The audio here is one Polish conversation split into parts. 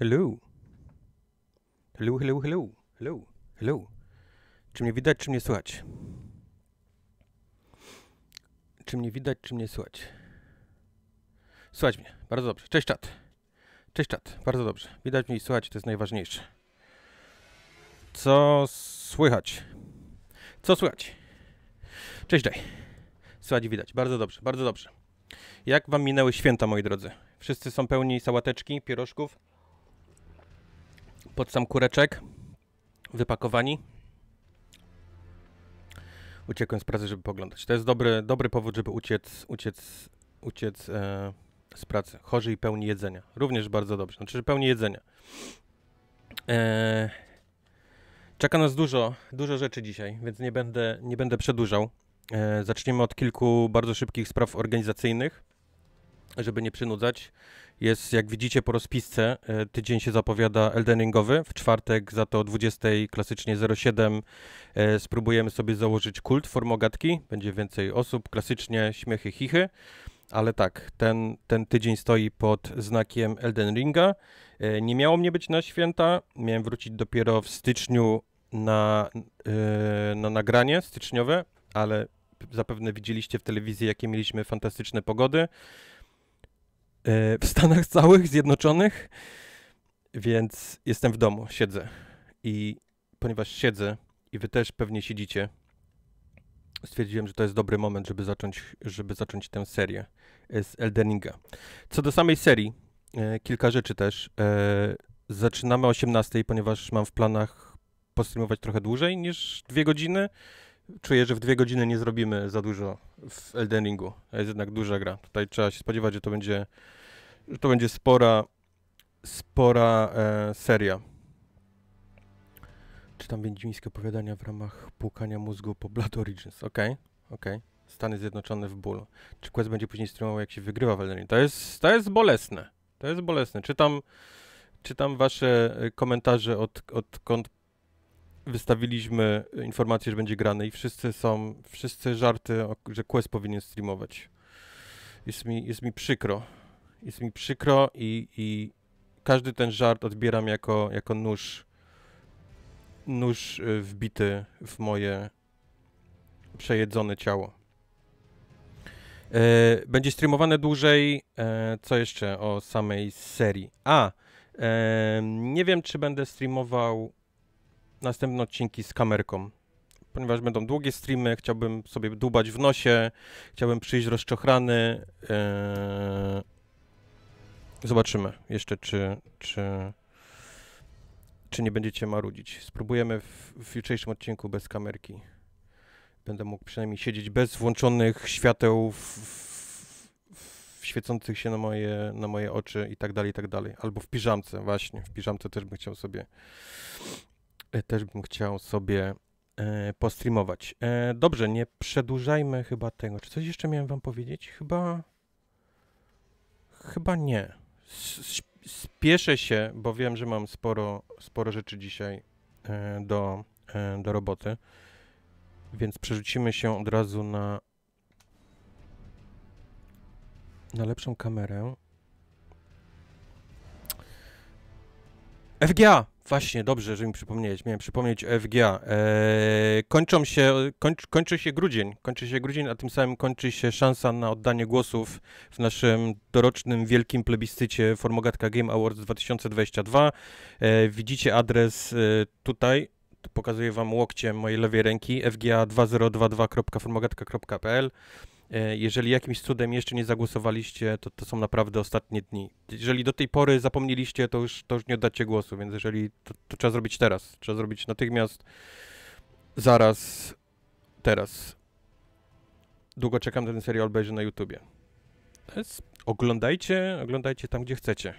Hello. Hello, hello, hello. Hello, hello. Czy mnie widać, czy mnie słychać? Czy mnie widać, czy mnie słychać? Słychać mnie. Bardzo dobrze. Cześć czat. Cześć czat. Bardzo dobrze. Widać mnie i słychać, to jest najważniejsze. Co słychać? Co słychać? Cześć, Jay. Słychać i widać. Bardzo dobrze, bardzo dobrze. Jak wam minęły święta, moi drodzy? Wszyscy są pełni sałateczki, pierożków, pod sam kureczek, wypakowani. Uciekłem z pracy, żeby poglądać. To jest dobry powód, żeby uciec z pracy. Chorzy i pełni jedzenia. Również bardzo dobrze. Znaczy, że pełni jedzenia. Czeka nas dużo rzeczy dzisiaj, więc nie będę przedłużał. Zaczniemy od kilku bardzo szybkich spraw organizacyjnych, żeby nie przynudzać. Jest, jak widzicie po rozpisce, tydzień się zapowiada Elden Ringowy. W czwartek za to o 20 klasycznie 07 spróbujemy sobie założyć kult formogatki. Będzie więcej osób, klasycznie śmiechy, chichy. Ale tak, ten tydzień stoi pod znakiem Elden Ringa. Nie miało mnie być na święta. Miałem wrócić dopiero w styczniu na nagranie styczniowe, ale zapewne widzieliście w telewizji, jakie mieliśmy fantastyczne pogody w Stanach całych Zjednoczonych, więc jestem w domu, siedzę i ponieważ siedzę i wy też pewnie siedzicie, stwierdziłem, że to jest dobry moment, żeby zacząć tę serię z Elden Ringa. Co do samej serii, kilka rzeczy też. Zaczynamy o 18, ponieważ mam w planach postreamować trochę dłużej niż 2 godziny. Czuję, że w 2 godziny nie zrobimy za dużo w Elden Ringu. To jest jednak duża gra. Tutaj trzeba się spodziewać, że to będzie spora seria. Czytam wiedźmińskie opowiadania w ramach płukania mózgu po Blood Origins. Okej. Stany Zjednoczone w bólu. Czy Quest będzie później streamował, jak się wygrywa w Elden Ring? To jest bolesne. To jest bolesne. Czytam wasze komentarze odkąd wystawiliśmy informację, że będzie grany i wszyscy żarty, że Quest powinien streamować. Jest mi przykro. Jest mi przykro i każdy ten żart odbieram jako nóż wbity w moje przejedzone ciało. Będzie streamowane dłużej. Co jeszcze o samej serii? Nie wiem, czy będę streamował następne odcinki z kamerką, ponieważ będą długie streamy, chciałbym sobie dłubać w nosie, chciałbym przyjść rozczochrany. Zobaczymy jeszcze, czy nie będziecie marudzić. Spróbujemy w jutrzejszym odcinku bez kamerki. Będę mógł przynajmniej siedzieć bez włączonych świateł świecących się na moje oczy i tak dalej. Albo w piżamce, właśnie. W piżamce też bym chciał sobie postreamować. Dobrze, nie przedłużajmy chyba tego. Czy coś jeszcze miałem wam powiedzieć? Chyba nie. Spieszę się, bo wiem, że mam sporo rzeczy dzisiaj do roboty, więc przerzucimy się od razu na lepszą kamerę. FGA! Właśnie, dobrze, że mi przypomniałeś. Miałem przypomnieć o FGA. Kończy się grudzień, a tym samym kończy się szansa na oddanie głosów w naszym dorocznym wielkim plebiscycie Formogatka Game Awards 2022. Widzicie adres tutaj. Pokazuję wam łokciem mojej lewej ręki fga2022.formogatka.pl. Jeżeli jakimś cudem jeszcze nie zagłosowaliście, to są naprawdę ostatnie dni. Jeżeli do tej pory zapomnieliście, to już nie oddacie głosu, więc jeżeli to trzeba zrobić teraz. Trzeba zrobić natychmiast, zaraz, teraz. Długo czekam, ten serial obejrzę na YouTubie. Oglądajcie tam, gdzie chcecie.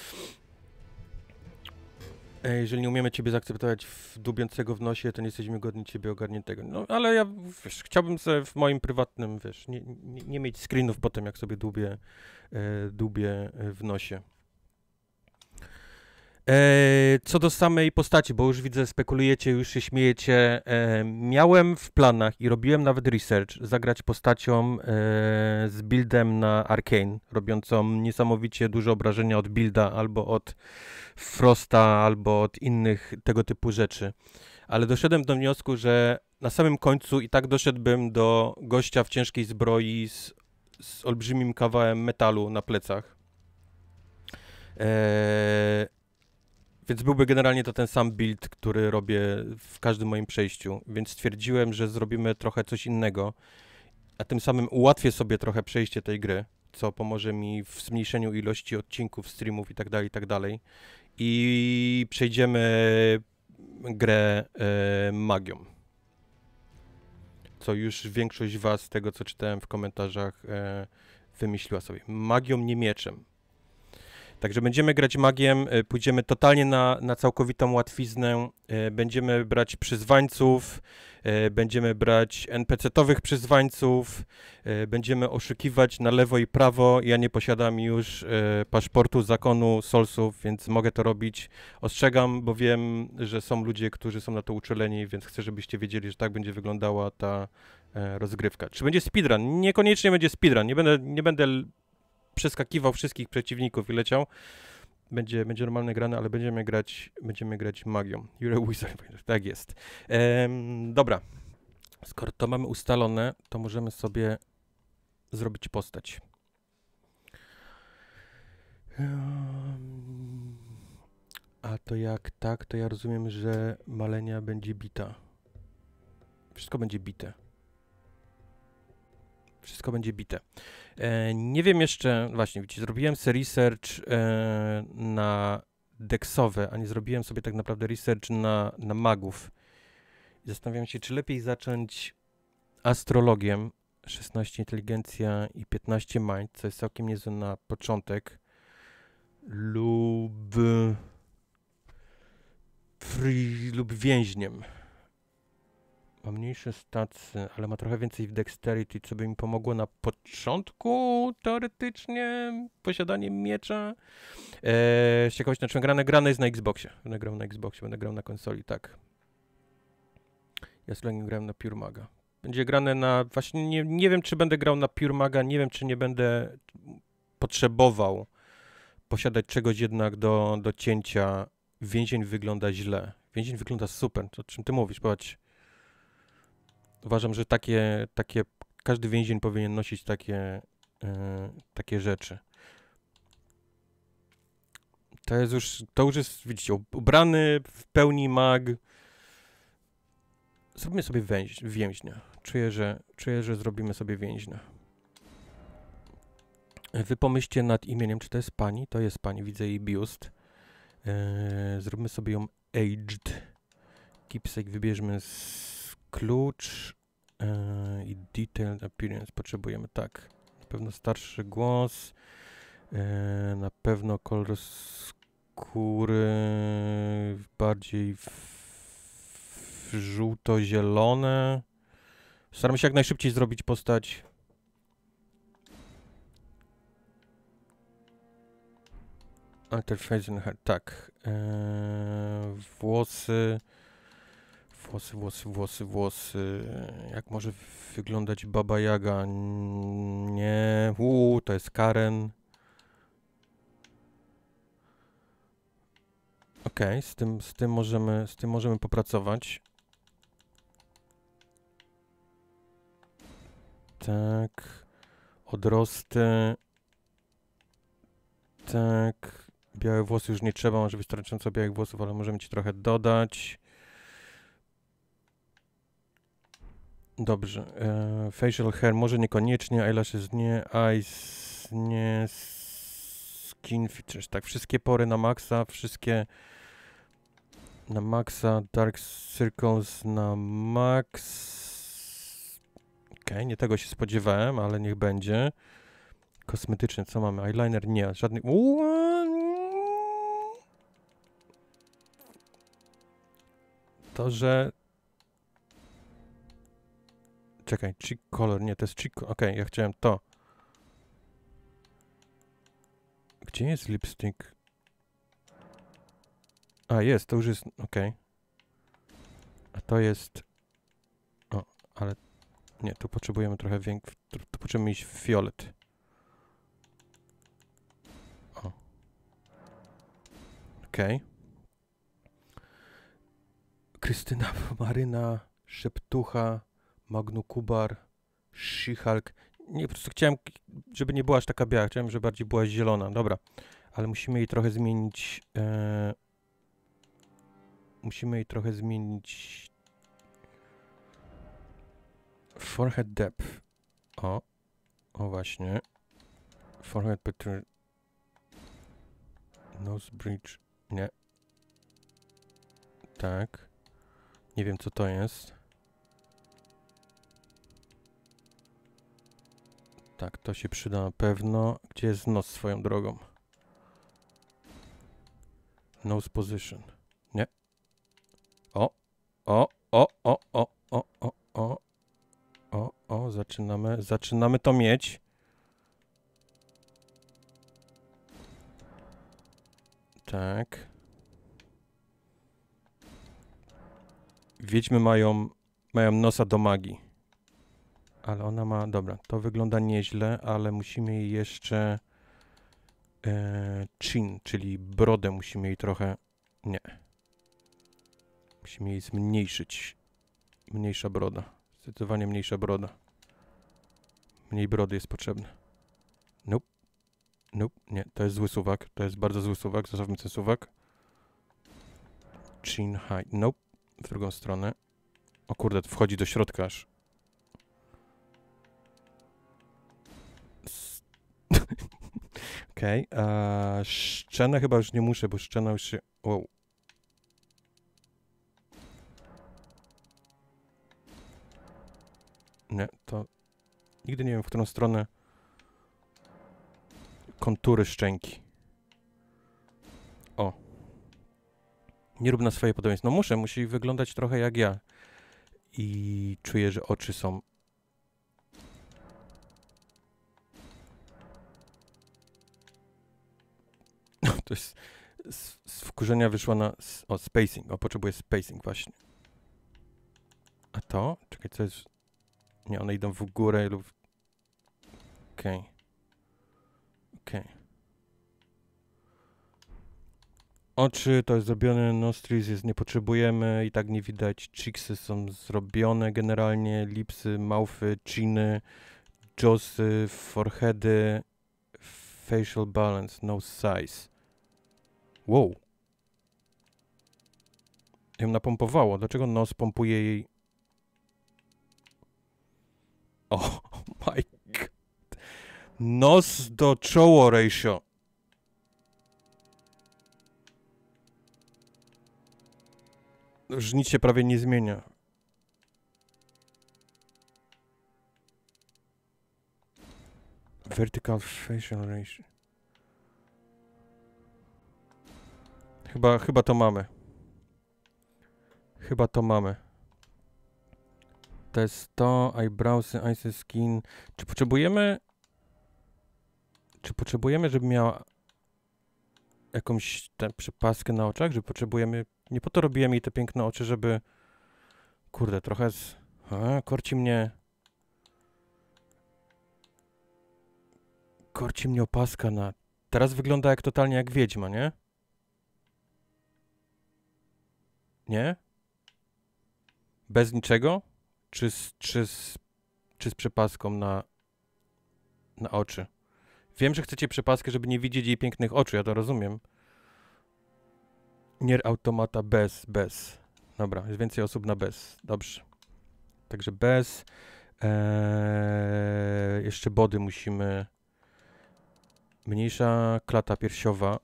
Jeżeli nie umiemy ciebie zaakceptować dubiącego w nosie, to nie jesteśmy godni ciebie ogarniętego. No, ale ja, chciałbym sobie w moim prywatnym, nie mieć screenów potem, jak sobie dubię w nosie. Co do samej postaci, bo już widzę, spekulujecie, już się śmiejecie. Miałem w planach i robiłem nawet research, zagrać postacią z buildem na Arcane, robiącą niesamowicie duże obrażenia od builda, albo od Frosta, albo od innych tego typu rzeczy. Ale doszedłem do wniosku, że na samym końcu i tak doszedłbym do gościa w ciężkiej zbroi z olbrzymim kawałem metalu na plecach. Więc byłby generalnie to ten sam build, który robię w każdym moim przejściu, więc stwierdziłem, że zrobimy trochę coś innego, a tym samym ułatwię sobie trochę przejście tej gry, co pomoże mi w zmniejszeniu ilości odcinków, streamów i tak dalej, i tak dalej. I przejdziemy grę magią, co już większość was, z tego co czytałem w komentarzach, wymyśliła sobie. Magią, nie mieczem. Także będziemy grać magiem, pójdziemy totalnie na całkowitą łatwiznę, będziemy brać przyzwańców, będziemy brać NPC-towych przyzwańców, będziemy oszukiwać na lewo i prawo. Ja nie posiadam już paszportu zakonu Soulsów, więc mogę to robić. Ostrzegam, bo wiem, że są ludzie, którzy są na to uczuleni, więc chcę, żebyście wiedzieli, że tak będzie wyglądała ta rozgrywka. Czy będzie speedrun? Niekoniecznie będzie speedrun, nie będę przeskakiwał wszystkich przeciwników i leciał. Będzie normalne grane, ale będziemy grać magią. You're a wizard. Tak jest. Dobra. Skoro to mamy ustalone, to możemy sobie zrobić postać. A to jak tak, to ja rozumiem, że Malenia będzie bita. Wszystko będzie bite. Wszystko będzie bite. Nie wiem jeszcze, właśnie, widzicie, zrobiłem sobie research na deksowe, a nie zrobiłem sobie tak naprawdę research na magów. Zastanawiam się, czy lepiej zacząć astrologiem, 16 inteligencja i 15 mind, co jest całkiem niezłe na początek, lub więźniem. Ma mniejsze stacje, ale ma trochę więcej w dexterity, co by mi pomogło na początku, teoretycznie, posiadanie miecza. Z ciekawości, na czym grane jest na Xboxie. Będę grał na Xboxie, będę grał na konsoli, tak. Ja sobie grałem na Pure Maga. Będzie grane na, właśnie nie wiem, czy będę grał na Pure Maga, nie wiem, czy nie będę potrzebował posiadać czegoś jednak do cięcia. Więzień wygląda źle. Więzień wygląda super, to o czym ty mówisz, popatrz. Uważam, że każdy więzień powinien nosić takie rzeczy. To już jest, widzicie, ubrany w pełni mag. Zrobimy sobie więźnia. Czuję, że zrobimy sobie więźnia. Wy pomyślcie nad imieniem, czy to jest pani? To jest pani, widzę jej biust. Zróbmy sobie ją aged. Keepsake wybierzmy z klucz. I detailed appearance potrzebujemy, tak. Na pewno starszy głos. Na pewno kolor skóry bardziej w żółto-zielone. Staramy się jak najszybciej zrobić postać. Interface, tak. Włosy. Jak może wyglądać Baba Jaga? Nie. To jest Karen. Okej, z tym możemy popracować. Tak. Odrosty. Tak. Białe włosy już nie trzeba, może wystarczająco białych włosów, ale możemy ci trochę dodać. Dobrze. Facial hair może niekoniecznie, eyelashes nie, eyes nie, skin features, tak, wszystkie pory na maksa, wszystkie na maksa, dark circles na max. Okej, nie tego się spodziewałem, ale niech będzie. Kosmetyczny, co mamy? Eyeliner? Nie, żadnych. To, że... Czekaj, cheek color, nie, to jest cheek... Okej, ja chciałem to. Gdzie jest lipstick? A, jest, to już jest, okej. A to jest... O, ale... Nie, tu potrzebujemy trochę więcej, tu potrzebujemy iść w fiolet. O. Okej. Krystyna, Maryna, Szeptucha, Magnukubar, She-Hulk. Nie, po prostu chciałem, żeby nie była aż taka biała, chciałem, żeby bardziej była zielona. Dobra, ale musimy jej trochę zmienić... musimy jej trochę zmienić... Forehead depth. O właśnie. Forehead pattern. Nose bridge. Nie. Tak. Nie wiem, co to jest. Tak, to się przyda na pewno. Gdzie jest nos swoją drogą? Nose position. Nie. O, o, o, o, o, o, o, o. O, zaczynamy to mieć. Tak. Wiedźmy mają nosa do magii. Ale ona ma... Dobra, to wygląda nieźle, ale musimy jej jeszcze... chin, czyli brodę musimy jej trochę... Nie. Musimy jej zmniejszyć. Mniejsza broda. Zdecydowanie mniejsza broda. Mniej brody jest potrzebne. Nope. Nope. Nie, to jest zły suwak. To jest bardzo zły suwak. Zostawmy ten suwak. Chin high. Nope. W drugą stronę. O kurde, to wchodzi do środka aż. Okej. Szczenę chyba już nie muszę, bo szczena już się... Wow. Nie, to... Nigdy nie wiem, w którą stronę... Kontury szczęki. O. Nie rób na swoje podobieństwo. No musi wyglądać trochę jak ja. I czuję, że oczy są... To jest... Z wkurzenia wyszła na... O, spacing. O, potrzebuję spacing właśnie. A to? Czekaj, co jest... Nie, one idą w górę lub... Okej. Okej. Oczy to jest zrobione, nostrils jest nie potrzebujemy i tak nie widać. Cheeksy są zrobione generalnie, lipsy, mouthy, chiny, jawsy, foreheady, facial balance, nose size. Wow. Ją napompowało. Dlaczego nos pompuje jej... Oh my god. Nos do czoło ratio. Już nic się prawie nie zmienia. Vertical facial ratio. Chyba to mamy. Chyba to mamy. To jest to, eyebrowsy, eyes, skin. Czy potrzebujemy, żeby miała jakąś tę przypaskę na oczach? Że potrzebujemy... Nie po to robiłem jej te piękne oczy, żeby... Kurde, trochę z... korci mnie... Korci mnie opaska na... Teraz wygląda jak totalnie jak wiedźma, nie? Nie? Bez niczego? Czy z przepaską na oczy? Wiem, że chcecie przepaskę, żeby nie widzieć jej pięknych oczu, ja to rozumiem. Nier automata bez. Dobra, jest więcej osób na bez. Dobrze. Także bez. Jeszcze body musimy... Mniejsza klata piersiowa.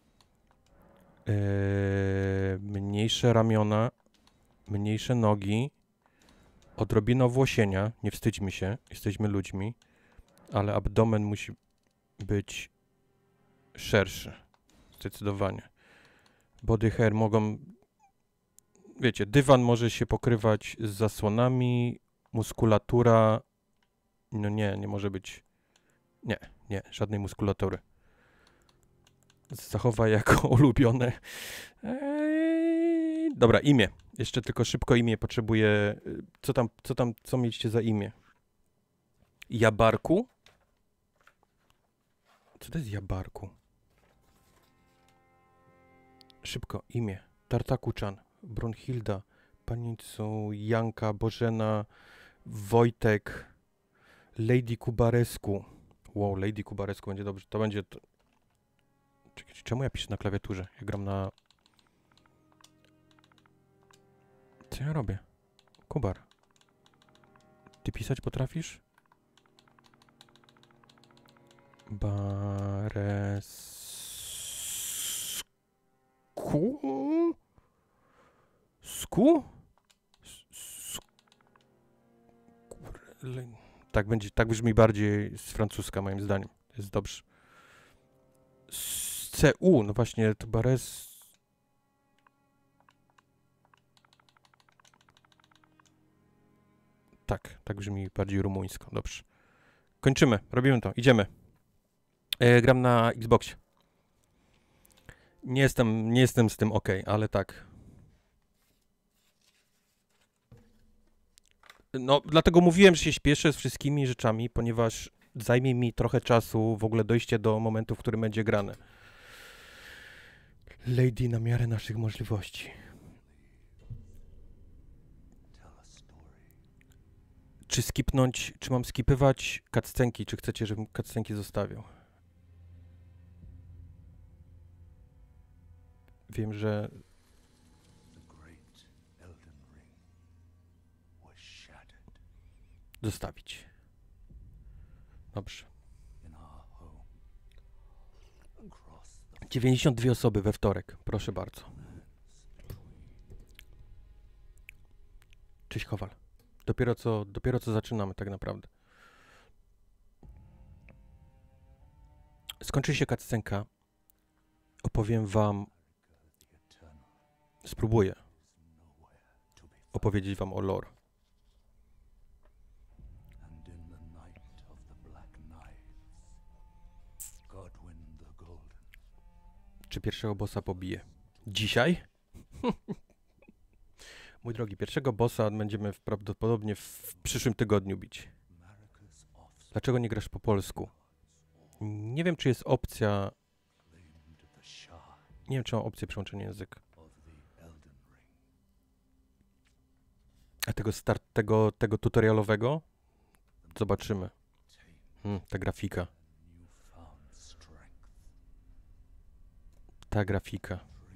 Mniejsze ramiona. Mniejsze nogi. Odrobina włosienia. Nie wstydźmy się. Jesteśmy ludźmi. Ale abdomen musi być szerszy. Zdecydowanie. Body hair mogą... Wiecie, dywan może się pokrywać z zasłonami. Muskulatura... No nie może być... Nie, żadnej muskulatury. Zachowaj jako ulubione. Dobra, imię. Jeszcze tylko szybko imię potrzebuję. Co mieliście za imię? Jabarku? Co to jest Jabarku? Szybko, imię. Tartakuczan, Brunhilda, Panicu, Janka, Bożena, Wojtek, Lady Kubaresku. Wow, Lady Kubaresku będzie dobrze. To będzie... Czekaj, czemu ja piszę na klawiaturze? Ja gram na... Co ja robię? Kubar. Ty pisać potrafisz? Baresku? Sku? Tak będzie, tak brzmi bardziej z francuska moim zdaniem. Jest dobrze. CU, no właśnie, to Bares... Tak brzmi bardziej rumuńsko, dobrze. Kończymy, robimy to, idziemy. Gram na Xboxie. Nie jestem z tym ok, ale tak. No, dlatego mówiłem, że się śpieszę z wszystkimi rzeczami, ponieważ zajmie mi trochę czasu w ogóle dojście do momentu, w którym będzie grane. Lady na miarę naszych możliwości. Czy skipnąć, czy mam skipywać cutscenki, czy chcecie, żebym cutscenki zostawił? Wiem, że... Zostawić. Dobrze. 92 osoby we wtorek, proszę bardzo. Cześć, Kowal. Dopiero co zaczynamy tak naprawdę. Skończy się cutscenka. Opowiem wam... Spróbuję opowiedzieć wam o lore. Czy pierwszego bossa pobiję? Dzisiaj? Mój drogi, pierwszego bossa będziemy prawdopodobnie w przyszłym tygodniu bić. Dlaczego nie grasz po polsku? Nie wiem, czy jest opcja... Nie wiem, czy mam opcję przełączenia języka. A tego tutorialowego? Zobaczymy. Ta grafika. Ta grafika.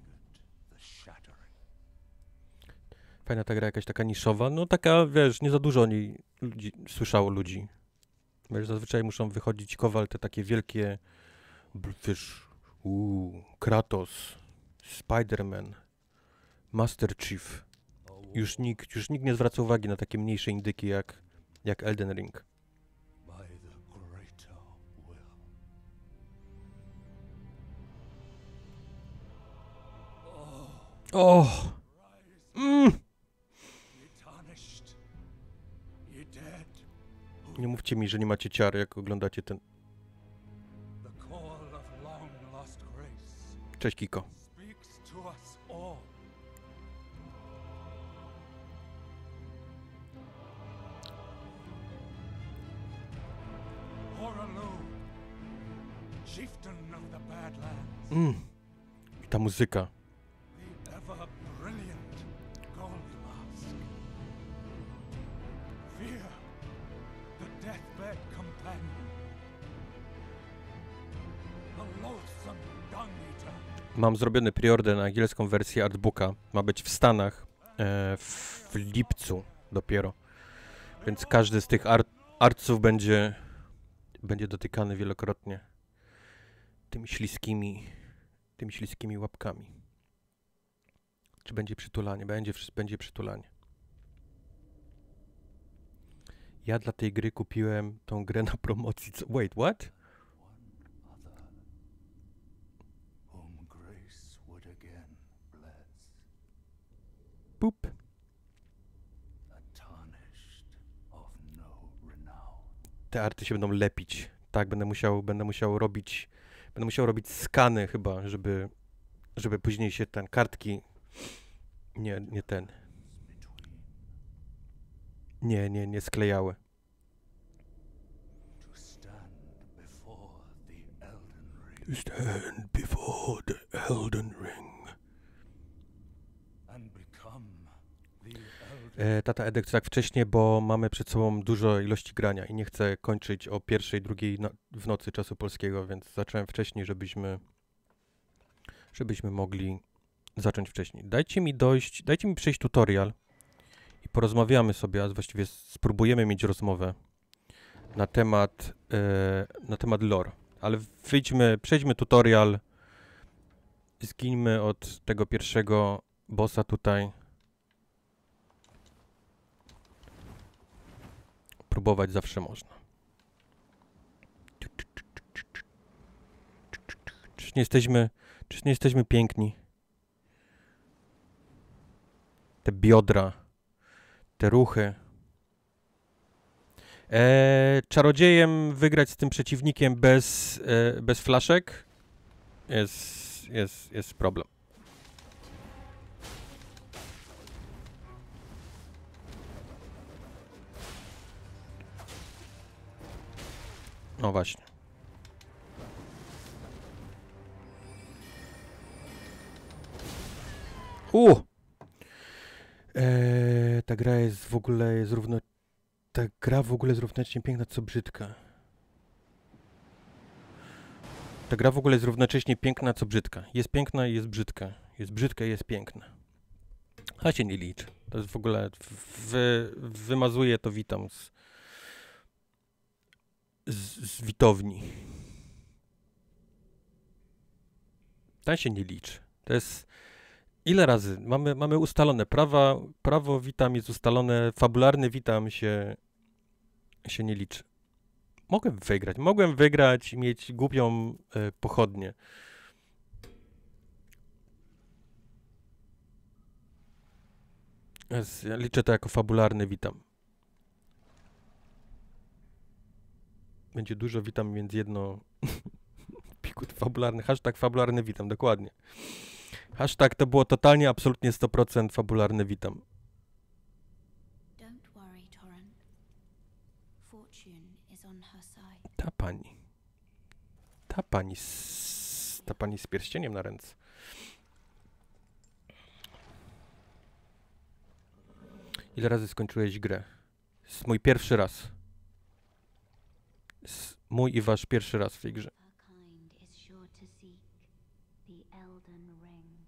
Fajna ta gra, jakaś taka niszowa. No taka, wiesz, nie za dużo o niej słyszało ludzi. Wiesz, zazwyczaj muszą wychodzić Kowal, te takie wielkie, wiesz, Kratos, Spider-Man, Master Chief. Już nikt nie zwraca uwagi na takie mniejsze indyki jak Elden Ring. O! Nie mówcie mi, że nie macie ciary, jak oglądacie ten... Cześć, Kiko. Ta muzyka. Mam zrobiony preorder na angielską wersję artbooka. Ma być w Stanach w lipcu dopiero. Więc każdy z tych artców będzie dotykany wielokrotnie tymi śliskimi łapkami. Czy będzie przytulanie? Będzie przytulanie. Ja dla tej gry kupiłem tą grę na promocji. Wait, what? Pup. Te arty się będą lepić. Tak, będę musiał robić skany chyba, żeby później się kartki Nie, nie ten. Nie sklejały. To stand before the Elden Ring. To stand before the Elden Ring. And become the Elden Tata Edek tak wcześnie, bo mamy przed sobą dużo ilości grania i nie chcę kończyć o 1:00, 2:00 w nocy czasu polskiego, więc zacząłem wcześniej, żebyśmy mogli zacząć wcześniej. Dajcie mi przejść tutorial i porozmawiamy sobie, a właściwie spróbujemy mieć rozmowę na temat lore. Ale przejdźmy tutorial, zgińmy od tego pierwszego bossa tutaj. Próbować zawsze można. Czyż nie jesteśmy piękni? Te biodra, te ruchy. Czarodziejem wygrać z tym przeciwnikiem bez flaszek jest problem. No właśnie. Ta gra jest w ogóle równocześnie piękna, co brzydka. Ta gra w ogóle jest równocześnie piękna, co brzydka. Jest piękna i jest brzydka. Jest brzydka i jest piękna. A się nie liczy. To jest w ogóle... Wymazuję to witam z witowni. To się nie liczy. To jest... Ile razy? Mamy ustalone prawo witam jest ustalone, fabularny witam się nie liczy. Mogłem wygrać i mieć głupią pochodnię. Ja liczę to jako fabularny witam. Będzie dużo witam, więc jedno pikut fabularny, hashtag fabularny witam, dokładnie. Hashtag to było totalnie, absolutnie 100% fabularny witam. Don't worry, Torrent. Fortune is on her side. Ta pani z pierścieniem na ręce. Ile razy skończyłeś grę? Jest mój pierwszy raz. Jest mój i wasz pierwszy raz w tej grze. Her kind is sure to seek the Elden Ring.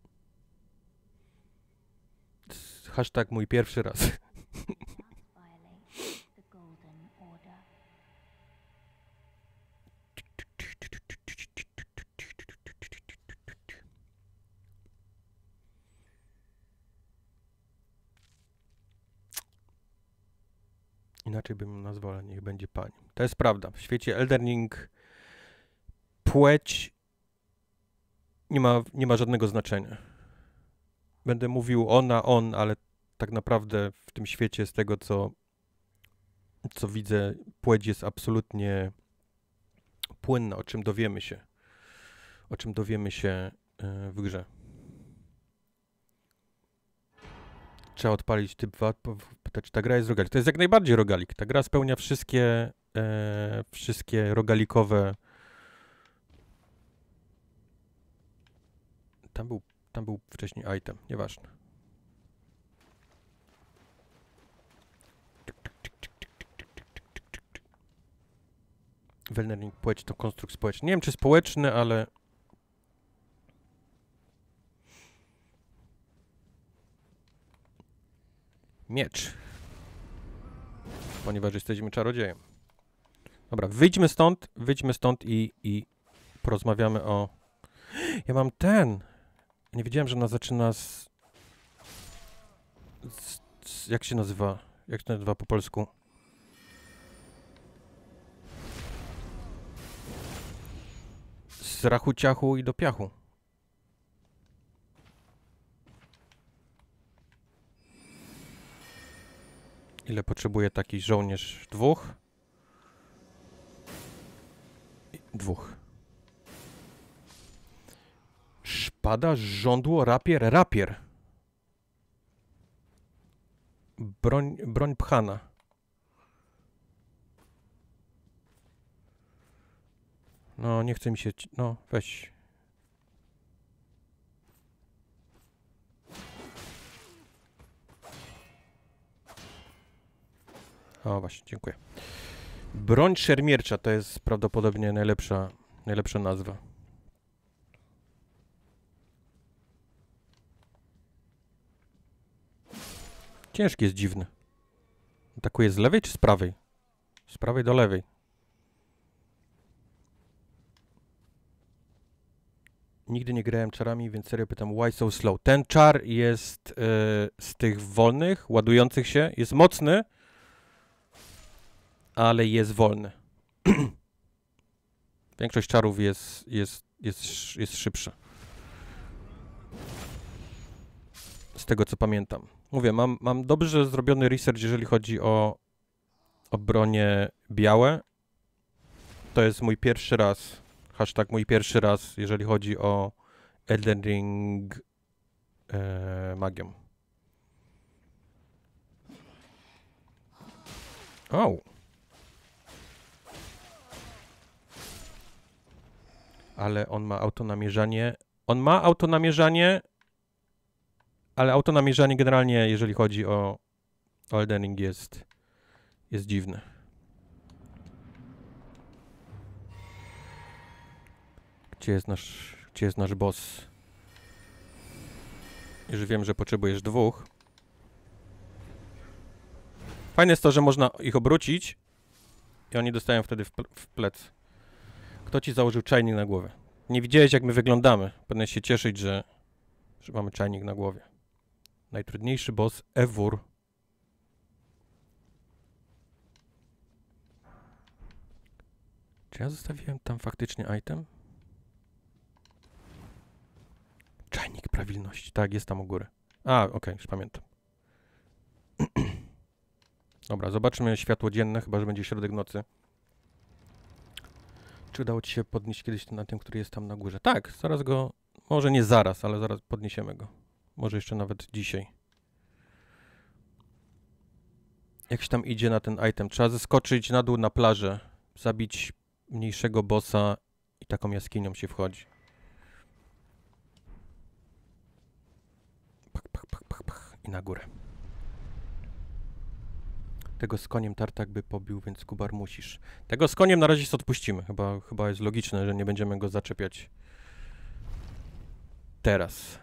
Hashtag mój pierwszy raz. Not violate the Golden Order. Inaczej bym nazwał, ale niech będzie pani. To jest prawda. W świecie Elden Ring płeć nie ma żadnego znaczenia. Będę mówił ona, on, ale tak naprawdę w tym świecie z tego, co widzę, płeć jest absolutnie płynna, o czym dowiemy się w grze. Trzeba odpalić typ 2, pytać, czy ta gra jest rogalik. To jest jak najbardziej rogalik. Ta gra spełnia wszystkie rogalikowe... Tam był wcześniej item, nieważne. Elden Ring płeć to konstrukt społeczny. Nie wiem, czy społeczny, ale... Miecz. Ponieważ jesteśmy czarodziejem. Dobra, wyjdźmy stąd i porozmawiamy o... Ja mam ten! Nie wiedziałem, że ona zaczyna jak się nazywa? Jak się nazywa po polsku? Z rachu ciachu i do piachu. Ile potrzebuje taki żołnierz? 2? 2. Szpada, żądło, rapier. Broń pchana. No, nie chce mi się... No, weź. O, właśnie, dziękuję. Broń szermiercza to jest prawdopodobnie najlepsza nazwa. Ciężki jest dziwny. Atakuje z lewej czy z prawej? Z prawej do lewej. Nigdy nie grałem czarami, więc serio pytam, why so slow? Ten czar jest z tych wolnych, ładujących się. Jest mocny, ale jest wolny. Większość czarów jest szybsza. Z tego, co pamiętam. Mówię, mam dobrze zrobiony research, jeżeli chodzi o bronie białe. To jest mój pierwszy raz, hashtag mój pierwszy raz, jeżeli chodzi o Elden Ring magią. O! Ale on ma autonamierzanie. On ma autonamierzanie, ale autonamierzanie generalnie, jeżeli chodzi o Elden Ring jest dziwne. Gdzie jest nasz boss? Już wiem, że potrzebujesz 2. Fajne jest to, że można ich obrócić i oni dostają wtedy w plec. Kto ci założył czajnik na głowę? Nie widziałeś, jak my wyglądamy. Powinieneś się cieszyć, że mamy czajnik na głowie. Najtrudniejszy boss ever. Czy ja zostawiłem tam faktycznie item? Czajnik prawilności. Tak, jest tam u góry. A, okej, już pamiętam. Dobra, zobaczmy światło dzienne, chyba że będzie środek nocy. Czy udało ci się podnieść kiedyś na tym, który jest tam na górze? Tak, zaraz go... Może nie zaraz, ale zaraz podniesiemy go. Może jeszcze nawet dzisiaj. Jak się tam idzie na ten item? Trzeba zeskoczyć na dół na plażę, zabić mniejszego bossa i taką jaskinią się wchodzi. Pach, pach, pach, pach, pach. I na górę. Tego z koniem tartak by pobił, więc Kubar musisz. Tego z koniem na razie sobie odpuścimy. Chyba jest logiczne, że nie będziemy go zaczepiać teraz.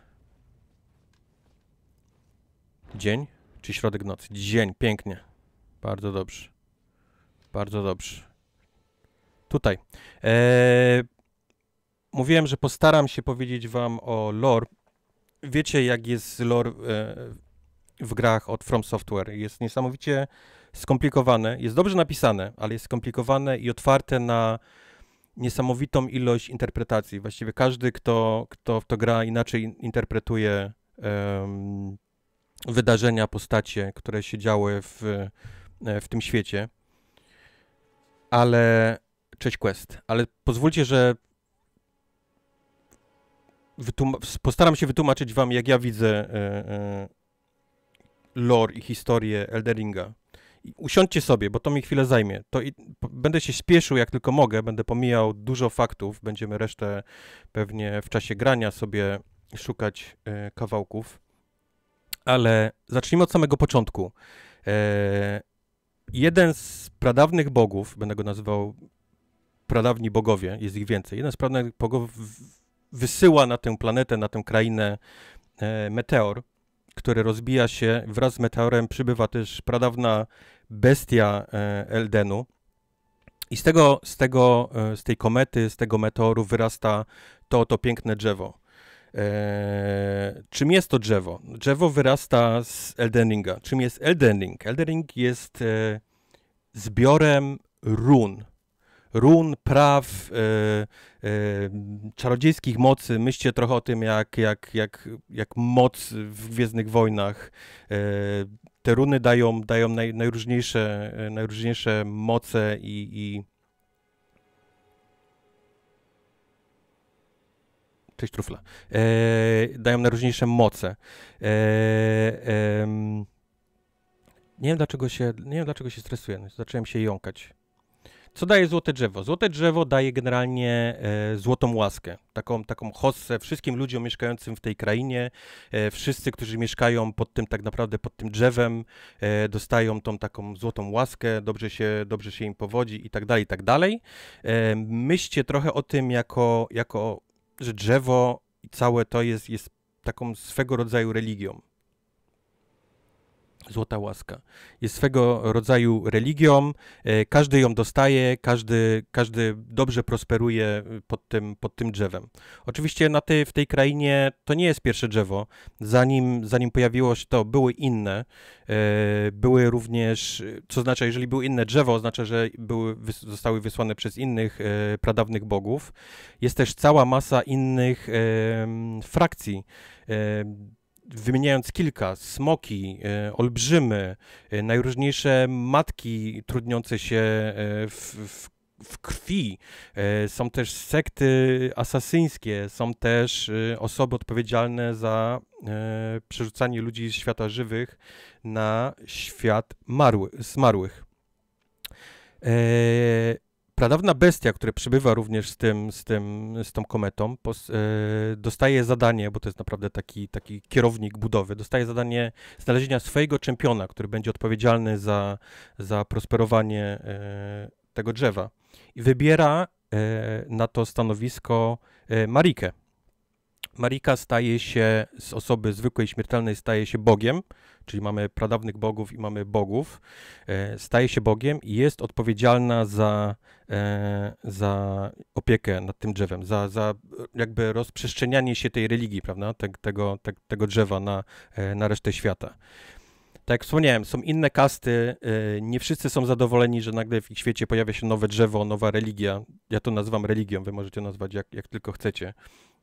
Dzień czy środek nocy? Dzień, pięknie. Bardzo dobrze. Bardzo dobrze. Tutaj. Mówiłem, że postaram się powiedzieć wam o lore. Wiecie, jak jest lore w grach od From Software. Jest niesamowicie skomplikowane. Jest dobrze napisane, ale jest skomplikowane i otwarte na niesamowitą ilość interpretacji. Właściwie każdy, kto w to gra, inaczej interpretuje wydarzenia, postacie, które się działy w tym świecie. Ale... Cześć Quest. Ale pozwólcie, że postaram się wytłumaczyć wam, jak ja widzę lore i historię Elden Ringa. Usiądźcie sobie, bo to mi chwilę zajmie. Będę się spieszył, jak tylko mogę, będę pomijał dużo faktów, będziemy resztę pewnie w czasie grania sobie szukać kawałków. Ale zacznijmy od samego początku. Jeden z pradawnych bogów, będę go nazywał pradawni bogowie, jest ich więcej. Jeden z pradawnych bogów wysyła na tę planetę, na tę krainę meteor, który rozbija się. Wraz z meteorem przybywa też pradawna bestia Eldenu. I z tej komety, z tego meteoru wyrasta to piękne drzewo. Czym jest to drzewo? Drzewo wyrasta z Elden Ringa. Czym jest Elden Ring? Elden Ring jest zbiorem run. Run, praw, czarodziejskich mocy. Myślcie trochę o tym, jak moc w Gwiezdnych Wojnach. Te runy dają najróżniejsze moce i cześć trufla. Dają najróżniejsze moce. Nie wiem dlaczego się stresuję, zacząłem się jąkać. Co daje złote drzewo? Złote drzewo daje generalnie złotą łaskę, taką hossę wszystkim ludziom mieszkającym w tej krainie. Wszyscy, którzy mieszkają pod tym tak naprawdę pod tym drzewem, dostają tą taką złotą łaskę, dobrze się im powodzi i tak dalej, i tak dalej. Myślcie trochę o tym że drzewo i całe to jest taką swego rodzaju religią. Złota łaska. Jest swego rodzaju religią, każdy ją dostaje, każdy dobrze prosperuje pod tym drzewem. Oczywiście w tej krainie to nie jest pierwsze drzewo. Zanim pojawiło się to, były inne. Były również, co znaczy, jeżeli było inne drzewo, oznacza, że zostały wysłane przez innych pradawnych bogów. Jest też cała masa innych frakcji. Wymieniając kilka, smoki, olbrzymy, najróżniejsze matki trudniące się w krwi, są też sekty asasyńskie, są też osoby odpowiedzialne za przerzucanie ludzi z świata żywych na świat zmarłych. Pradawna bestia, która przybywa również z tą kometą, dostaje zadanie, bo to jest naprawdę taki kierownik budowy, dostaje zadanie znalezienia swojego czempiona, który będzie odpowiedzialny za prosperowanie tego drzewa. I wybiera na to stanowisko Marikę. Marika staje się z osoby zwykłej, śmiertelnej, staje się Bogiem, czyli mamy pradawnych bogów i mamy bogów, staje się Bogiem i jest odpowiedzialna za opiekę nad tym drzewem, za jakby rozprzestrzenianie się tej religii, prawda, tego drzewa na resztę świata. Tak jak wspomniałem, są inne kasty, nie wszyscy są zadowoleni, że nagle w ich świecie pojawia się nowe drzewo, nowa religia. Ja to nazywam religią, wy możecie nazwać jak tylko chcecie.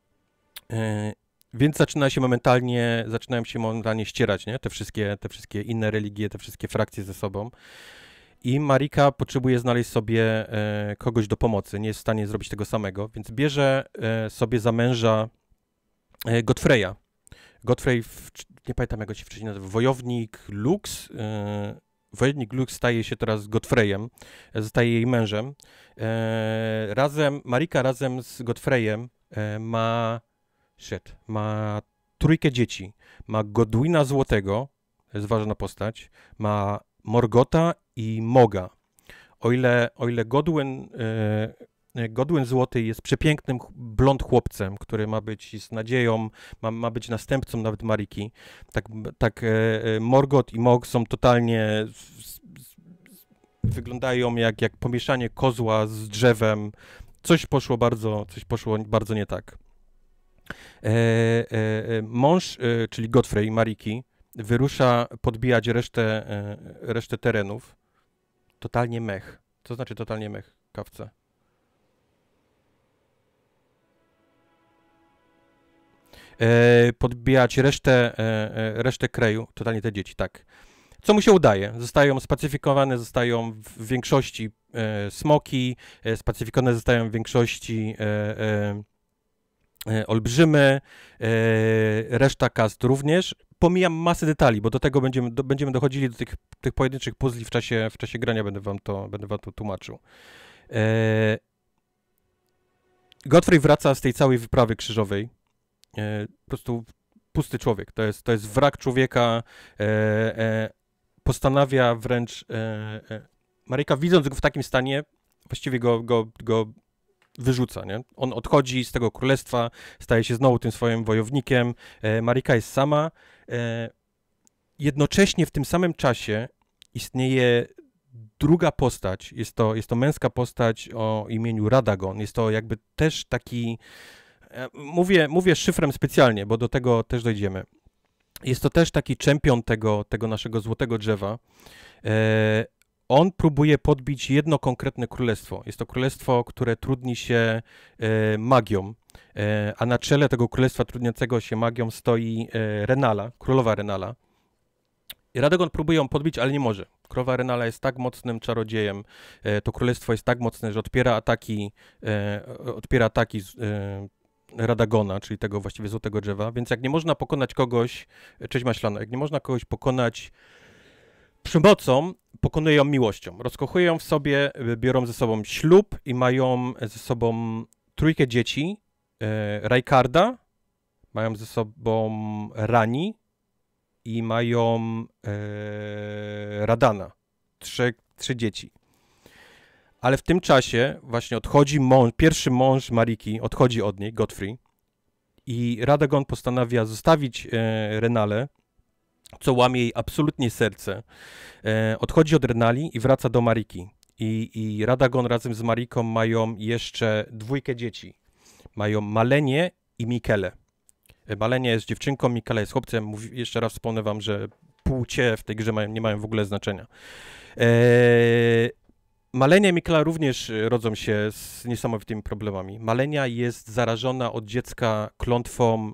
Więc zaczynają się momentalnie ścierać, nie? Te wszystkie inne religie, te wszystkie frakcje ze sobą. I Marika potrzebuje znaleźć sobie kogoś do pomocy, nie jest w stanie zrobić tego samego, więc bierze sobie za męża Godfreya. Godfrey, nie pamiętam jak go się wcześniej nazywa, Wojownik Lux. Wojownik Lux staje się teraz Godfreyem, zostaje jej mężem. Marika razem z Godfreyem ma trójkę dzieci. Ma Godwina Złotego, to jest ważna postać, ma Morgota i Moga. O ile Godwin Złoty jest przepięknym blond chłopcem, który ma być z nadzieją, ma być następcą nawet Mariki, tak Morgot i Mog są totalnie, wyglądają jak pomieszanie kozła z drzewem. Coś poszło bardzo nie tak. Mąż, czyli Godfrey, Mariki, wyrusza podbijać resztę terenów. Totalnie mech. Co znaczy totalnie mech, Kawce? Podbijać resztę kraju, totalnie te dzieci, tak. Co mu się udaje? Zostają spacyfikowane, zostają w większości smoki, spacyfikowane zostają w większości olbrzymy, reszta kast również. Pomijam masę detali, bo do tego będziemy dochodzili do tych pojedynczych puzli w czasie grania, będę wam to tłumaczył. Godfrey wraca z tej całej wyprawy krzyżowej. Po prostu pusty człowiek. To jest wrak człowieka. Postanawia wręcz... Maryka, widząc go w takim stanie, właściwie go wyrzuca, nie? On odchodzi z tego królestwa, staje się znowu tym swoim wojownikiem. Marika jest sama. Jednocześnie w tym samym czasie istnieje druga postać. Jest to męska postać o imieniu Radagon. Jest to jakby też taki... Mówię szyfrem specjalnie, bo do tego też dojdziemy. Jest to też taki czempion tego naszego złotego drzewa. On próbuje podbić jedno konkretne królestwo. Jest to królestwo, które trudni się magią, a na czele tego królestwa trudniącego się magią stoi Renala, królowa Renala. I Radagon próbuje ją podbić, ale nie może. Królowa Renala jest tak mocnym czarodziejem, to królestwo jest tak mocne, że odpiera ataki Radagona, czyli tego właściwie złotego drzewa, więc jak nie można pokonać kogoś, cześć Maślano, jak nie można kogoś pokonać przymocą pokonuje ją miłością. Rozkochują w sobie, biorą ze sobą ślub i mają ze sobą 3 dzieci. Rajkarda, mają ze sobą Rani i mają Radana. 3 dzieci. Ale w tym czasie właśnie odchodzi pierwszy mąż Mariki, odchodzi od niej, Godfrey, i Radagon postanawia zostawić Renale, co łamie jej absolutnie serce. Odchodzi od Renali i wraca do Mariki. I Radagon razem z Mariką mają jeszcze 2 dzieci. Mają Malenię i Mikelę. Malenia jest dziewczynką, Mikela jest chłopcem. Jeszcze raz wspomnę wam, że płcie w tej grze nie mają w ogóle znaczenia. Malenia i Mikela również rodzą się z niesamowitymi problemami. Malenia jest zarażona od dziecka klątwą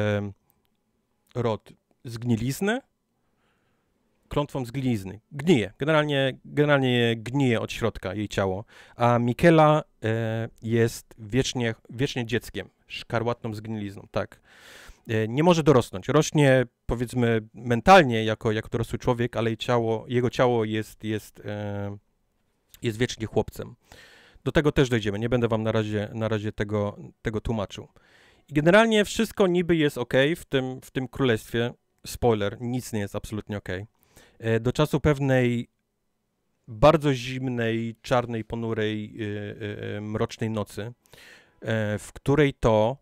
zgnilizny. Klątwą zgnilizny. Gnije. Generalnie gnije od środka jej ciało. A Mikela jest wiecznie dzieckiem. Szkarłatną zgnilizną, tak. Nie może dorosnąć. Rośnie, powiedzmy, mentalnie jako dorosły człowiek, ale jego ciało jest wiecznie chłopcem. Do tego też dojdziemy. Nie będę wam na razie tego tłumaczył. I generalnie wszystko niby jest ok w tym królestwie. Spoiler, nic nie jest absolutnie ok. Do czasu pewnej bardzo zimnej, czarnej, ponurej, mrocznej nocy, w której to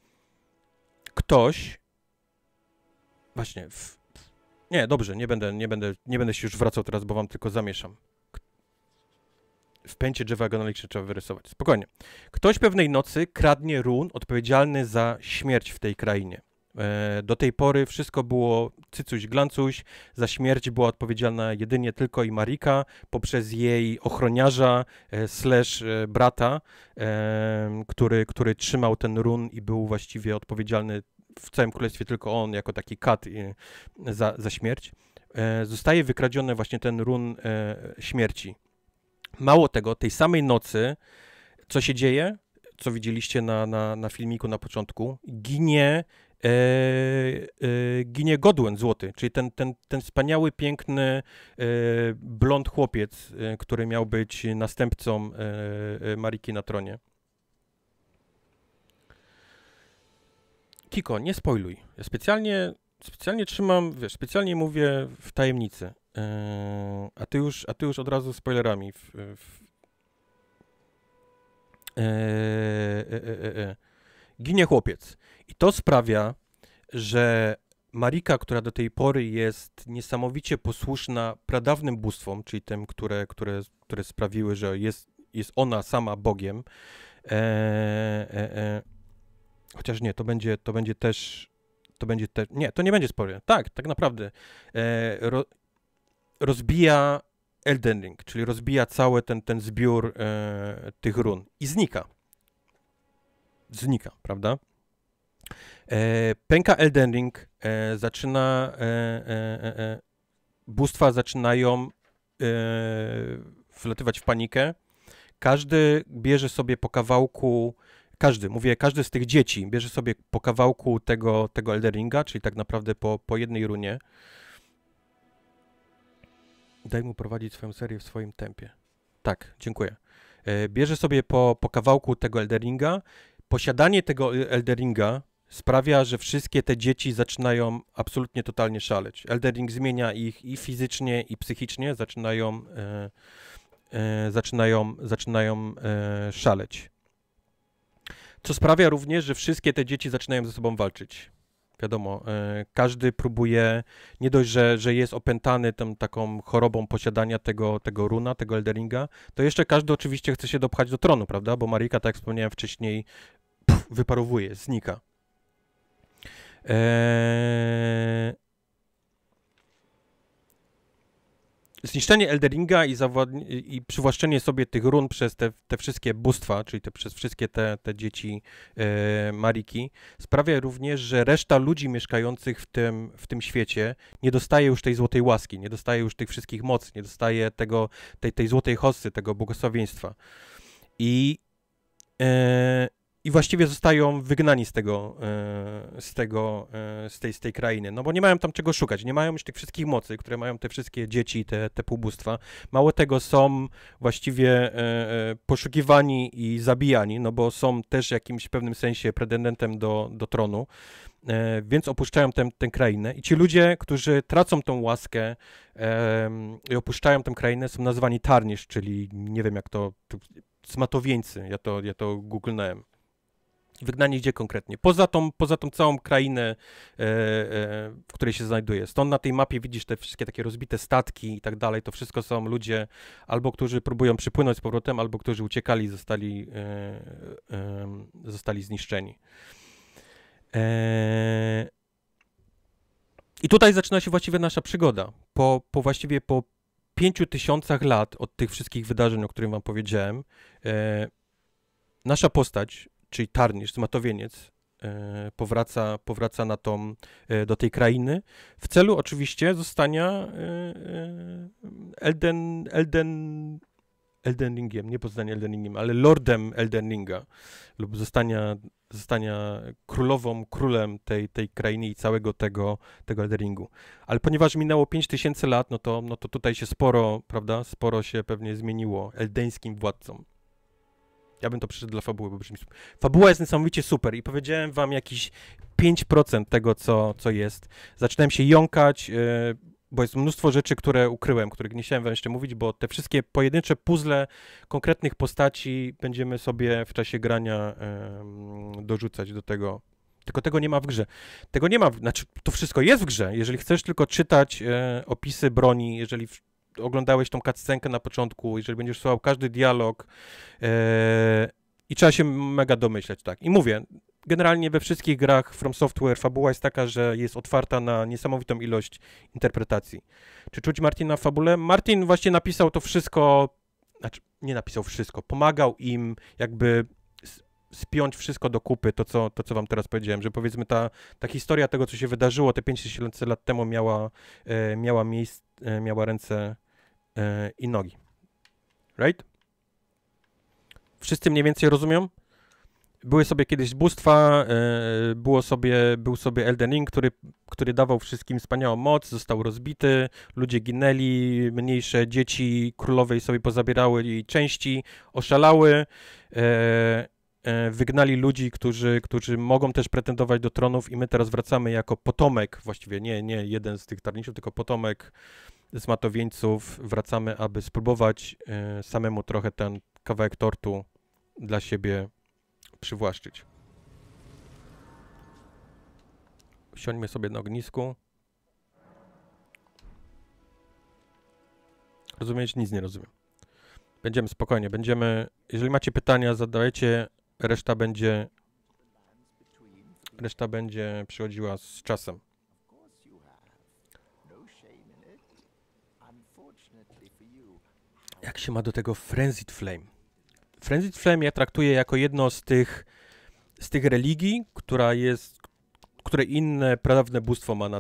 ktoś właśnie nie, dobrze, nie będę się już wracał teraz, bo wam tylko zamieszam. W pęcie drzewa genealogiczne trzeba wyrysować. Spokojnie. Ktoś pewnej nocy kradnie run odpowiedzialny za śmierć w tej krainie. Do tej pory wszystko było cycuś glancuś, za śmierć była odpowiedzialna jedynie tylko i Marika poprzez jej ochroniarza / brata, który trzymał ten run i był właściwie odpowiedzialny w całym królestwie, tylko on jako taki kat za śmierć. Zostaje wykradziony właśnie ten run śmierci. Mało tego, tej samej nocy, co się dzieje, co widzieliście na filmiku na początku, ginie Godwyn Złoty, czyli ten wspaniały, piękny blond chłopiec, który miał być następcą Mariki na tronie. Kiko, nie spoiluj. Ja specjalnie trzymam, wiesz, specjalnie mówię w tajemnicy. A ty już od razu spoilerami. Ginie chłopiec. I to sprawia, że Marika, która do tej pory jest niesamowicie posłuszna pradawnym bóstwom, czyli tym, które sprawiły, że jest ona sama Bogiem. Chociaż nie, to będzie też... Nie, to nie będzie spoiler. Tak naprawdę. Rozbija Elden Ring, czyli rozbija cały ten zbiór tych run i znika. Prawda? Pęka Elden Ring, bóstwa zaczynają wlatywać w panikę. Każdy bierze sobie po kawałku, każdy z tych dzieci bierze sobie po kawałku tego Elden Ringa, czyli tak naprawdę po jednej runie. Daj mu prowadzić swoją serię w swoim tempie. Tak, dziękuję. Bierze sobie po kawałku tego Elden Ringa. Posiadanie tego Elden Ringa sprawia, że wszystkie te dzieci zaczynają absolutnie totalnie szaleć. Elden Ring zmienia ich i fizycznie, i psychicznie, zaczynają szaleć. Co sprawia również, że wszystkie te dzieci zaczynają ze sobą walczyć. Wiadomo, każdy próbuje, nie dość, że jest opętany taką chorobą posiadania tego runa, tego Elden Ringa, to jeszcze każdy oczywiście chce się dopchać do tronu, prawda? Bo Marika, tak jak wspomniałem wcześniej, wyparowuje, znika. Zniszczenie Elden Ringa i przywłaszczenie sobie tych run przez te wszystkie bóstwa, czyli przez wszystkie te dzieci Mariki, sprawia również, że reszta ludzi mieszkających w tym świecie nie dostaje już tej złotej łaski, nie dostaje już tych wszystkich mocy, nie dostaje tej złotej hossy, tego błogosławieństwa. I i właściwie zostają wygnani z tej krainy, no bo nie mają tam czego szukać, nie mają już tych wszystkich mocy, które mają te wszystkie dzieci, te półbóstwa. Mało tego, są właściwie poszukiwani i zabijani, no bo są też w jakimś pewnym sensie pretendentem do tronu, więc opuszczają tę krainę i ci ludzie, którzy tracą tą łaskę i opuszczają tę krainę, są nazwani Tarnish, czyli nie wiem jak to cmatowieńcy, ja to googlnąłem. Wygnani gdzie konkretnie? Poza tą całą krainę, w której się znajduje. Stąd na tej mapie widzisz te wszystkie takie rozbite statki i tak dalej. To wszystko są ludzie albo którzy próbują przypłynąć z powrotem, albo którzy uciekali i zostali zniszczeni. I tutaj zaczyna się właściwie nasza przygoda. Właściwie po 5000 lat od tych wszystkich wydarzeń, o których wam powiedziałem, nasza postać, czyli Tarnish, cmatowieniec, powraca do tej krainy w celu oczywiście zostania Eldenringiem, nie poznania Eldenringiem, ale Lordem Eldenringa lub zostania królem tej krainy i całego tego Eldenringu. Ale ponieważ minęło 5000 lat, no to tutaj się sporo się pewnie zmieniło eldeńskim władcom. Ja bym to przyszedł dla fabuły, bo brzmi super. Fabuła jest niesamowicie super i powiedziałem wam jakieś 5% tego, co jest. Zaczynałem się jąkać, bo jest mnóstwo rzeczy, które ukryłem, których nie chciałem wam jeszcze mówić, bo te wszystkie pojedyncze puzzle konkretnych postaci będziemy sobie w czasie grania dorzucać do tego. Tylko tego nie ma w grze. Tego nie ma, znaczy to wszystko jest w grze. Jeżeli chcesz tylko czytać opisy broni, jeżeli oglądałeś tą cutscenkę na początku, jeżeli będziesz słuchał każdy dialog i trzeba się mega domyśleć, tak. I mówię, generalnie we wszystkich grach From Software fabuła jest taka, że jest otwarta na niesamowitą ilość interpretacji. Czy czuć Martina w fabule? Martin właśnie napisał to wszystko, znaczy nie napisał wszystko, pomagał im jakby spiąć wszystko do kupy, to co wam teraz powiedziałem, że powiedzmy ta historia tego, co się wydarzyło te 5000 lat temu miała miejsce, miała ręce i nogi. Right? Wszyscy mniej więcej rozumią? Były sobie kiedyś bóstwa, był sobie Elden Ring, który dawał wszystkim wspaniałą moc, został rozbity, ludzie ginęli, mniejsze dzieci królowej sobie pozabierały jej części, oszalały, wygnali ludzi, którzy mogą też pretendować do tronów i my teraz wracamy jako potomek, właściwie nie jeden z tych Tarnishów, tylko potomek cmatowieńców, wracamy, aby spróbować samemu trochę ten kawałek tortu dla siebie przywłaszczyć. Usiądźmy sobie na ognisku. Rozumieć? Nic nie rozumiem. Będziemy spokojnie, jeżeli macie pytania, zadajcie, reszta będzie przychodziła z czasem. Jak się ma do tego Frenzied Flame? Frenzied Flame ja traktuję jako jedno z tych religii, które inne pradawne bóstwo ma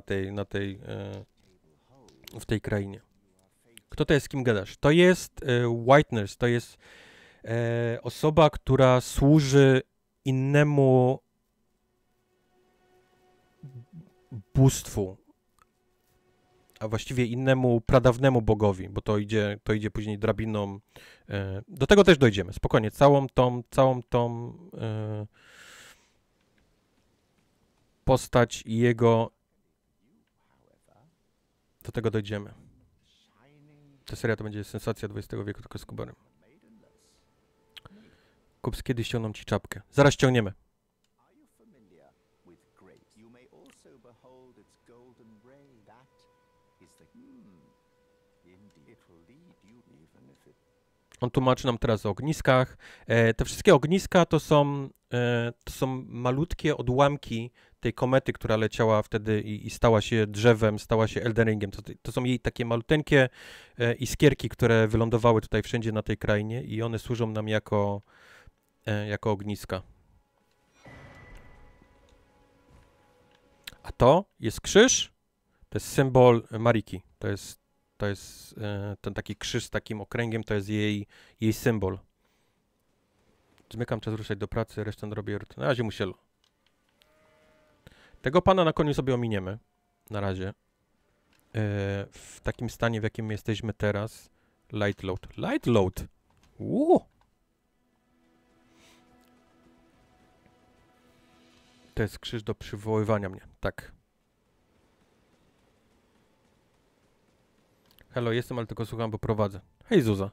w tej krainie. Kto to jest, z kim gadasz? To jest White Nurse, to jest osoba, która służy innemu bóstwu, a właściwie innemu praдаwnemu bogowi, bo to idzie później drabiną. Do tego też dojdziemy, spokojnie, całą tą postać i jego, do tego dojdziemy. Ta seria to będzie sensacja XX wieku, tylko z Kubarem. Kups, kiedyś ściągną ci czapkę. Zaraz ściągniemy. On tłumaczy nam teraz o ogniskach. Te wszystkie ogniska to są malutkie odłamki tej komety, która leciała wtedy i stała się drzewem, stała się Elden Ringiem. To są jej takie maluteńkie iskierki, które wylądowały tutaj wszędzie na tej krainie i one służą nam jako ogniska. A to jest krzyż, to jest symbol Mariki. To jest ten taki krzyż z takim okręgiem, to jest jej symbol. Zmykam, czas ruszać do pracy, resztę robię. Na razie musielo. Tego pana na koniu sobie ominiemy. Na razie. W takim stanie, w jakim jesteśmy teraz. Light load. Light load! To jest krzyż do przywoływania mnie. Tak. Hello, jestem, ale tylko słucham, bo prowadzę. Hej, Zuza.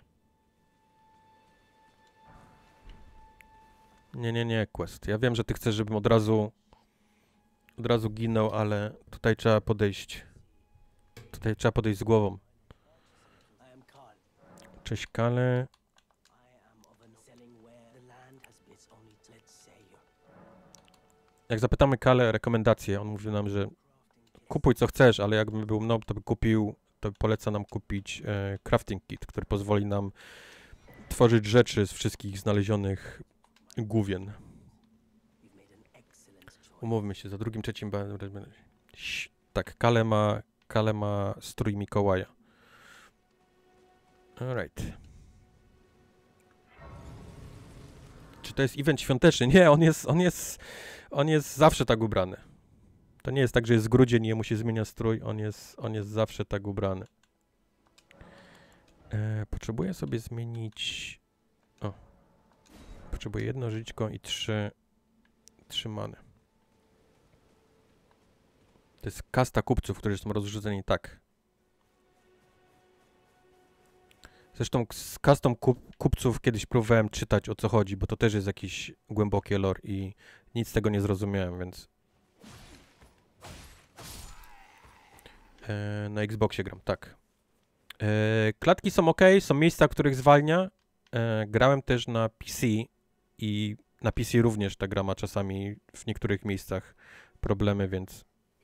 Nie, Quest. Ja wiem, że ty chcesz, żebym od razu ginął, ale tutaj trzeba podejść. Tutaj trzeba podejść z głową. Cześć, Kale. Jak zapytamy Kale rekomendacje, on mówi nam, że kupuj co chcesz, ale jakby był mną, to by kupił, to poleca nam kupić crafting kit, który pozwoli nam tworzyć rzeczy z wszystkich znalezionych główien. Umówmy się, za drugim, trzecim... Tak, Kale ma strój Mikołaja. Alright. Czy to jest event świąteczny? Nie, on jest zawsze tak ubrany. To nie jest tak, że jest grudzień i jemu się zmienia strój. On jest zawsze tak ubrany. Potrzebuję sobie zmienić... O. Potrzebuję jedno żyćko i trzy many. To jest kasta kupców, którzy są rozrzuceni tak. Zresztą z kastą kupców kiedyś próbowałem czytać, o co chodzi, bo to też jest jakiś głębokie lore i nic z tego nie zrozumiałem, więc... Na Xboxie gram, tak. Klatki są ok, są miejsca, których zwalnia. Grałem też na PC i na PC również ta gra ma czasami w niektórych miejscach problemy, więc...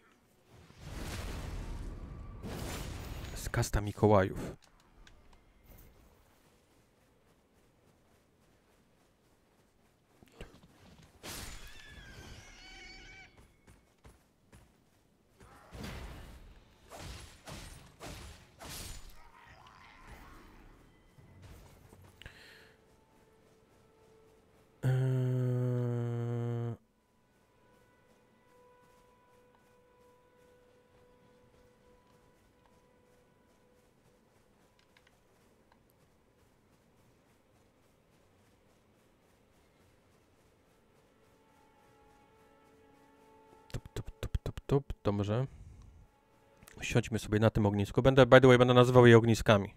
Z kasta Mikołajów. Dobrze. Siądźmy sobie na tym ognisku. By the way, będę nazywał je ogniskami.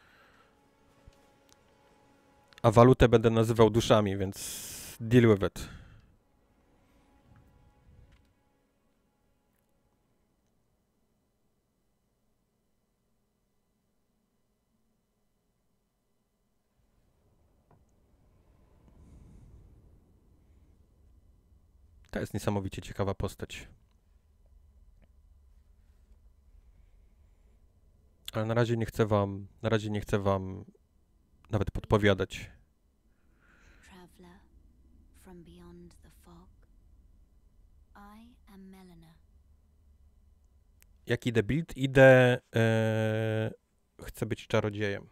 A walutę będę nazywał duszami, więc deal with it. To jest niesamowicie ciekawa postać. Ale na razie nie chcę wam nawet podpowiadać. Traveler from beyond the fog. I am Melina. Jak idę build? Idę... chcę być czarodziejem.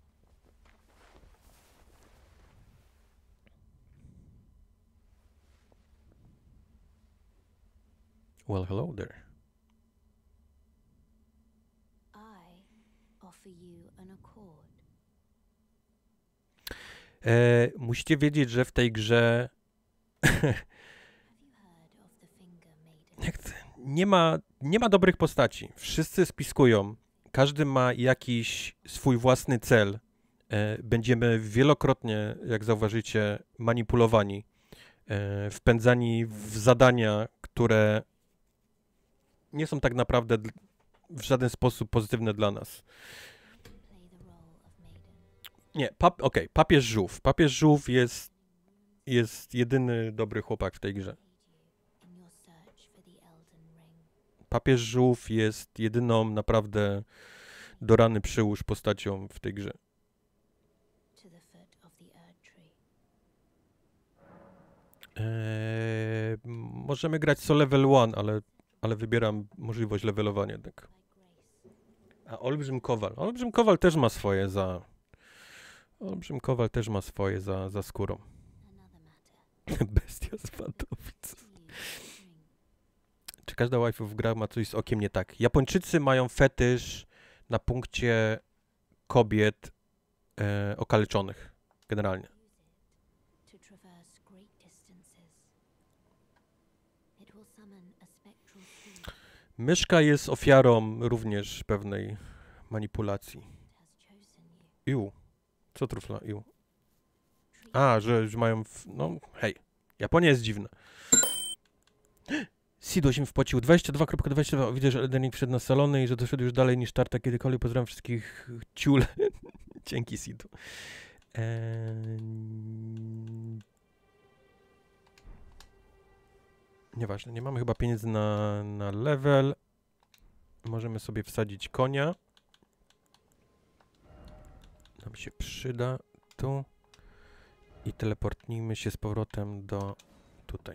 Well, hello there. I offer you an accord. Musicie wiedzieć, że w tej grze Have you heard of the Finger Maiden? nie ma dobrych postaci. Wszyscy spiskują. Każdy ma jakiś swój własny cel. Będziemy wielokrotnie, jak zauważycie, manipulowani. Wpędzani w zadania, które nie są tak naprawdę w żaden sposób pozytywne dla nas. Play the role of maiden. Nie, papież żółw. Papież żółw jest jedyny dobry chłopak w tej grze. In your search for the Elden Ring. Papież żółw jest jedyną naprawdę do rany przyłóż postacią w tej grze. To the foot of the Erd Tree. Możemy grać co level 1, ale wybieram możliwość levelowania. Tak. By grace. A Olbrzym Kowal. Olbrzym Kowal też ma swoje za... Olbrzym Kowal też ma swoje za skórą. Another Bestia z Wadowic. Czy każda waifu w grach ma coś z okiem nie tak? Japończycy mają fetysz na punkcie kobiet okaleczonych, generalnie. To traverse great distances. It will summon a spectral sea Myszka jest ofiarą również pewnej manipulacji. that has chosen you. Iu. Co trufla? Iu. A, że mają... No, hej. Japonia jest dziwna. Sido się wpłacił 22,22. Widzę, że Elden Ring wszedł na salony i że doszedł już dalej niż Tarta kiedykolwiek. Pozdrawiam wszystkich ciul. Dzięki, Sido. Nieważne, nie mamy chyba pieniędzy na level. Możemy sobie wsadzić konia. Nam się przyda tu. I teleportnijmy się z powrotem do tutaj.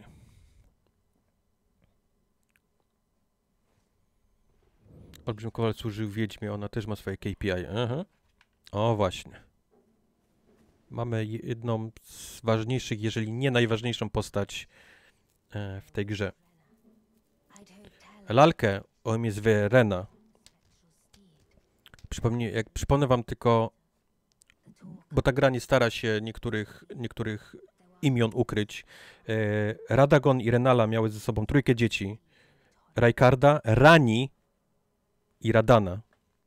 Olbrzym Kowal służył Wiedźmie, ona też ma swoje KPI. Aha. O, właśnie. Mamy jedną z ważniejszych, jeżeli nie najważniejszą postać w tej grze. I'd heard tell Lalkę o imię zwie Rena. spectral steed. Przypomnę wam tylko, The talk bo ta gra nie stara się niektórych imion ukryć. Radagon i Renala miały ze sobą trójkę dzieci. Rajkarda, Rani i Radana.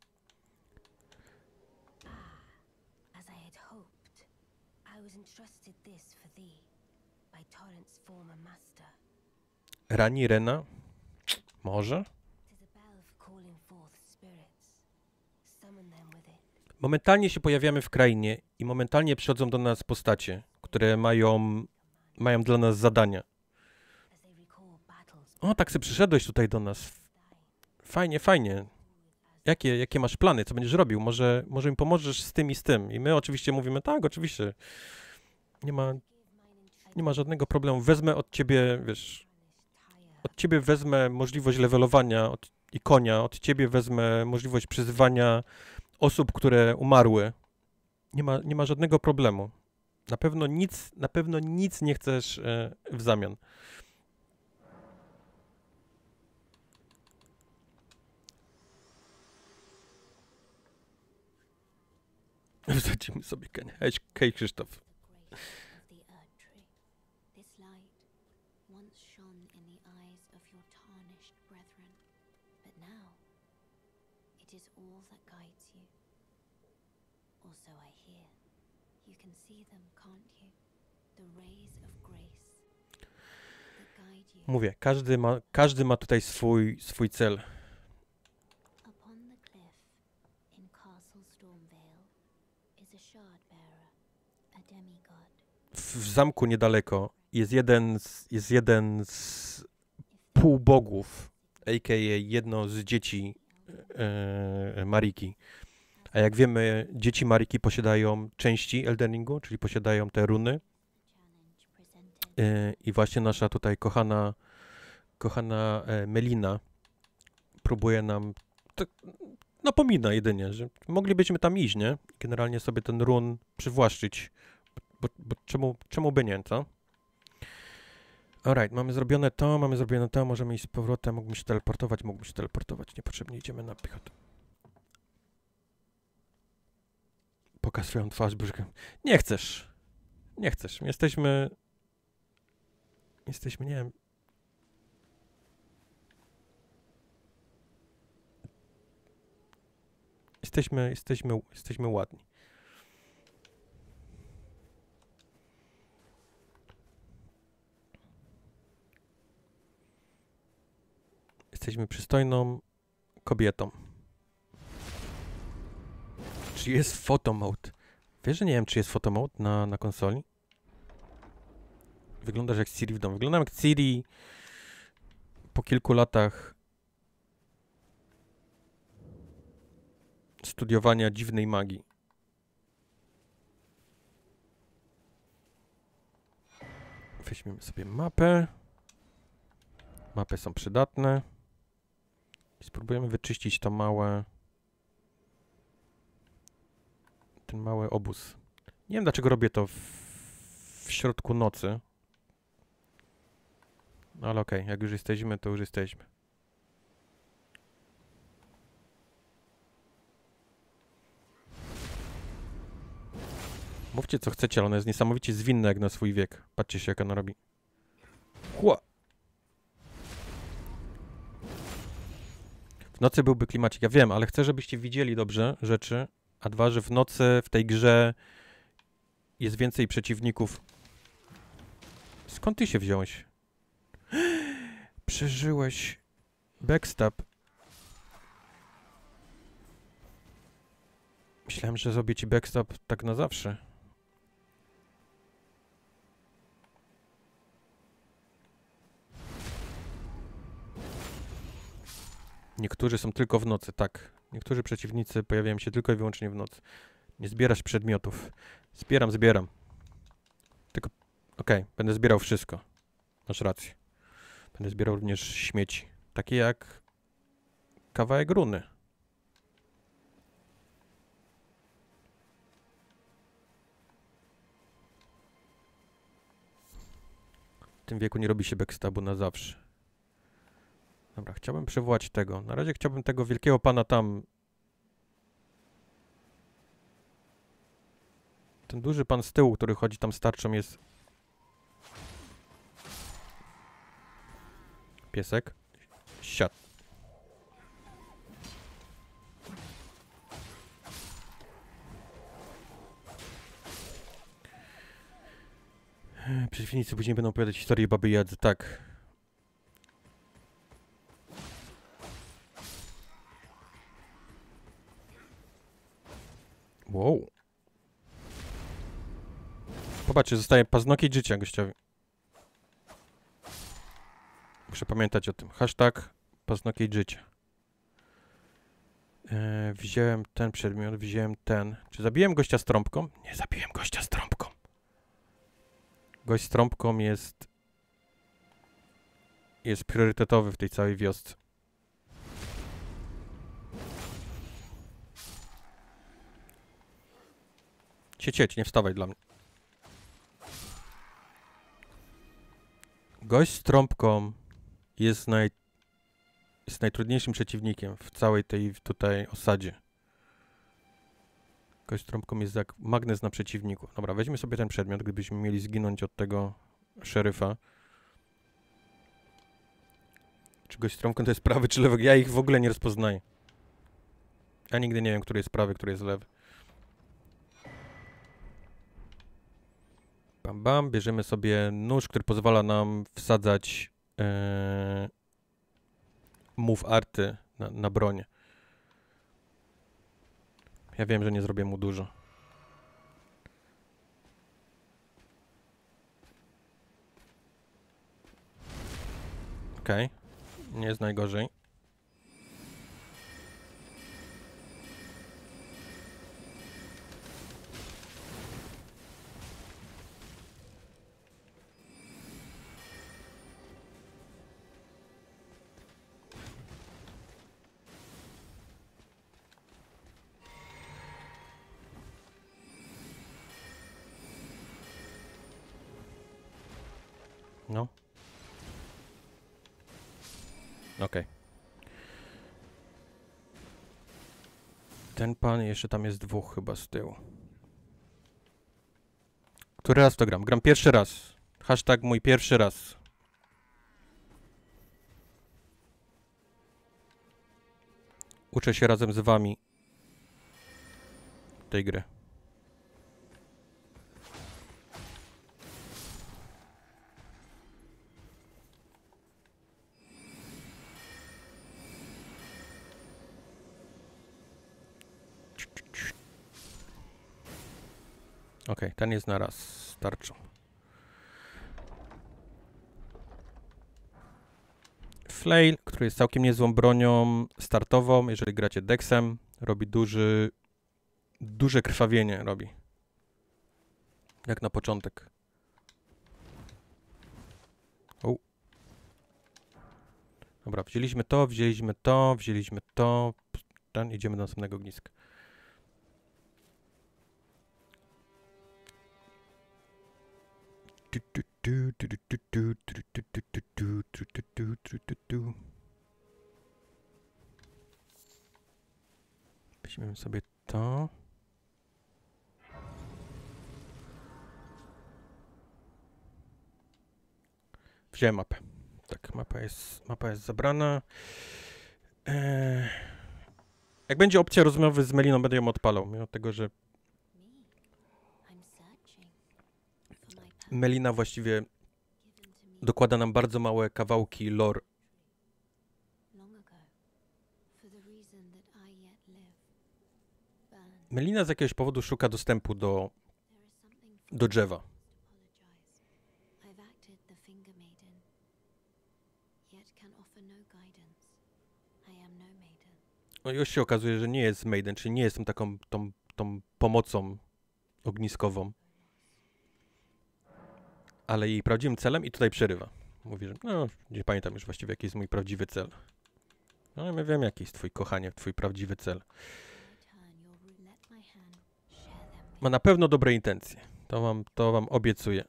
as I had hoped. I was entrusted this for thee by Torrent's former master. Rani, Rena? Może? 'Tis a bell calling forth spirits. Summon them with it. Momentalnie się pojawiamy w krainie i momentalnie przychodzą do nas postacie, które mają dla nas zadania. As they recall battles O, tak se przyszedłeś tutaj do nas. Fajnie, fajnie. Jakie masz plany? Co będziesz robił? Może mi pomożesz z tym i z tym? I my oczywiście mówimy, tak, oczywiście. Nie ma żadnego problemu. Wezmę od ciebie, wiesz, od ciebie wezmę możliwość levelowania i konia, od ciebie wezmę możliwość przyzywania osób, które umarły. Nie ma żadnego problemu. Na pewno nic nie chcesz w zamian. Wsadzimy sobie konia. Hej, Krzysztof. grace of the Erd Tree. This light once shone in the eyes of your tarnished brethren, but now it is all that guides you. Also, I hear you can see them, can't you? The rays of grace that guide you. Mówię, każdy ma tutaj swój cel. Upon the cliff in Castle Stormvale is a shard bearer, a demigod. W zamku niedaleko jest jeden z półbogów, a.k.a. jedno z dzieci Mariki. A jak wiemy, dzieci Mariki posiadają części Elden Ringu, czyli posiadają te runy. Challenge presented. I właśnie nasza tutaj kochana Melina próbuje nam, tak, napomina jedynie, że moglibyśmy tam iść, nie? Generalnie sobie ten run przywłaszczyć, bo czemu by nie, co? Alright, mamy zrobione to, możemy iść z powrotem, mógłbym się teleportować, niepotrzebnie idziemy na piechotę. Pokaż swoją twarz, brzuchem. Nie chcesz, jesteśmy, nie wiem, jesteśmy ładni. Jesteśmy przystojną kobietą. Czy jest photomode? Wiesz, że nie wiem, czy jest photomode na konsoli? Wyglądasz jak Ciri w domu. Wyglądam jak Ciri po kilku latach studiowania dziwnej magii. Weźmiemy sobie mapę. Mapy są przydatne. I spróbujemy wyczyścić ten mały obóz. Nie wiem, dlaczego robię to w środku nocy. No ale okej, jak już jesteśmy, to już jesteśmy. Mówcie co chcecie, ale ona jest niesamowicie zwinna jak na swój wiek. Patrzcie się jak ona robi. Chła! W nocy byłby klimacik, ja wiem, ale chcę, żebyście widzieli dobrze rzeczy, a dwa, że w nocy w tej grze jest więcej przeciwników. Skąd ty się wziąłeś? Przeżyłeś. Backstab. Myślałem, że zrobię ci backstab tak na zawsze. Niektórzy są tylko w nocy, tak. Niektórzy przeciwnicy pojawiają się tylko i wyłącznie w nocy. Nie zbierasz przedmiotów. Zbieram. Tylko, okej, będę zbierał wszystko. Masz rację. Będę zbierał również śmieci. Takie jak kawałek runy. W tym wieku nie robi się backstabu na zawsze. Dobra, chciałbym przywołać tego. Na razie chciałbym tego wielkiego pana tam. Ten duży pan z tyłu, który chodzi tam z tarczą jest... Piesek. Siad. Przeciwnicy później będą opowiadać historię Baby Jadzy, tak. Wow. Popatrzcie, zostaje paznokieć życia gościowi. Muszę pamiętać o tym. Hashtag paznokieć życia. Wziąłem ten przedmiot, wziąłem ten. Czy zabiłem gościa z trąbką? Nie zabiłem gościa z trąbką. Gość z trąbką jest priorytetowy w tej całej wiosce. Cieć, nie wstawaj dla mnie. Gość z trąbką jest najtrudniejszym przeciwnikiem w całej tej tutaj osadzie. Gość z trąbką jest jak magnes na przeciwniku. Dobra, weźmy sobie ten przedmiot, gdybyśmy mieli zginąć od tego szeryfa. Czy gość z trąbką to jest prawy czy lewy? Ja ich w ogóle nie rozpoznaję. Ja nigdy nie wiem, który jest prawy, który jest lewy. Bam, bam. Bierzemy sobie nóż, który pozwala nam wsadzać move arty na bronię. Ja wiem, że nie zrobię mu dużo. Okej. Nie jest najgorzej. No. Okej. Ten pan, jeszcze tam jest dwóch chyba z tyłu. Który raz to gram? Gram pierwszy raz. Hashtag mój pierwszy raz. Uczę się razem z wami tej gry. Okej, ten jest na raz z tarczą. Flail, który jest całkiem niezłą bronią startową, jeżeli gracie Dexem, robi duże krwawienie robi. Jak na początek. O. Dobra, wzięliśmy to. Ten, idziemy do następnego ogniska. Weźmiemy sobie to. Wziąłem mapę. Tak, mapa jest zabrana. Jak będzie opcja rozmowy z Meliną, będę ją odpalał, mimo tego, że Melina właściwie dokłada nam bardzo małe kawałki lore. Melina z jakiegoś powodu szuka dostępu do drzewa. No już się okazuje, że nie jest Maiden, czyli nie jestem taką tą pomocą ogniskową. Ale jej prawdziwym celem i tutaj przerywa. Mówi, że no, nie pamiętam już właściwie, jaki jest mój prawdziwy cel. No, my wiem, jaki jest twój, kochanie, twój prawdziwy cel. Ma na pewno dobre intencje. To wam obiecuję.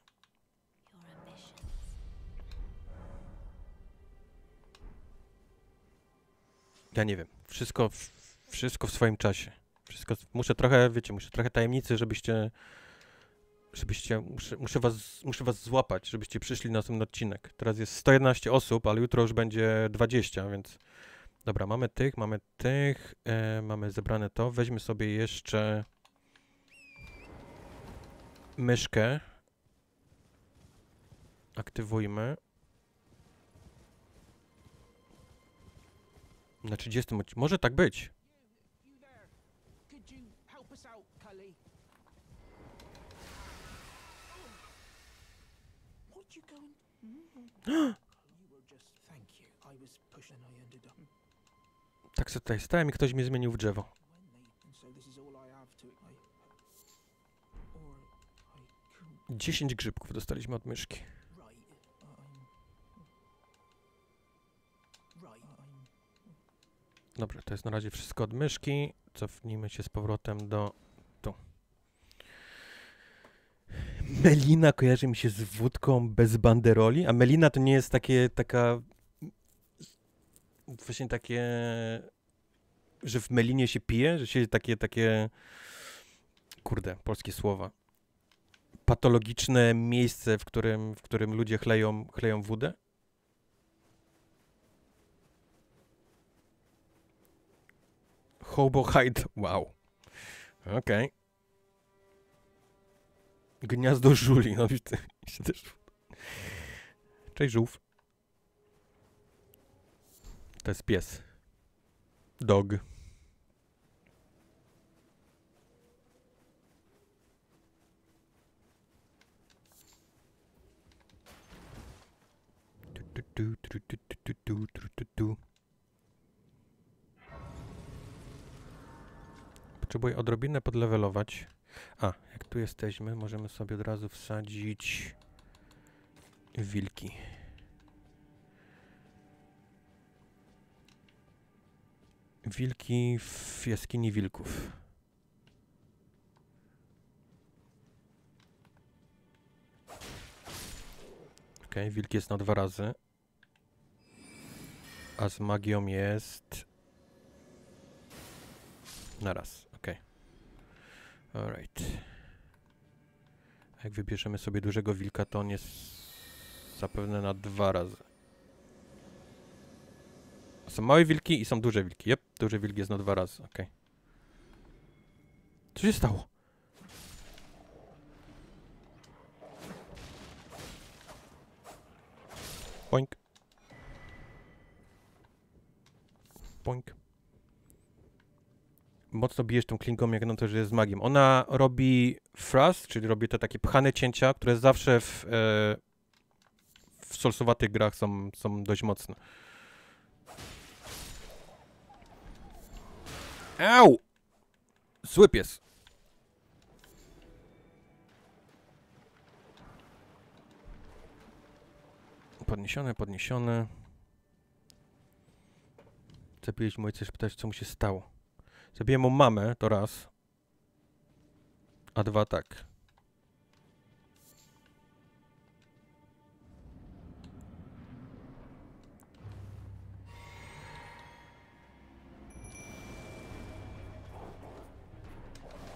Ja nie wiem. Wszystko w swoim czasie. Muszę trochę tajemnicy, muszę was złapać, żebyście przyszli na następny odcinek. Teraz jest 111 osób, ale jutro już będzie 20, więc... Dobra, mamy tych, mamy zebrane to. Weźmy sobie jeszcze myszkę. Aktywujmy. Na 30 odcinku. Może tak być. Tak sobie tutaj stałem i ktoś mnie zmienił w drzewo. 10 grzybków dostaliśmy od myszki. Dobra, to jest na razie wszystko od myszki. Cofnijmy się z powrotem do tu. Melina kojarzy mi się z wódką bez banderoli, a Melina to nie jest taka... Właśnie takie... Że w Melinie się pije, że się takie... Kurde, polskie słowa. Patologiczne miejsce, w którym ludzie chleją wódę. Hobo hide. Wow. Okej. Gniazdo żuli. No widzę. Cześć, żółw. To jest pies. Dog. Potrzebuję odrobinę podlewelować. A, jak tu jesteśmy, możemy sobie od razu wsadzić wilki. Wilki w jaskini wilków. Okej, wilk jest na 2 razy. A z magią jest... na raz, okej. Alright. Jak wybierzemy sobie dużego wilka, to on jest zapewne na 2 razy. Są małe wilki i są duże wilki. Jep, duży wilk jest na 2 razy, okej. Co się stało? Boink. Boink. Mocno bijesz tą klinką, jak na to, że jest magiem. Ona robi thrust, czyli robi te takie pchane cięcia, które zawsze w solsowatych grach są dość mocne. Au! Zły pies. Podniesione. Zabiłeś mu ojca, pytać, co mu się stało. Zabiłem mu mamę, to raz. A 2 tak.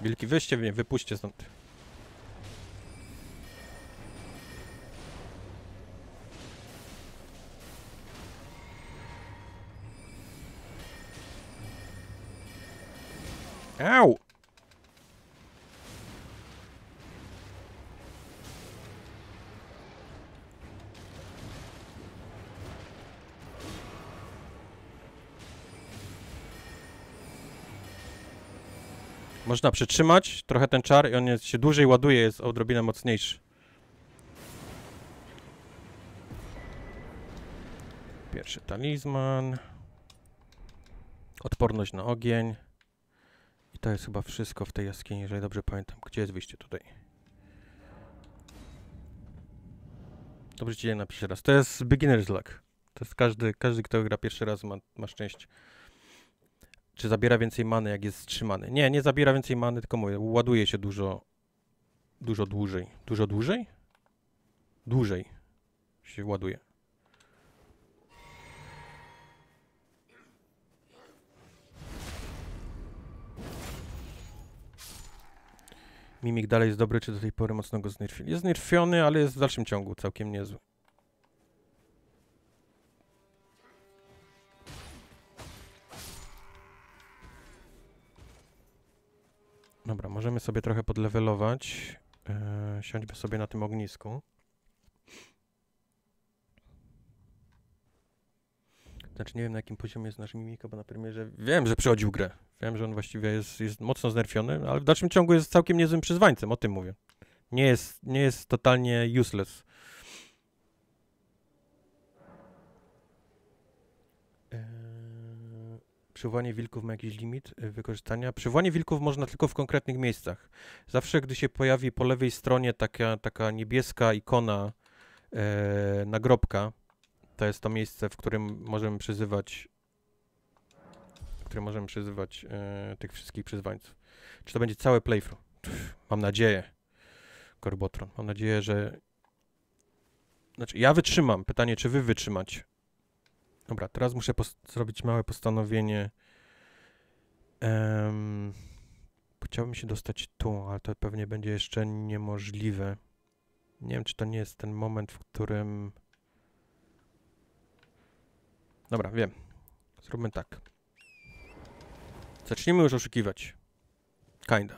Wilki, weźcie mnie, wypuśćcie stąd. Au! Można przytrzymać trochę ten czar i on się dłużej ładuje, jest odrobinę mocniejszy. Pierwszy talizman. Odporność na ogień. I to jest chyba wszystko w tej jaskini, jeżeli dobrze pamiętam. Gdzie jest wyjście tutaj? Dobrze ci je napiszę raz. To jest beginner's luck. To jest każdy kto gra pierwszy raz ma szczęście. Czy zabiera więcej many, jak jest wstrzymany? Nie, nie zabiera więcej many, tylko mówię, ładuje się dużo dłużej. Dużo dłużej? Dłużej się ładuje. Mimik dalej jest dobry, czy do tej pory mocno go znerfili? Jest znerfiony, ale jest w dalszym ciągu całkiem niezły. Dobra, możemy sobie trochę podlewelować. Siądźmy sobie na tym ognisku. Znaczy nie wiem, na jakim poziomie jest nasz Mimika, bo na premierze wiem, że przechodził grę. Wiem, że on właściwie jest mocno znerfiony, ale w dalszym ciągu jest całkiem niezłym przyzwańcem, o tym mówię. Nie jest totalnie useless. Przywołanie wilków ma jakiś limit wykorzystania? Przywołanie wilków można tylko w konkretnych miejscach. Zawsze, gdy się pojawi po lewej stronie taka niebieska ikona nagrobka, to jest to miejsce, w którym możemy przyzywać tych wszystkich przyzwańców. Czy to będzie całe playthrough? Mam nadzieję, Gorbotron. Mam nadzieję, że... Znaczy, ja wytrzymam. Pytanie, czy wy wytrzymacie? Dobra, teraz muszę zrobić małe postanowienie. Chciałbym się dostać tu, ale to pewnie będzie jeszcze niemożliwe. Nie wiem, czy to nie jest ten moment, w którym... Dobra, wiem. Zróbmy tak. Zacznijmy już oszukiwać. Kinda.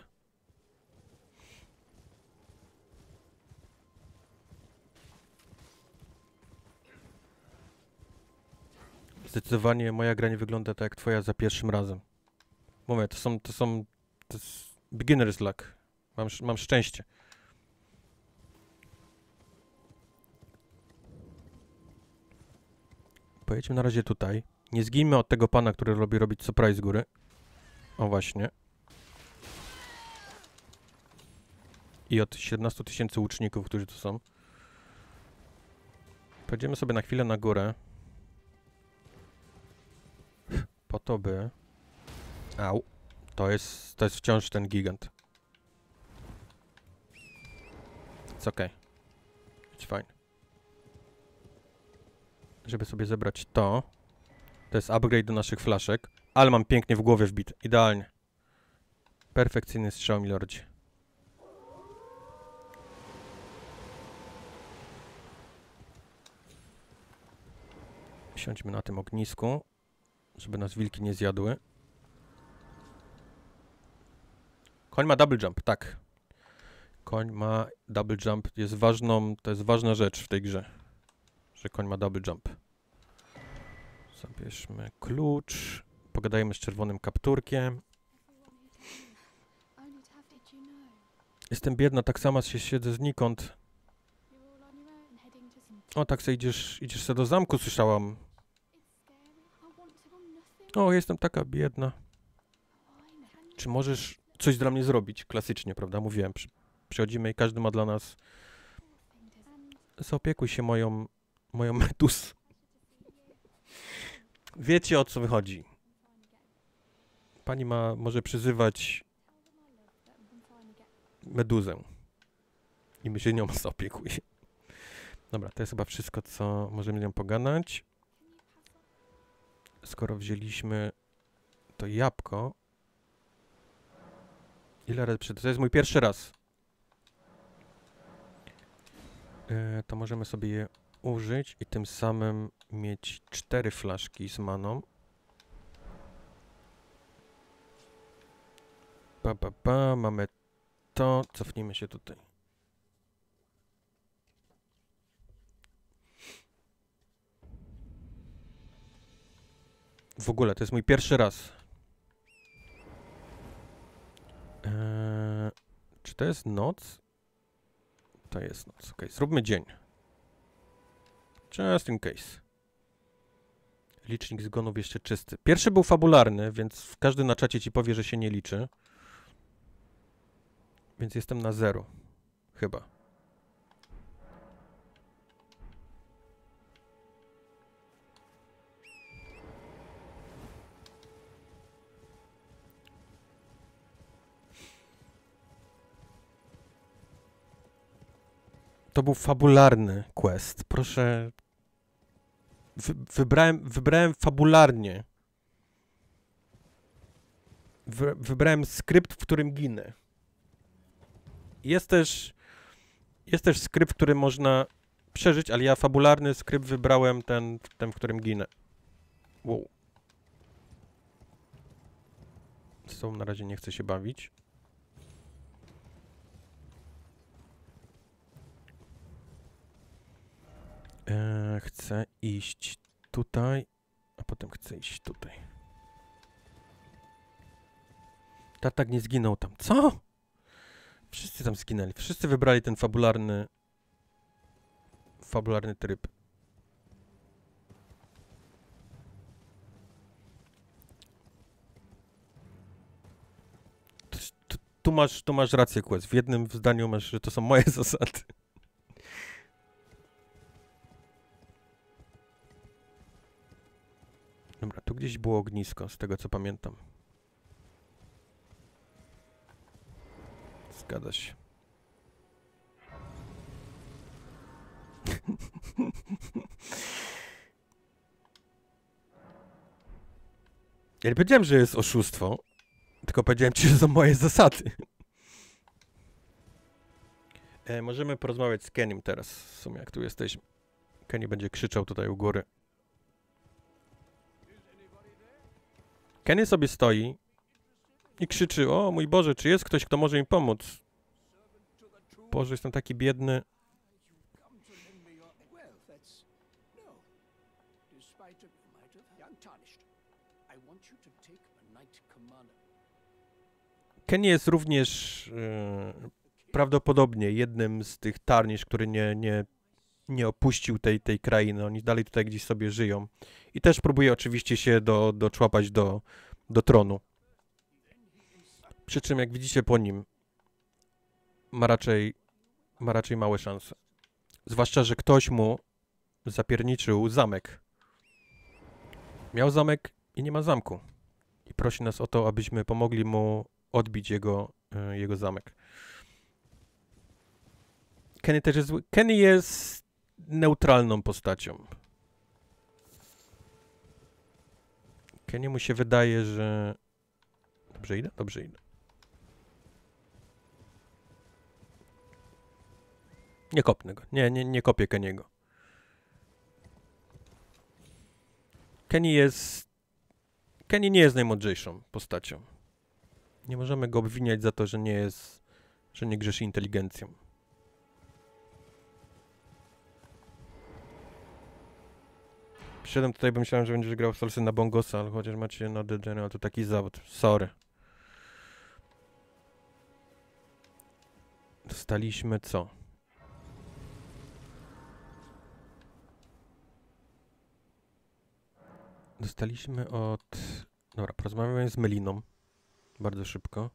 Zdecydowanie moja gra nie wygląda tak jak twoja za pierwszym razem. Mówię, to jest beginner's luck. Mam szczęście. Pojedźmy na razie tutaj. Nie zginmy od tego pana, który lubi robić surprise z góry. O właśnie. I od 17 000 łuczników, którzy tu są. Pojedziemy sobie na chwilę na górę. Po to by... Au. To jest wciąż ten gigant. It's okay. It's fine. Żeby sobie zebrać to. To jest upgrade do naszych flaszek. Ale mam pięknie w głowie wbite. Idealnie. Perfekcyjny strzał, milordzie. Siądźmy na tym ognisku, żeby nas wilki nie zjadły. Koń ma double jump, tak. Koń ma double jump. To jest ważna rzecz w tej grze. Że koń ma double jump. Zabierzmy klucz. Pogadajmy z czerwonym kapturkiem. Jestem biedna, tak sama się siedzę znikąd. O, tak se idziesz se do zamku, słyszałam. O, jestem taka biedna. Czy możesz coś dla mnie zrobić? Klasycznie, prawda? Mówiłem, przychodzimy i każdy ma dla nas... Zaopiekuj się moją medus. Wiecie, o co wychodzi. Pani może przyzywać meduzę. I my się nią zaopiekuje. Dobra, to jest chyba wszystko, co możemy z nią pogadać. Skoro wzięliśmy to jabłko, Ile razy to jest mój pierwszy raz. To możemy sobie je użyć i tym samym mieć 4 flaszki z maną. Mamy to. Cofnijmy się tutaj. W ogóle, to jest mój pierwszy raz. Czy to jest noc? To jest noc. Ok, zróbmy dzień. Just in case. Licznik zgonów jeszcze czysty. Pierwszy był fabularny, więc każdy na czacie ci powie, że się nie liczy. Więc jestem na 0. Chyba. To był fabularny quest. Proszę. Wybrałem fabularnie. Wybrałem skrypt, w którym ginę. Jest też skrypt, w którym można przeżyć, ale ja fabularny skrypt wybrałem ten, w którym ginę. Wow. Z tą na razie nie chcę się bawić. Chcę iść tutaj, a potem chcę iść tutaj. Tartak nie zginął tam. Co? Wszyscy tam zginęli. Wszyscy wybrali ten fabularny tryb. Tu masz rację, Quest. W jednym zdaniu masz, że to są moje zasady. Dobra, tu gdzieś było ognisko, z tego co pamiętam. Zgadza się. Ja nie powiedziałem, że jest oszustwo, tylko powiedziałem ci, że są moje zasady. Możemy porozmawiać z Kenim teraz, w sumie jak tu jesteśmy. Kenny będzie krzyczał tutaj u góry. Kenny sobie stoi i krzyczy: o mój Boże, czy jest ktoś, kto może mi pomóc? Boże, jestem taki biedny. Kenny jest również prawdopodobnie jednym z tych Tarnish, który nie opuścił tej krainy. Oni dalej tutaj gdzieś sobie żyją. I też próbuje oczywiście się doczłapać do tronu. Przy czym, jak widzicie po nim, ma raczej małe szanse. Zwłaszcza, że ktoś mu zapierniczył zamek. Miał zamek i nie ma zamku. I prosi nas o to, abyśmy pomogli mu odbić jego zamek. Kenny też jest zły. Kenny jest neutralną postacią. Kenny mu się wydaje, że... Dobrze idę? Dobrze idę. Nie kopnę go. Nie kopię Kenny'ego. Kenny nie jest najmądrzejszą postacią. Nie możemy go obwiniać za to, że nie grzeszy inteligencją. Przyszedłem tutaj, bo myślałem, że będziesz grał Soulsy na bongosa, ale chociaż macie na The General, to taki zawód. Sorry. Dostaliśmy co? Dostaliśmy od... Dobra, porozmawiamy z Meliną. Bardzo szybko.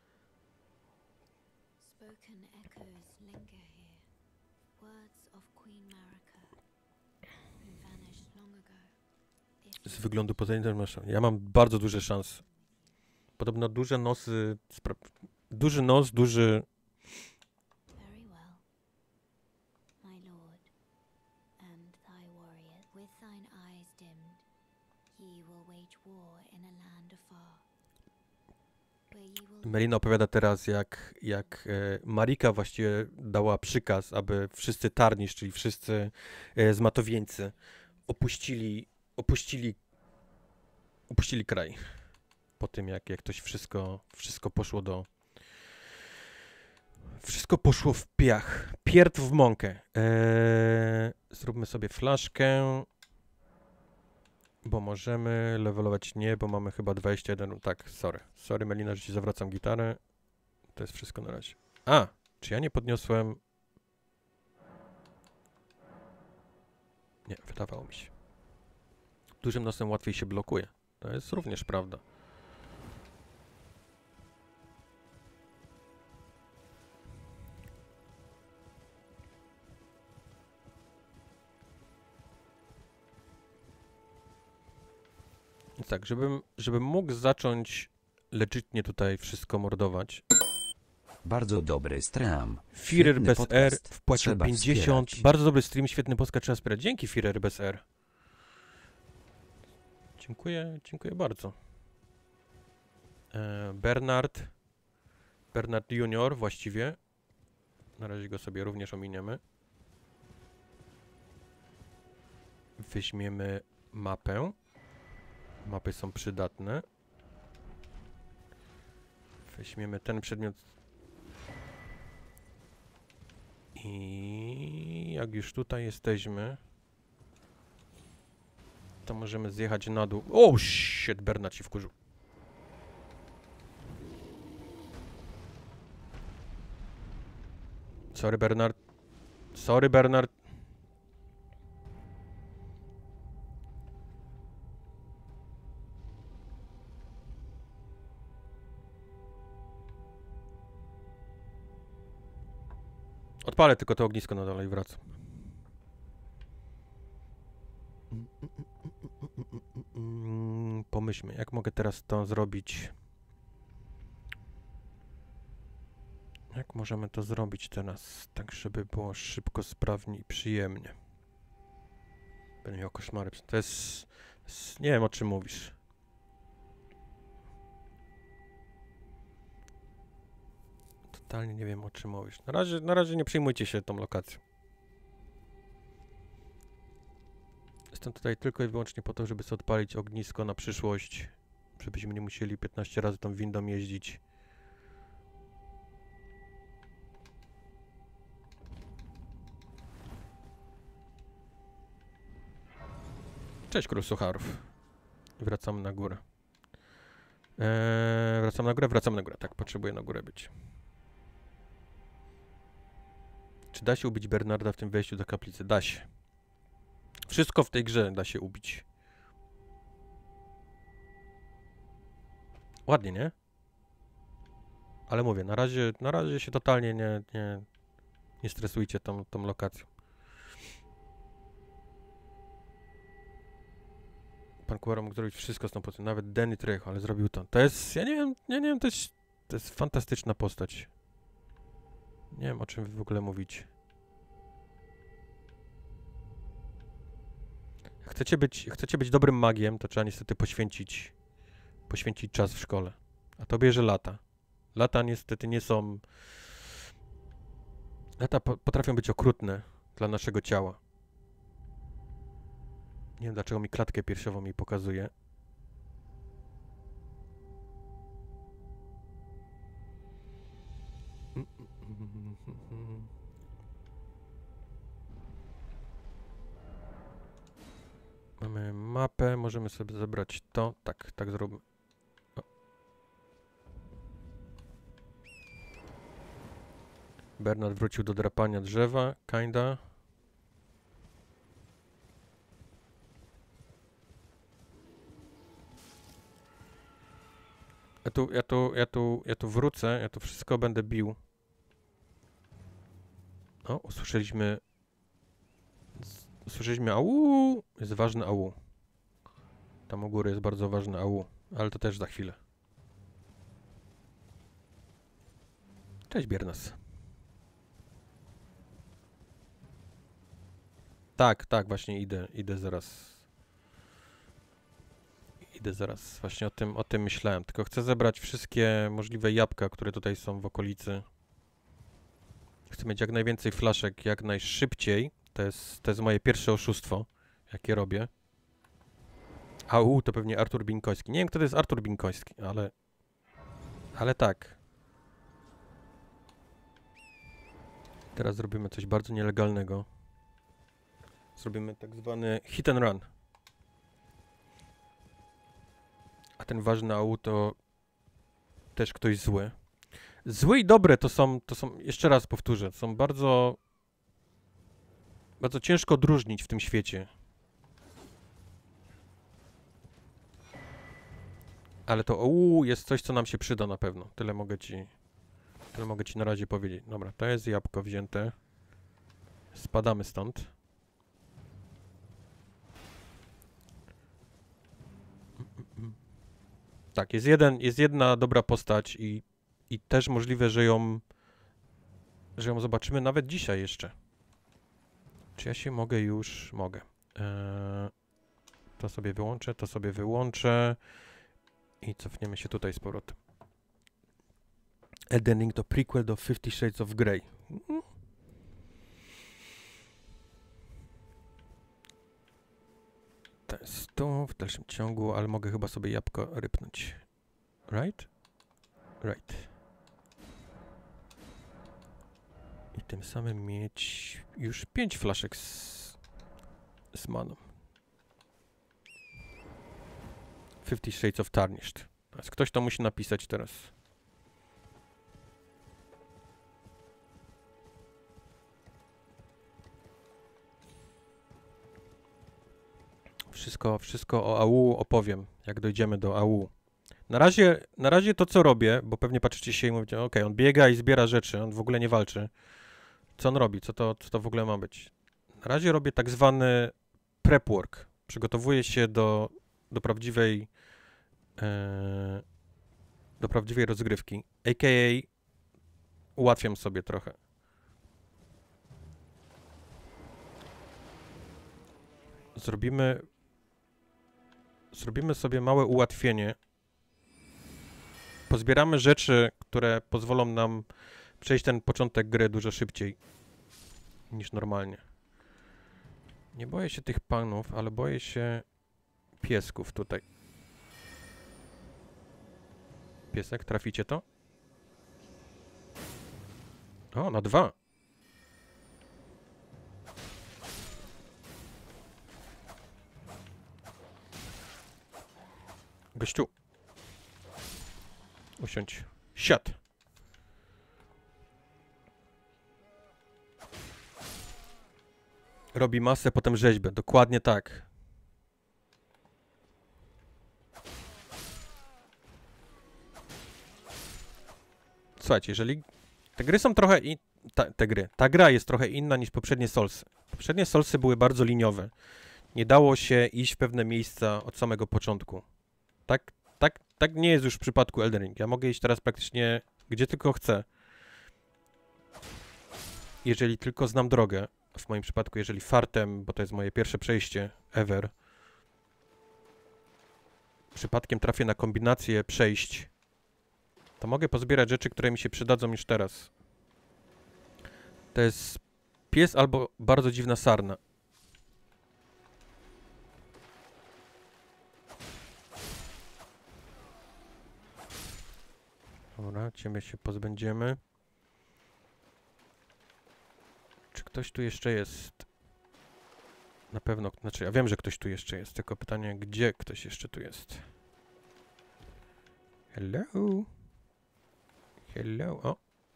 Spoken echoes linger here. Words of Queen Marika, who vanished long ago. Z wyglądu poza internetem. Ja mam bardzo duże szanse. Podobno duże nosy... Duży nos, duży... Very well, my lord, and thy warrior, with thine eyes dimmed, ye will wage war in a land afar. where you will Melina opowiada teraz, jak Marika właściwie dała przykaz, aby wszyscy Tarnisz, czyli wszyscy zmatowieńcy opuścili kraj. Po tym, jak to wszystko poszło wszystko poszło w piach. Pierd w mąkę. Zróbmy sobie flaszkę. Bo możemy levelować nie, bo mamy chyba 21. Tak, sorry. Sorry Melina, że ci zawracam gitarę. To jest wszystko na razie. A, czy ja nie podniosłem... Nie, wydawało mi się. Dużym nosem łatwiej się blokuje. To jest również prawda. Więc tak, żebym mógł zacząć legitnie tutaj wszystko mordować. Bardzo dobry stream. Führer Świetny bez R podcast. wpłacił Trzeba 50. wspierać. Bardzo dobry stream, świetny podcast, trzeba wspierać. Dzięki Führer bez R. Dziękuję bardzo. Bernard Junior właściwie. Na razie go sobie również ominiemy. Weźmiemy mapę. Mapy są przydatne. Weźmiemy ten przedmiot. I jak już tutaj jesteśmy, to możemy zjechać na dół. O, shit, Bernard się wkurzył. Sorry, Bernard. Sorry, Bernard. Odpalę tylko to ognisko na dole i wracam. Pomyślmy, jak mogę teraz to zrobić? Jak możemy to zrobić teraz, tak żeby było szybko, sprawnie i przyjemnie? Będę miał koszmary. To jest... Nie wiem, o czym mówisz. Totalnie nie wiem, o czym mówisz. Na razie nie przejmujcie się tą lokacją. Jestem tutaj tylko i wyłącznie po to, żeby sobie odpalić ognisko na przyszłość. Żebyśmy nie musieli 15 razy tą windą jeździć. Cześć, król sucharów. Wracamy na górę. Wracamy na górę? Wracamy na górę. Tak, potrzebuję na górę być. Czy da się ubić Bernarda w tym wejściu do kaplicy? Da się. Wszystko w tej grze da się ubić. Ładnie, nie? Ale mówię, na razie się totalnie nie stresujcie tą lokacją. Pan Kuara mógł zrobić wszystko z tą postacią, nawet Danny Trejo, ale zrobił to. To jest, ja nie wiem, to jest fantastyczna postać. Nie wiem, o czym wy w ogóle mówicie. Chcecie być dobrym magiem, to trzeba niestety poświęcić czas w szkole. A to bierze lata. Lata niestety nie są... Lata potrafią być okrutne dla naszego ciała. Nie wiem, dlaczego mi klatkę piersiową mi pokazuje. Mamy mapę, możemy sobie zebrać to. Tak zróbmy. O. Bernard wrócił do drapania drzewa, kinda. Ja tu wrócę, ja tu wszystko będę bił. O, usłyszeliśmy au. Jest ważne au. Tam u góry jest bardzo ważne au, ale to też za chwilę. Cześć, Biernas. Tak, właśnie idę zaraz. Idę zaraz, właśnie o tym myślałem. Tylko chcę zebrać wszystkie możliwe jabłka, które tutaj są w okolicy. Chcę mieć jak najwięcej flaszek, jak najszybciej. To jest moje pierwsze oszustwo, jakie robię. To pewnie Artur Bińkoński. Nie wiem, kto to jest Artur Bińkoński, ale tak. Teraz zrobimy coś bardzo nielegalnego. Zrobimy tak zwany hit and run. A ten ważny AU to też ktoś zły. Zły i dobre to są, jeszcze raz powtórzę, są bardzo ciężko odróżnić w tym świecie. Ale to jest coś, co nam się przyda na pewno. Tyle mogę ci na razie powiedzieć. Dobra, to jest jabłko wzięte. Spadamy stąd. Tak, jest jedna dobra postać i też możliwe, że ją zobaczymy nawet dzisiaj jeszcze. Czy ja się mogę już? Mogę. To sobie wyłączę i cofniemy się tutaj z powrotem. Elden Ring to prequel do 50 Shades of Grey. To jest tu w dalszym ciągu, ale mogę chyba sobie jabłko rypnąć. Right? Right. I tym samym mieć już 5 flaszek z maną. 50 Shades of Tarnished. Teraz ktoś to musi napisać teraz. Wszystko o AU opowiem, jak dojdziemy do AU. Na razie to, co robię, bo pewnie patrzycie się i mówicie, okej, on biega i zbiera rzeczy, on w ogóle nie walczy. Co on robi? Co to w ogóle ma być? Na razie robię tak zwany prep work. Przygotowuję się do prawdziwej rozgrywki. A.k.a. ułatwiam sobie trochę. Zrobimy sobie małe ułatwienie. Pozbieramy rzeczy, które pozwolą nam przejść ten początek gry dużo szybciej niż normalnie. Nie boję się tych panów, ale boję się piesków tutaj. Piesek, traficie to? O, na 2. Gościu. Usiądź. Siad. Robi masę, potem rzeźbę. Dokładnie tak. Słuchajcie, jeżeli... Te gry są trochę... Ta gra jest trochę inna niż poprzednie Soulsy. Poprzednie Soulsy były bardzo liniowe. Nie dało się iść w pewne miejsca od samego początku. Tak nie jest już w przypadku Elden Ring. Ja mogę iść teraz praktycznie gdzie tylko chcę. Jeżeli tylko znam drogę. W moim przypadku, jeżeli fartem, bo to jest moje pierwsze przejście ever. Przypadkiem trafię na kombinację przejść. To mogę pozbierać rzeczy, które mi się przydadzą już teraz. To jest pies albo bardzo dziwna sarna. Dobra, ciebie się pozbędziemy. Czy ktoś tu jeszcze jest? Na pewno, znaczy ja wiem, że ktoś tu jeszcze jest, tylko pytanie, gdzie ktoś jeszcze tu jest? Hello? Hello? O!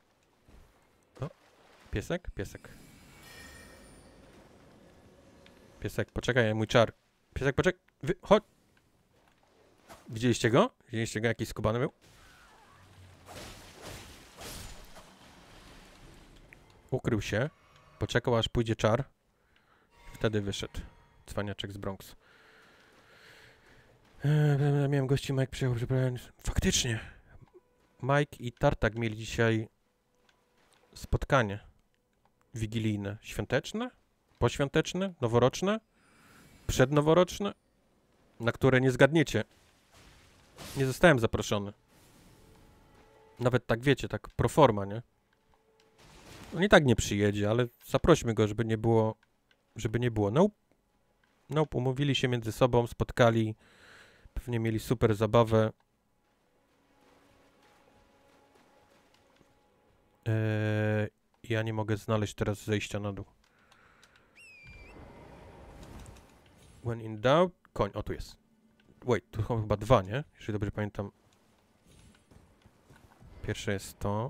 Piesek? Piesek. Piesek, poczekaj, mój czar. Piesek, poczekaj, chodź! Widzieliście go? Widzieliście go? Jakiś skubany był? Ukrył się. Poczekał, aż pójdzie czar. Wtedy wyszedł. Cwaniaczek z Bronx. Miałem gości, Mike przyjechał. Faktycznie. Mike i Tartak mieli dzisiaj spotkanie wigilijne. Świąteczne? Poświąteczne? Noworoczne? Przednoworoczne? Na które nie zgadniecie. Nie zostałem zaproszony. Nawet tak wiecie, tak pro forma, nie? On i tak nie przyjedzie, ale zaprośmy go, żeby nie było... Żeby nie było. Nope. Nope, umówili się między sobą, spotkali. Pewnie mieli super zabawę. Ja nie mogę znaleźć teraz zejścia na dół. When in doubt... Koń, o tu jest. Wait, tu są chyba dwa, nie? Jeżeli dobrze pamiętam. Pierwsze jest to.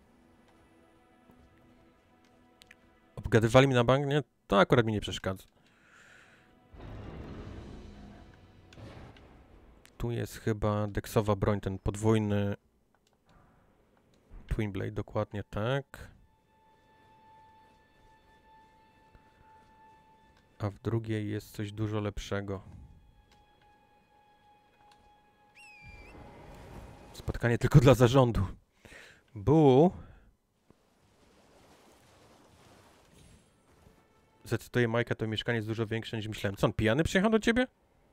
Obgadywali mi na bank, nie? To akurat mi nie przeszkadza. Tu jest chyba deksowa broń, ten podwójny Twin Blade, dokładnie tak. A w drugiej jest coś dużo lepszego. Spotkanie tylko dla zarządu. Bu. Zacytuję Majka, to mieszkanie jest dużo większe niż myślałem. Co, on pijany przyjechał do ciebie?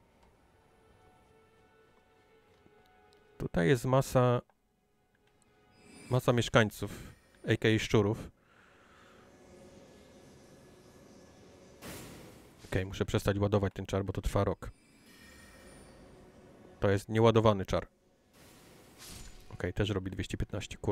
Tutaj jest masa mieszkańców, a.k.a. szczurów. Okej, muszę przestać ładować ten czar, bo to trwa rok. To jest nieładowany czar. Okej, też robi 215, cool.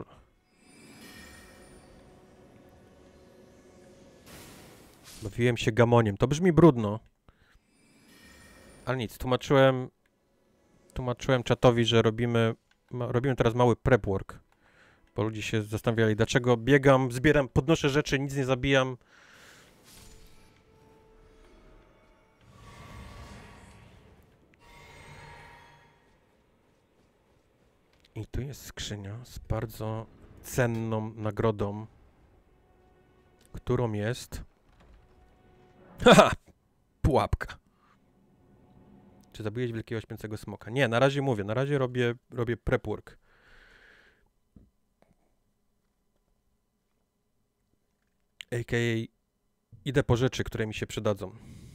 Bawiłem się gamoniem. To brzmi brudno. Ale nic, tłumaczyłem czatowi, że robimy teraz mały prep work. Bo ludzie się zastanawiali, dlaczego biegam, zbieram, podnoszę rzeczy, nic nie zabijam. I tu jest skrzynia z bardzo cenną nagrodą, którą jest... Haha! Pułapka. Czy zabiłeś wielkiego śpiącego smoka? Nie, na razie mówię, na razie robię prep work. A.k.a. idę po rzeczy, które mi się przydadzą.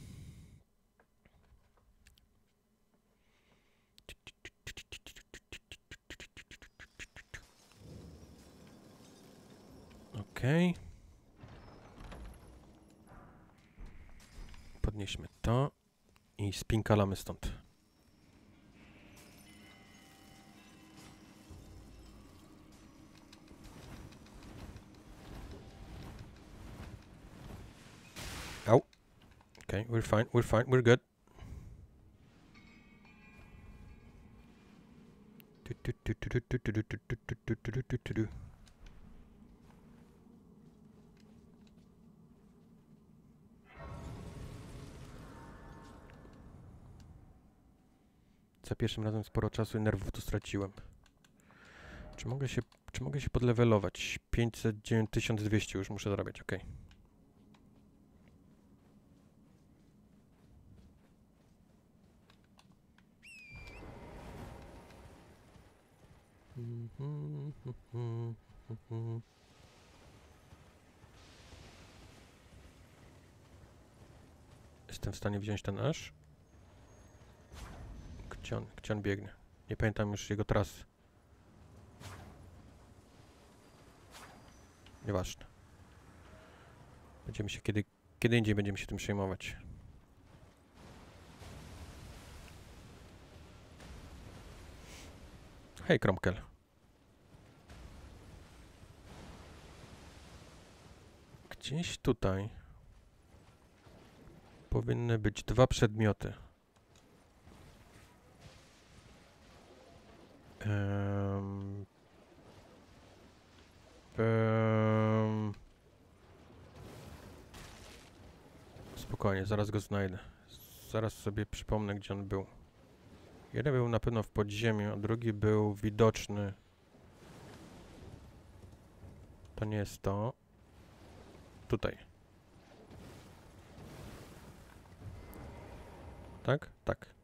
Okej. Podnieśmy to i spinkalamy stąd. Au. Okay, we're fine, we're good. Za pierwszym razem sporo czasu i nerwów tu straciłem. Czy mogę się podlewelować? 500, 1200 już muszę zarabiać, ok. Jestem w stanie wziąć ten aż. Gdzie on biegnie? Nie pamiętam już jego trasy. Nieważne. Będziemy się kiedy indziej będziemy się tym przejmować. Hej, Kromkel. Gdzieś tutaj powinny być dwa przedmioty. Spokojnie, zaraz go znajdę. Zaraz sobie przypomnę, gdzie on był. Jeden był na pewno w podziemiu, a drugi był widoczny. To nie jest to. Tutaj. Tak? Tak.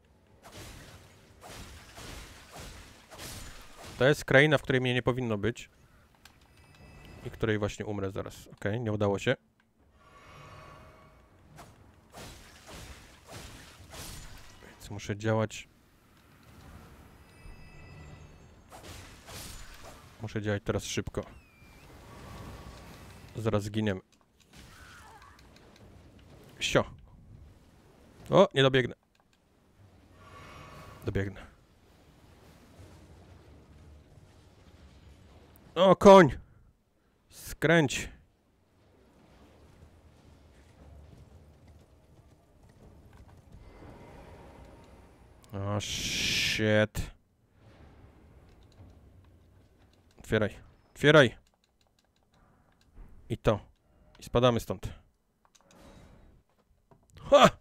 To jest kraina, w której mnie nie powinno być. I której właśnie umrę zaraz. Okej, nie udało się. Więc muszę działać Muszę działać teraz szybko. Zaraz zginiemy. Sio. O, nie dobiegnę. Dobiegnę. O, koń! Skręć. O, shit. Otwieraj. Otwieraj. I to. I spadamy stąd. Ha!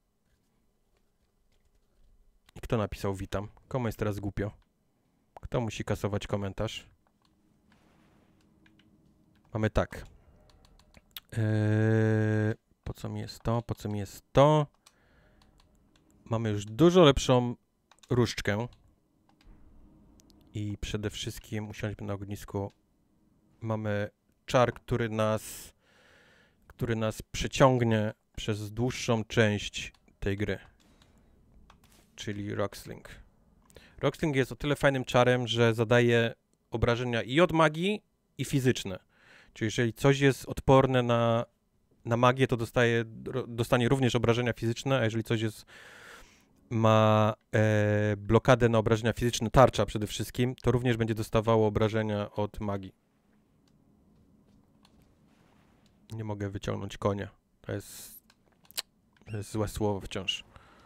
I kto napisał witam? Komu jest teraz głupio? Kto musi kasować komentarz? Mamy tak. Po co mi jest to? Po co mi jest to? Mamy już dużo lepszą różdżkę. I przede wszystkim usiądźmy na ognisku. Mamy czar, który nas przyciągnie przez dłuższą część tej gry. Czyli Rocksling. Rocksling jest o tyle fajnym czarem, że zadaje obrażenia i od magii, i fizyczne. Czyli jeżeli coś jest odporne na magię, to dostanie również obrażenia fizyczne, a jeżeli coś ma blokadę na obrażenia fizyczne, tarcza przede wszystkim, to również będzie dostawało obrażenia od magii. Nie mogę wyciągnąć konia. To jest złe słowo wciąż.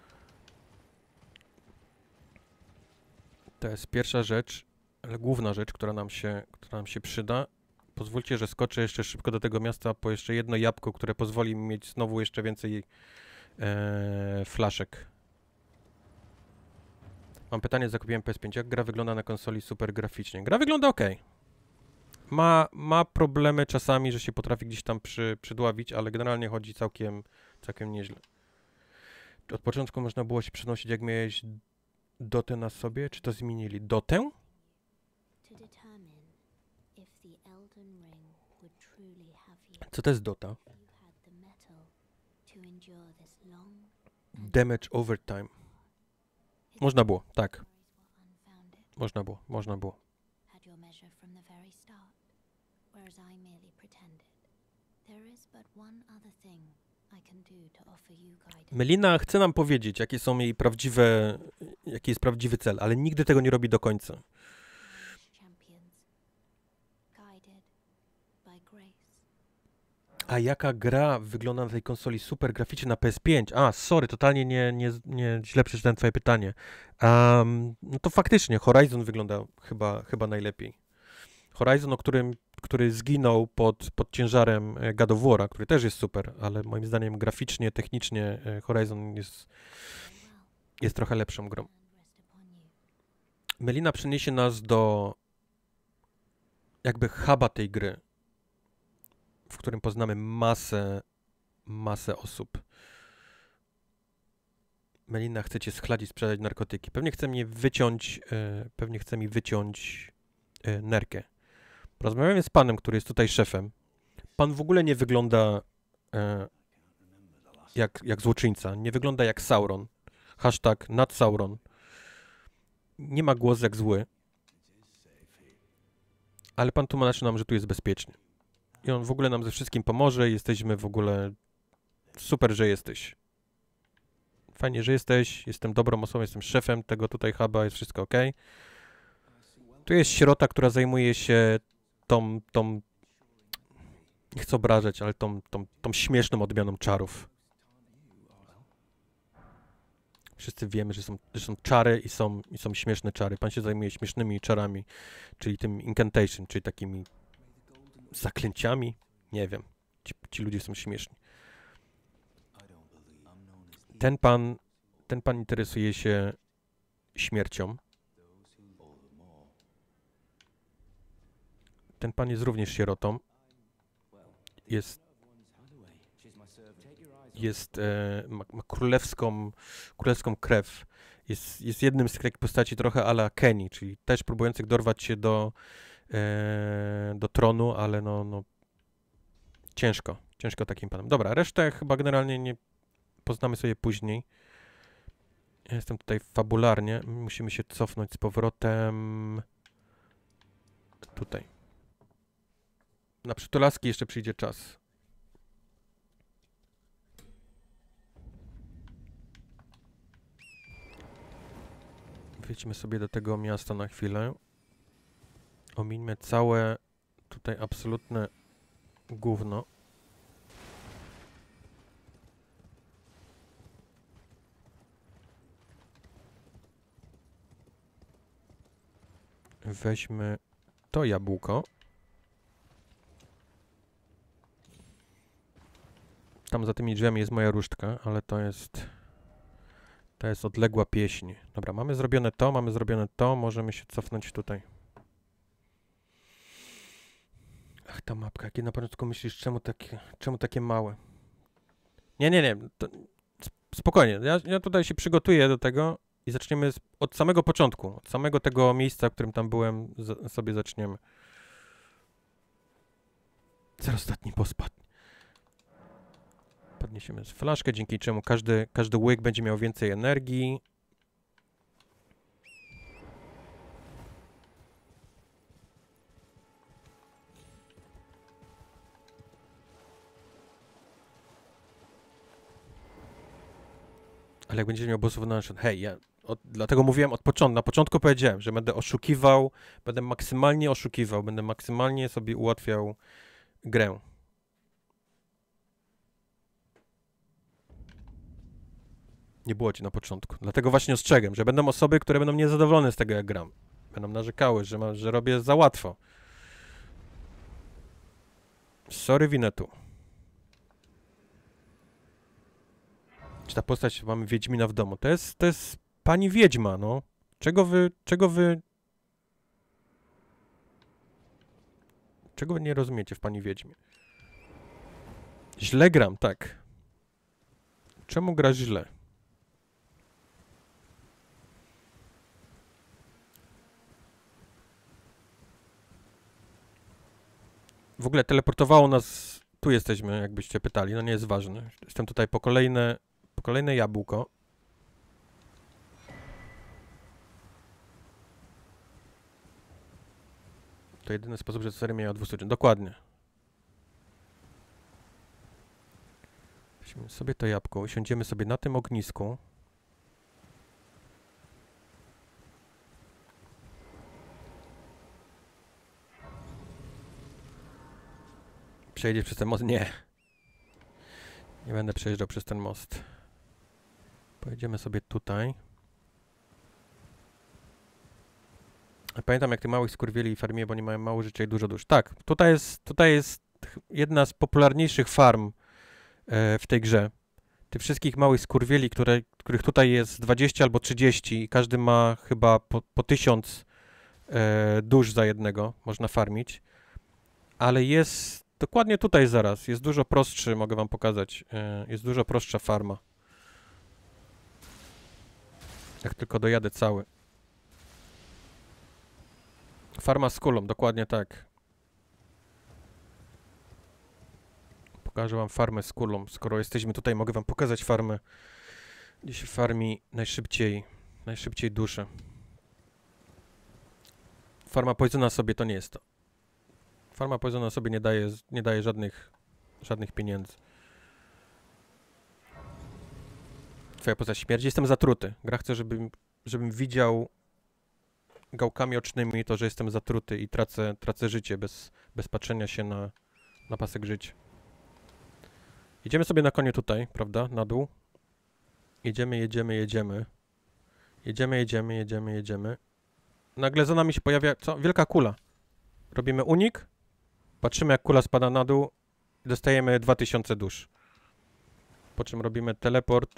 To jest pierwsza rzecz, ale główna rzecz, która nam się przyda. Pozwólcie, że skoczę jeszcze szybko do tego miasta po jeszcze jedno jabłko, które pozwoli mi mieć znowu jeszcze więcej flaszek. Mam pytanie, zakupiłem PS5. Jak gra wygląda na konsoli super graficznie? Gra wygląda ok. Ma problemy czasami, że się potrafi gdzieś tam przydławić, ale generalnie chodzi całkiem nieźle. Od początku można było się przenosić, jak miałeś Dotę na sobie? Czy to zmienili? Dotę? Co to jest Dota? Damage overtime. Można było, tak. Można było. Melina chce nam powiedzieć, jaki jest prawdziwy cel, ale nigdy tego nie robi do końca. A jaka gra wygląda na tej konsoli super graficznie na PS5? A, sorry, totalnie nie źle przeczytałem twoje pytanie. No to faktycznie Horizon wygląda chyba najlepiej. Horizon, który zginął pod ciężarem God of War'a, który też jest super, ale moim zdaniem graficznie, technicznie Horizon jest trochę lepszą grą. Melina przeniesie nas do jakby huba tej gry, w którym poznamy masę osób. Melina chce cię schladzić, sprzedać narkotyki. Pewnie chce mi wyciąć nerkę. Porozmawiamy z panem, który jest tutaj szefem. Pan w ogóle nie wygląda jak złoczyńca. Nie wygląda jak Sauron. Hashtag nad Sauron. Nie ma głosu jak zły. Ale pan tłumaczy nam, że tu jest bezpiecznie. I on w ogóle nam ze wszystkim pomoże. Jesteśmy w ogóle... Super, że jesteś. Fajnie, że jesteś. Jestem dobrą osobą, jestem szefem tego tutaj huba, jest wszystko ok. Tu jest sierota, która zajmuje się tą nie chcę obrażać, ale tą śmieszną odmianą czarów. Wszyscy wiemy, że są czary i są śmieszne czary. Pan się zajmuje śmiesznymi czarami, czyli tym incantation, czyli takimi zaklęciami. Nie wiem. Ci ludzie są śmieszni. Ten pan interesuje się śmiercią. Ten pan jest również sierotą. Ma królewską krew. Jest jednym z takich postaci trochę a la Kenny, czyli też próbujących dorwać się do tronu, ale no ciężko takim panem. Dobra, resztę chyba generalnie nie poznamy sobie później. Ja jestem tutaj fabularnie. Musimy się cofnąć z powrotem. tutaj. Na przytulaski jeszcze przyjdzie czas. Wyjdźmy sobie do tego miasta na chwilę. Omińmy całe tutaj absolutne gówno. Weźmy to jabłko. Tam za tymi drzwiami jest moja różdżka, ale to jest odległa pieśń. Dobra, mamy zrobione to, możemy się cofnąć tutaj. Ach, ta mapka, jakie na początku myślisz, czemu takie małe? Nie, to, spokojnie, ja tutaj się przygotuję do tego i zaczniemy od samego początku, od samego tego miejsca, w którym tam byłem, sobie zaczniemy. Zaraz ostatni pospadł. Podniesiemy flaszkę, dzięki czemu każdy łyk będzie miał więcej energii. Ale jak będziesz miał bossów na przykład, hej, dlatego mówiłem na początku powiedziałem, że będę oszukiwał, będę maksymalnie oszukiwał, będę maksymalnie sobie ułatwiał grę. Nie było ci na początku. Dlatego właśnie ostrzegam, że będą osoby, które będą niezadowolone z tego, jak gram. Będą narzekały, że robię za łatwo. Sorry, Winetu. Czy ta postać, mamy Wiedźmina w domu? To jest pani Wiedźma, no. Czego wy nie rozumiecie w pani Wiedźmie? Źle gram, tak. Czemu gra źle? W ogóle teleportowało nas... Tu jesteśmy, jakbyście pytali, no nie jest ważne. Jestem tutaj po kolejne jabłko. To jedyny sposób, że seria miała 200. Dokładnie. Weźmy sobie to jabłko, usiądziemy sobie na tym ognisku. Przejdziesz przez ten most? Nie. Nie będę przejeżdżał przez ten most. Pojedziemy sobie tutaj. Pamiętam, jak tych małych skurwieli farmię, bo oni mają mało życia i dużo dusz. Tak, tutaj jest jedna z popularniejszych farm w tej grze. Tych wszystkich małych skurwieli, których tutaj jest 20 albo 30 i każdy ma chyba po 1000 dusz za jednego, można farmić. Ale jest dokładnie tutaj zaraz, jest dużo prostszy, mogę wam pokazać, jest dużo prostsza farma. Jak tylko dojadę cały. Farma z kulą, dokładnie tak. Pokażę wam farmę z kulą. Skoro jesteśmy tutaj, mogę wam pokazać farmę, gdzie się farmi najszybciej dusze. Farma Poisona sobie to nie jest to. Farma Poisona sobie nie daje żadnych pieniędzy. Twoja postać śmierdzi. Jestem zatruty. Gra chce, żebym widział gałkami ocznymi to, że jestem zatruty i tracę życie bez patrzenia się na pasek życia. Jedziemy sobie na koniu tutaj, prawda? Na dół. Jedziemy. Jedziemy. Nagle za nami się pojawia... Co? Wielka kula. Robimy unik. Patrzymy, jak kula spada na dół i dostajemy 2000 dusz. Po czym robimy teleport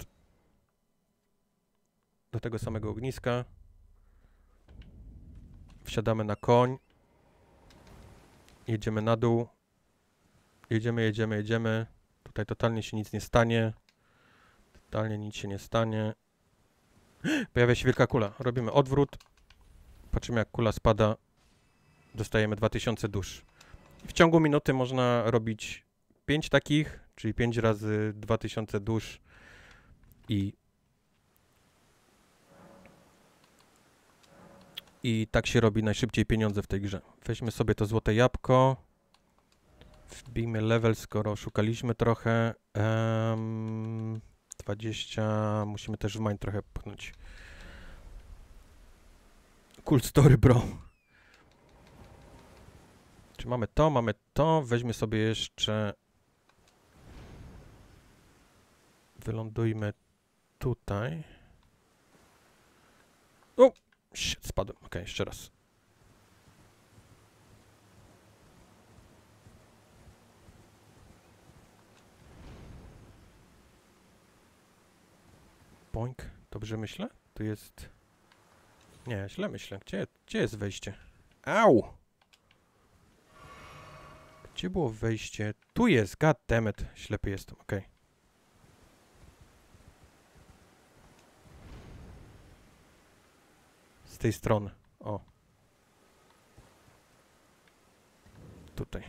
do tego samego ogniska. Wsiadamy na koń. Jedziemy na dół. Jedziemy. Tutaj totalnie się nic nie stanie. Pojawia się wielka kula. Robimy odwrót. Patrzymy, jak kula spada. Dostajemy 2000 dusz. W ciągu minuty można robić 5 takich, czyli 5 razy 2000 dusz I tak się robi najszybciej pieniądze w tej grze. Weźmy sobie to złote jabłko. Wbijmy level, skoro szukaliśmy trochę. 20. Musimy też w mine trochę pchnąć. Cool story, bro. Czy mamy to? Mamy to. Weźmy sobie jeszcze... Wylądujmy tutaj. O! Shit, spadłem. Ok, jeszcze raz. Boink. Dobrze myślę? Tu jest... Nie, źle myślę. Gdzie jest wejście? Au! Gdzie było wejście? Tu jest, goddammit. Ślepy jestem, okej. Z tej strony. O. Tutaj.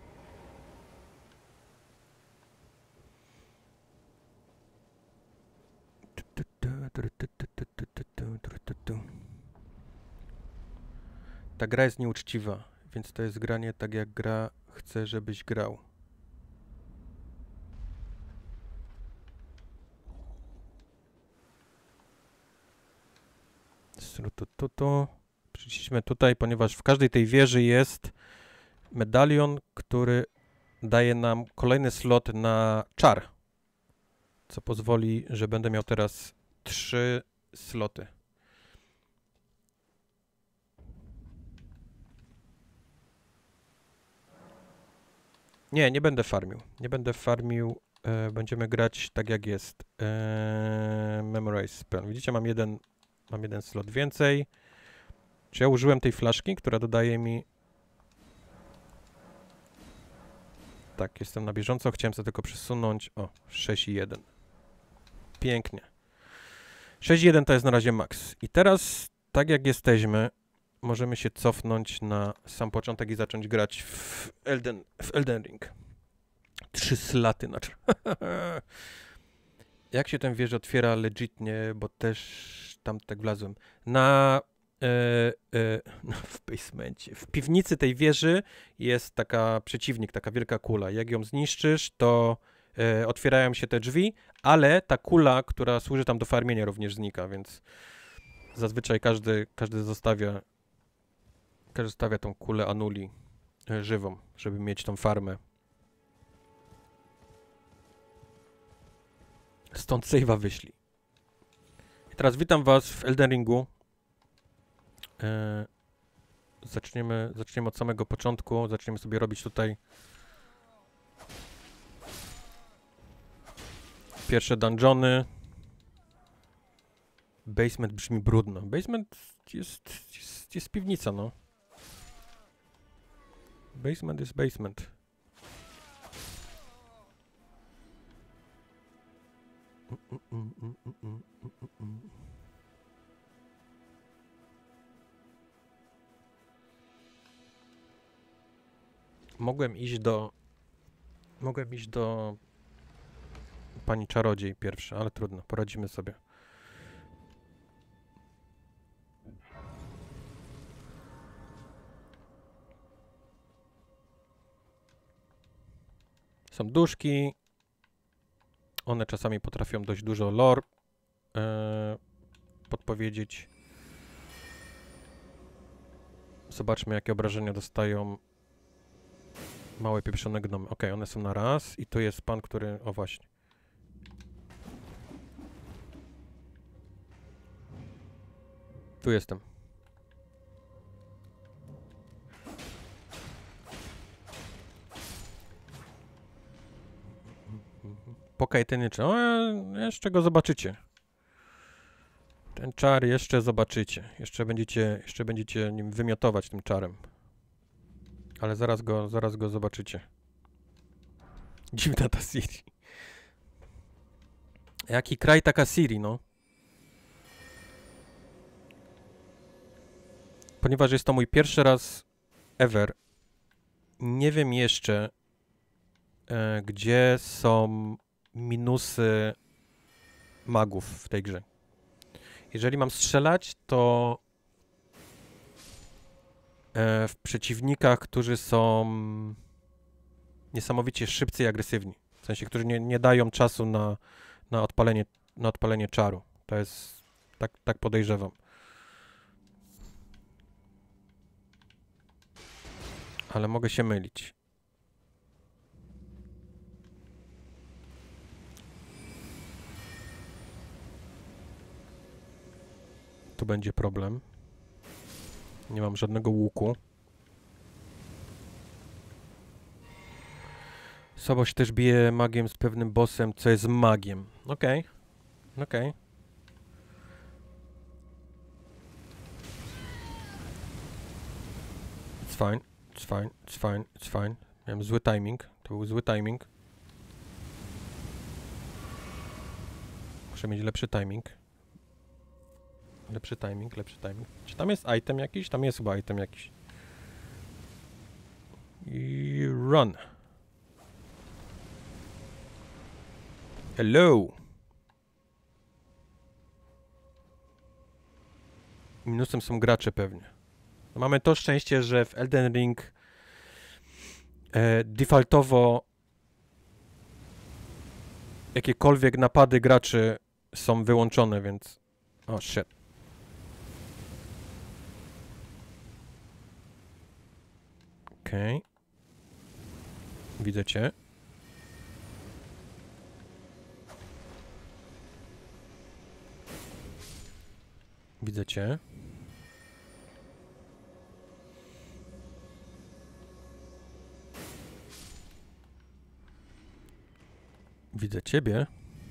Ta gra jest nieuczciwa, więc to jest granie tak jak gra chce, żebyś grał. Przyszliśmy tutaj, ponieważ w każdej tej wieży jest medalion, który daje nam kolejny slot na czar. Co pozwoli, że będę miał teraz 3 sloty. Nie będę farmił. Nie będę farmił. Będziemy grać tak jak jest. Memorize spell. Widzicie, mam jeden slot więcej. Czy ja użyłem tej flaszki, która dodaje mi... Tak, jestem na bieżąco. Chciałem sobie tylko przesunąć. O, 6,1. Pięknie. 6,1 to jest na razie max. I teraz, tak jak jesteśmy, możemy się cofnąć na sam początek i zacząć grać w Elden Ring. 3 slaty na Jak się tę wieżę otwiera legitnie, bo też tam tak wlazłem. W basemencie. W piwnicy tej wieży jest taka przeciwnik, taka wielka kula. Jak ją zniszczysz, to otwierają się te drzwi, ale ta kula, która służy tam do farmienia, również znika, więc zazwyczaj każdy zostawia tą kulę anuli żywą, żeby mieć tą farmę. Stąd save'a wyślij. I teraz witam was w Elden Ringu. Zaczniemy od samego początku. Zaczniemy sobie robić tutaj pierwsze dungeony. Basement brzmi brudno. Basement jest piwnica, no. Basement jest basement. Mogłem iść do pani czarodziej pierwszy, ale trudno, poradzimy sobie. Są duszki. One czasami potrafią dość dużo lore podpowiedzieć. Zobaczmy, jakie obrażenia dostają małe pieprzone gnomy. Ok, one są na raz i tu jest pan, który... O właśnie. Tu jestem. Pokajtyniczy. O, jeszcze go zobaczycie. Ten czar jeszcze zobaczycie. Jeszcze będziecie nim wymiotować tym czarem. Ale zaraz go zobaczycie. Dziwna ta Ciri. Jaki kraj, taka Ciri, no. Ponieważ jest to mój pierwszy raz ever, nie wiem jeszcze, gdzie są minusy magów w tej grze. Jeżeli mam strzelać, to w przeciwnikach, którzy są niesamowicie szybcy i agresywni. W sensie, którzy nie dają czasu na odpalenie czaru. To jest... Tak podejrzewam. Ale mogę się mylić. Tu będzie problem. Nie mam żadnego łuku. Soboś też bije magiem z pewnym bossem, co jest magiem. Okej. Okej. It's fine. It's fine. It's fine. It's fine. Miałem zły timing. To był zły timing. Muszę mieć lepszy timing. Lepszy timing, lepszy timing. Czy tam jest item jakiś? Tam jest chyba item jakiś. I run. Hello. Minusem są gracze pewnie. No mamy to szczęście, że w Elden Ring defaultowo jakiekolwiek napady graczy są wyłączone, więc... O, shit. Okej. Widzę cię. Widzę cię. Widzę ciebie.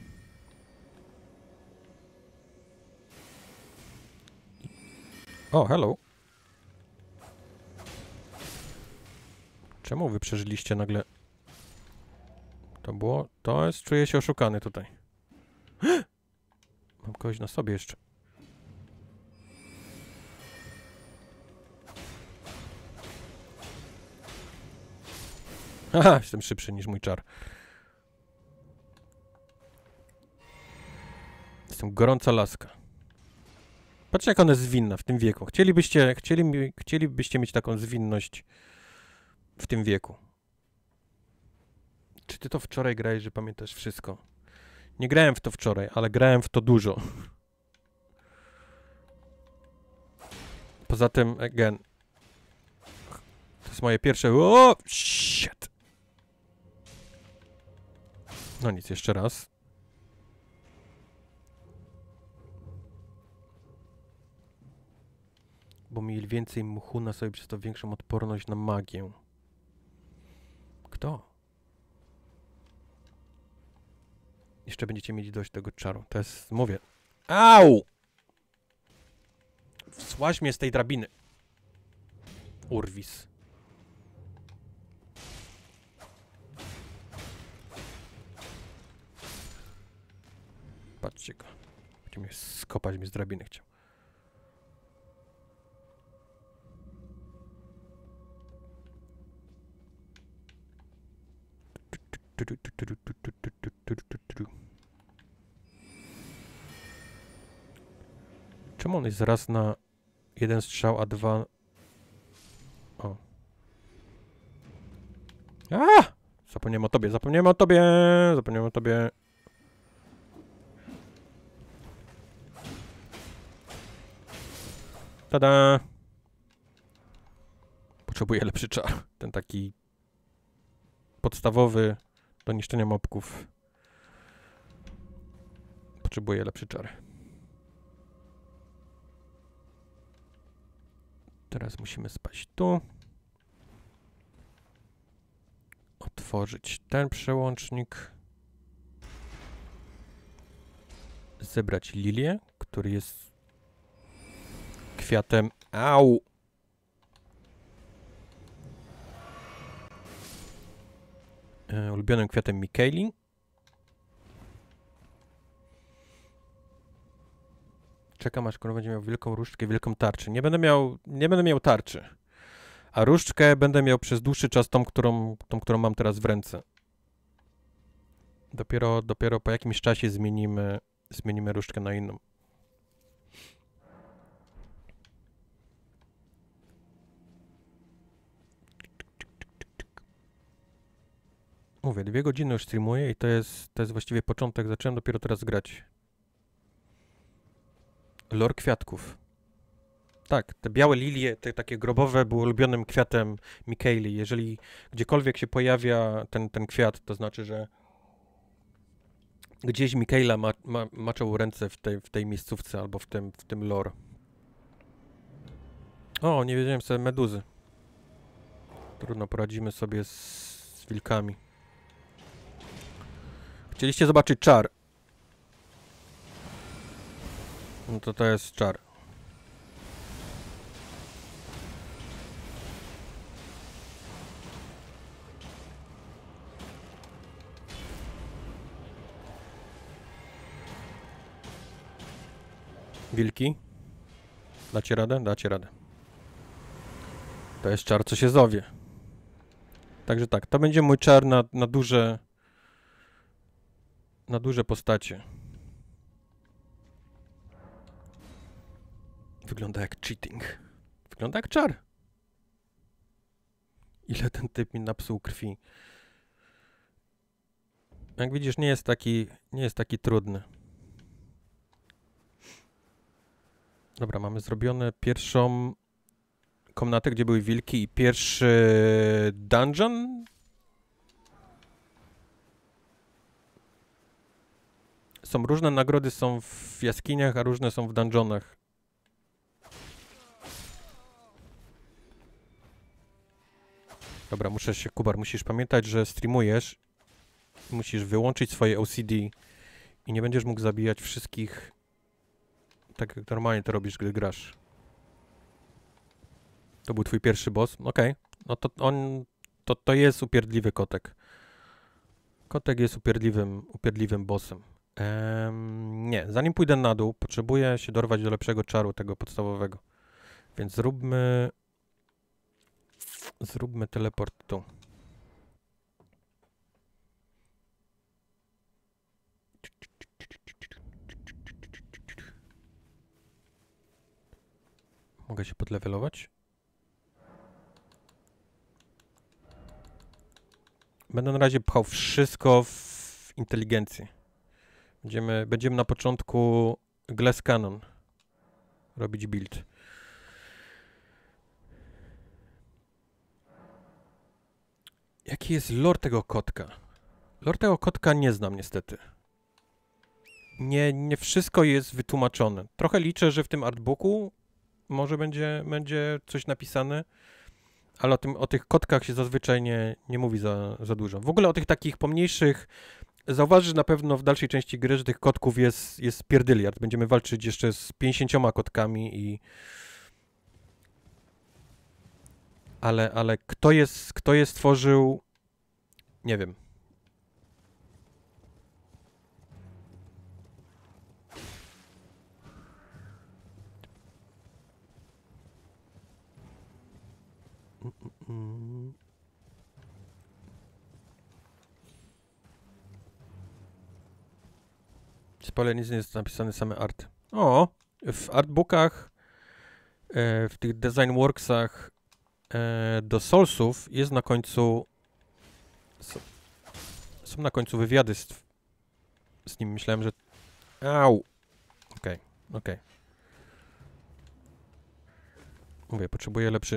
O, hello. Czemu wy przeżyliście nagle? To było... To jest... Czuję się oszukany tutaj. Mam kogoś na sobie jeszcze. Haha, jestem szybszy niż mój czar. Jestem gorąca laska. Patrzcie, jak ona jest zwinna w tym wieku. Chcielibyście mieć taką zwinność w tym wieku. Czy ty to wczoraj grałeś, że pamiętasz wszystko? Nie grałem w to wczoraj, ale grałem w to dużo. Poza tym, again, to jest moje pierwsze... O, shit! No nic, jeszcze raz. Bo mieli więcej mchu na sobie, przez to większą odporność na magię. Kto? Jeszcze będziecie mieć dość tego czaru. To jest... Mówię. Au! Złaź mnie z tej drabiny. Urwis. Patrzcie go. Będzie mnie skopać, mnie z drabiny chciał. Czemu on jest raz na jeden strzał, a dwa... O. A! Zapomniałem o tobie, zapomniałem o tobie, zapomniałem o tobie. Tada! Potrzebuję lepszy czar. Ten taki podstawowy do niszczenia mobków. Potrzebuję lepszy czar. Teraz musimy spaść tu. Otworzyć ten przełącznik. Zebrać lilię, który jest kwiatem... Au! Ulubionym kwiatem Mikaeli. Czekam, aż skoro będzie miał wielką różdżkę, wielką tarczę. Nie będę miał tarczy. A różdżkę będę miał przez dłuższy czas tą, którą mam teraz w ręce. Dopiero po jakimś czasie zmienimy różdżkę na inną. Mówię, 2 godziny już streamuję i to jest właściwie początek. Zacząłem dopiero teraz grać. Lore kwiatków. Tak, te białe lilie, te takie grobowe, były ulubionym kwiatem Mikaeli. Jeżeli gdziekolwiek się pojawia ten kwiat, to znaczy, że gdzieś Mikaela maczał ręce w tej miejscówce albo w tym lore. O, nie wiedziałem sobie meduzy. Trudno, poradzimy sobie z wilkami. Chcieliście zobaczyć czar. No to jest czar. Wilki? Dacie radę? Dacie radę. To jest czar, co się zowie. Także tak, to będzie mój czar na duże postacie. Wygląda jak cheating. Wygląda jak czar. Ile ten typ mi napsuł krwi. Jak widzisz, nie jest taki trudny. Dobra, mamy zrobione pierwszą komnatę, gdzie były wilki i pierwszy dungeon. Są różne nagrody, są w jaskiniach, a różne są w dungeonach. Dobra, Kubar, musisz pamiętać, że streamujesz. Musisz wyłączyć swoje OCD i nie będziesz mógł zabijać wszystkich tak jak normalnie to robisz, gdy grasz. To był twój pierwszy boss? Okej. No to jest upierdliwy kotek. Kotek jest upierdliwym bossem. Nie, zanim pójdę na dół, potrzebuję się dorwać do lepszego czaru, tego podstawowego. Więc zróbmy teleport tu. Mogę się podlevelować? Będę na razie pchał wszystko w inteligencję. Będziemy na początku Glass Cannon robić build. Jaki jest lore tego kotka? Lore tego kotka nie znam niestety. Nie wszystko jest wytłumaczone. Trochę liczę, że w tym artbooku może będzie coś napisane, ale o tych kotkach się zazwyczaj nie mówi za dużo. W ogóle o tych takich pomniejszych, zauważysz na pewno w dalszej części gry, że tych kotków jest pierdyliard. Będziemy walczyć jeszcze z 50 kotkami ale kto je stworzył, nie wiem. Spoiler, nic nie jest napisane, same art. O, w artbookach, w tych design worksach do Soulsów jest na końcu, są na końcu wywiady z nim. Myślałem, że... Au! Okej. Mówię, potrzebuję lepszy...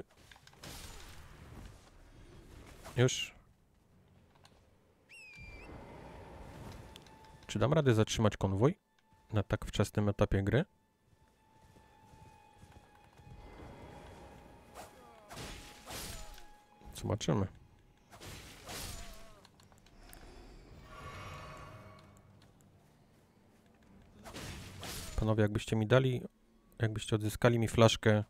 Już? Czy dam radę zatrzymać konwój na tak wczesnym etapie gry? Zobaczymy. Panowie, jakbyście odzyskali mi flaszkę.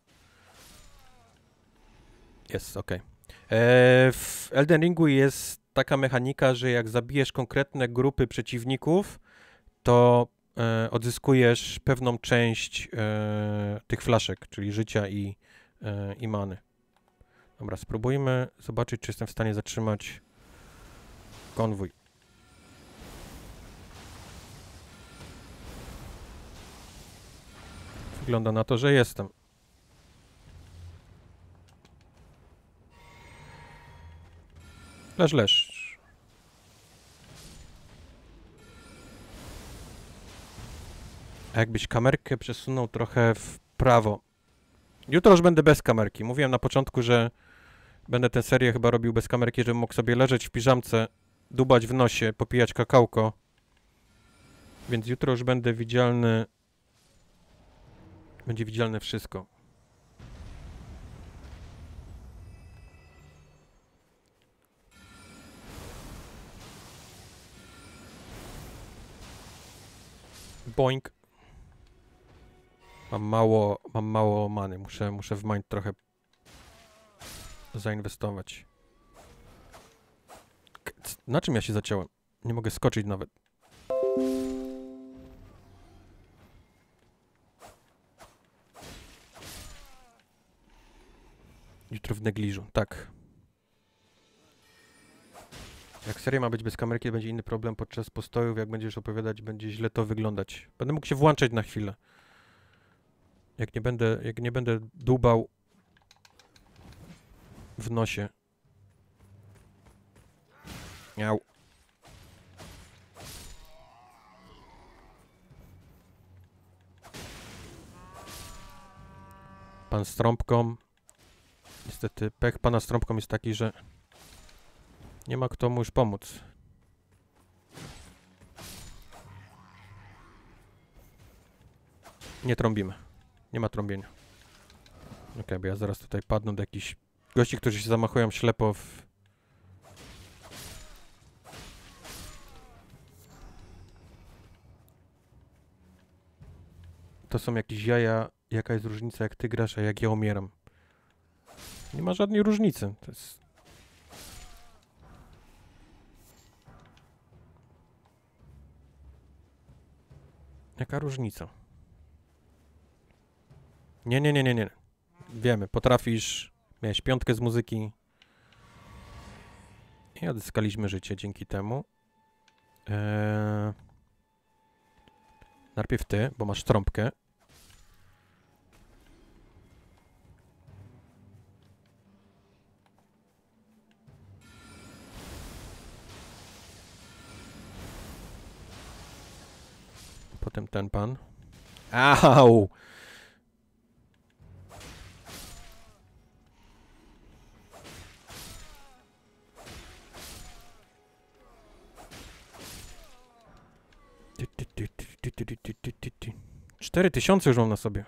Jest, okej. W Elden Ringu jest taka mechanika, że jak zabijesz konkretne grupy przeciwników, to odzyskujesz pewną część tych flaszek, czyli życia i many. Dobra, spróbujmy zobaczyć, czy jestem w stanie zatrzymać konwój. Wygląda na to, że jestem. Leż. A jakbyś kamerkę przesunął trochę w prawo. Jutro już będę bez kamerki. Mówiłem na początku, że będę tę serię chyba robił bez kamerki, żebym mógł sobie leżeć w piżamce, dubać w nosie, popijać kakałko. Więc jutro już będę widzialny. Będzie widzialne wszystko. Boink. Mam mało many. Muszę w mind trochę zainwestować. Na czym ja się zaciąłem? Nie mogę skoczyć nawet. Jutro w negliżu, tak. Jak seria ma być bez kamerki, będzie inny problem podczas postojów. Jak będziesz opowiadać, będzie źle to wyglądać. Będę mógł się włączać na chwilę. Jak nie będę dłubał w nosie. Miał. Pan z trąbką. Niestety pech pana z trąbką jest taki, że nie ma kto mu już pomóc. Nie trąbimy. Nie ma trąbienia. Okej, bo ja zaraz tutaj padnę do jakichś gości, którzy się zamachują ślepo w... To są jakieś jaja. Jaka jest różnica, jak ty grasz, a jak ja umieram? Nie ma żadnej różnicy. To jest... Jaka różnica? Nie. Wiemy, potrafisz. Miałeś 5 z muzyki. I odzyskaliśmy życie dzięki temu. Najpierw ty, bo masz trąbkę. Potem ten pan. Au! Ty. 4000 już mam na sobie.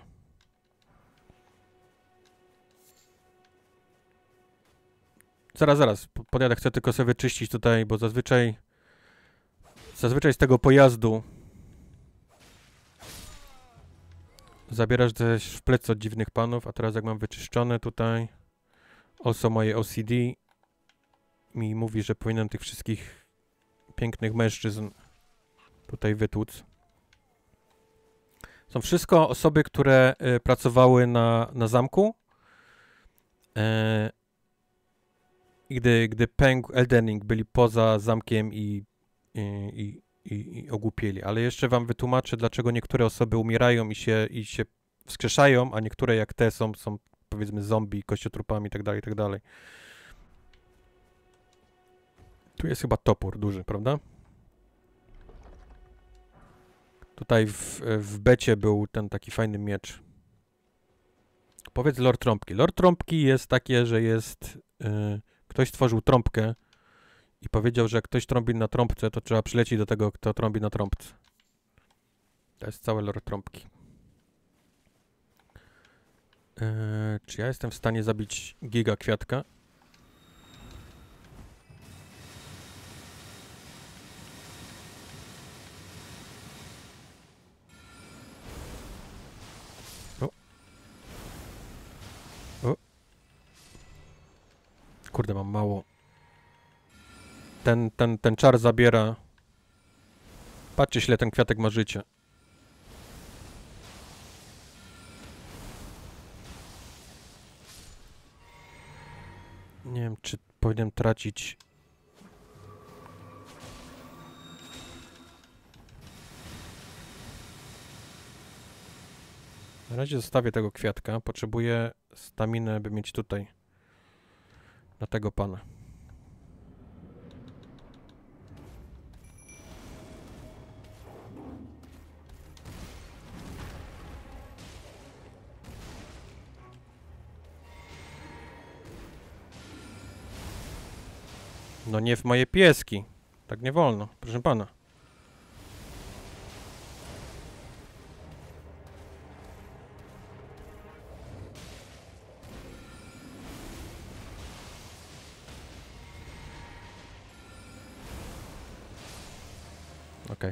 Zaraz. Podjadę, chcę tylko sobie wyczyścić tutaj, bo zazwyczaj z tego pojazdu zabierasz też w plecy od dziwnych panów, a teraz jak mam wyczyszczone tutaj, also moje OCD mi mówi, że powinienem tych wszystkich pięknych mężczyzn tutaj wytłuc. Są wszystko osoby, które pracowały na zamku. Gdy pękł Elden Ring, byli poza zamkiem i ogłupieli. Ale jeszcze wam wytłumaczę, dlaczego niektóre osoby umierają i się wskrzeszają, a niektóre jak te są powiedzmy zombie, kościotrupami itd., itd. Tu jest chyba topór duży, prawda? Tutaj w becie był ten taki fajny miecz. Powiedz Lord Trąbki. Lord Trąbki jest takie, że jest... ktoś stworzył trąbkę i powiedział, że jak ktoś trąbi na trąbce, to trzeba przylecieć do tego, kto trąbi na trąbce. To jest całe Lord Trąbki. Czy ja jestem w stanie zabić giga kwiatka? Kurde, mam mało. Ten czar zabiera. Patrzcie, ile ten kwiatek ma życia. Nie wiem, czy powinienem tracić... Na razie zostawię tego kwiatka. Potrzebuję staminę, by mieć tutaj. Na tego pana. No nie w moje pieski. Tak nie wolno, proszę pana. Okej.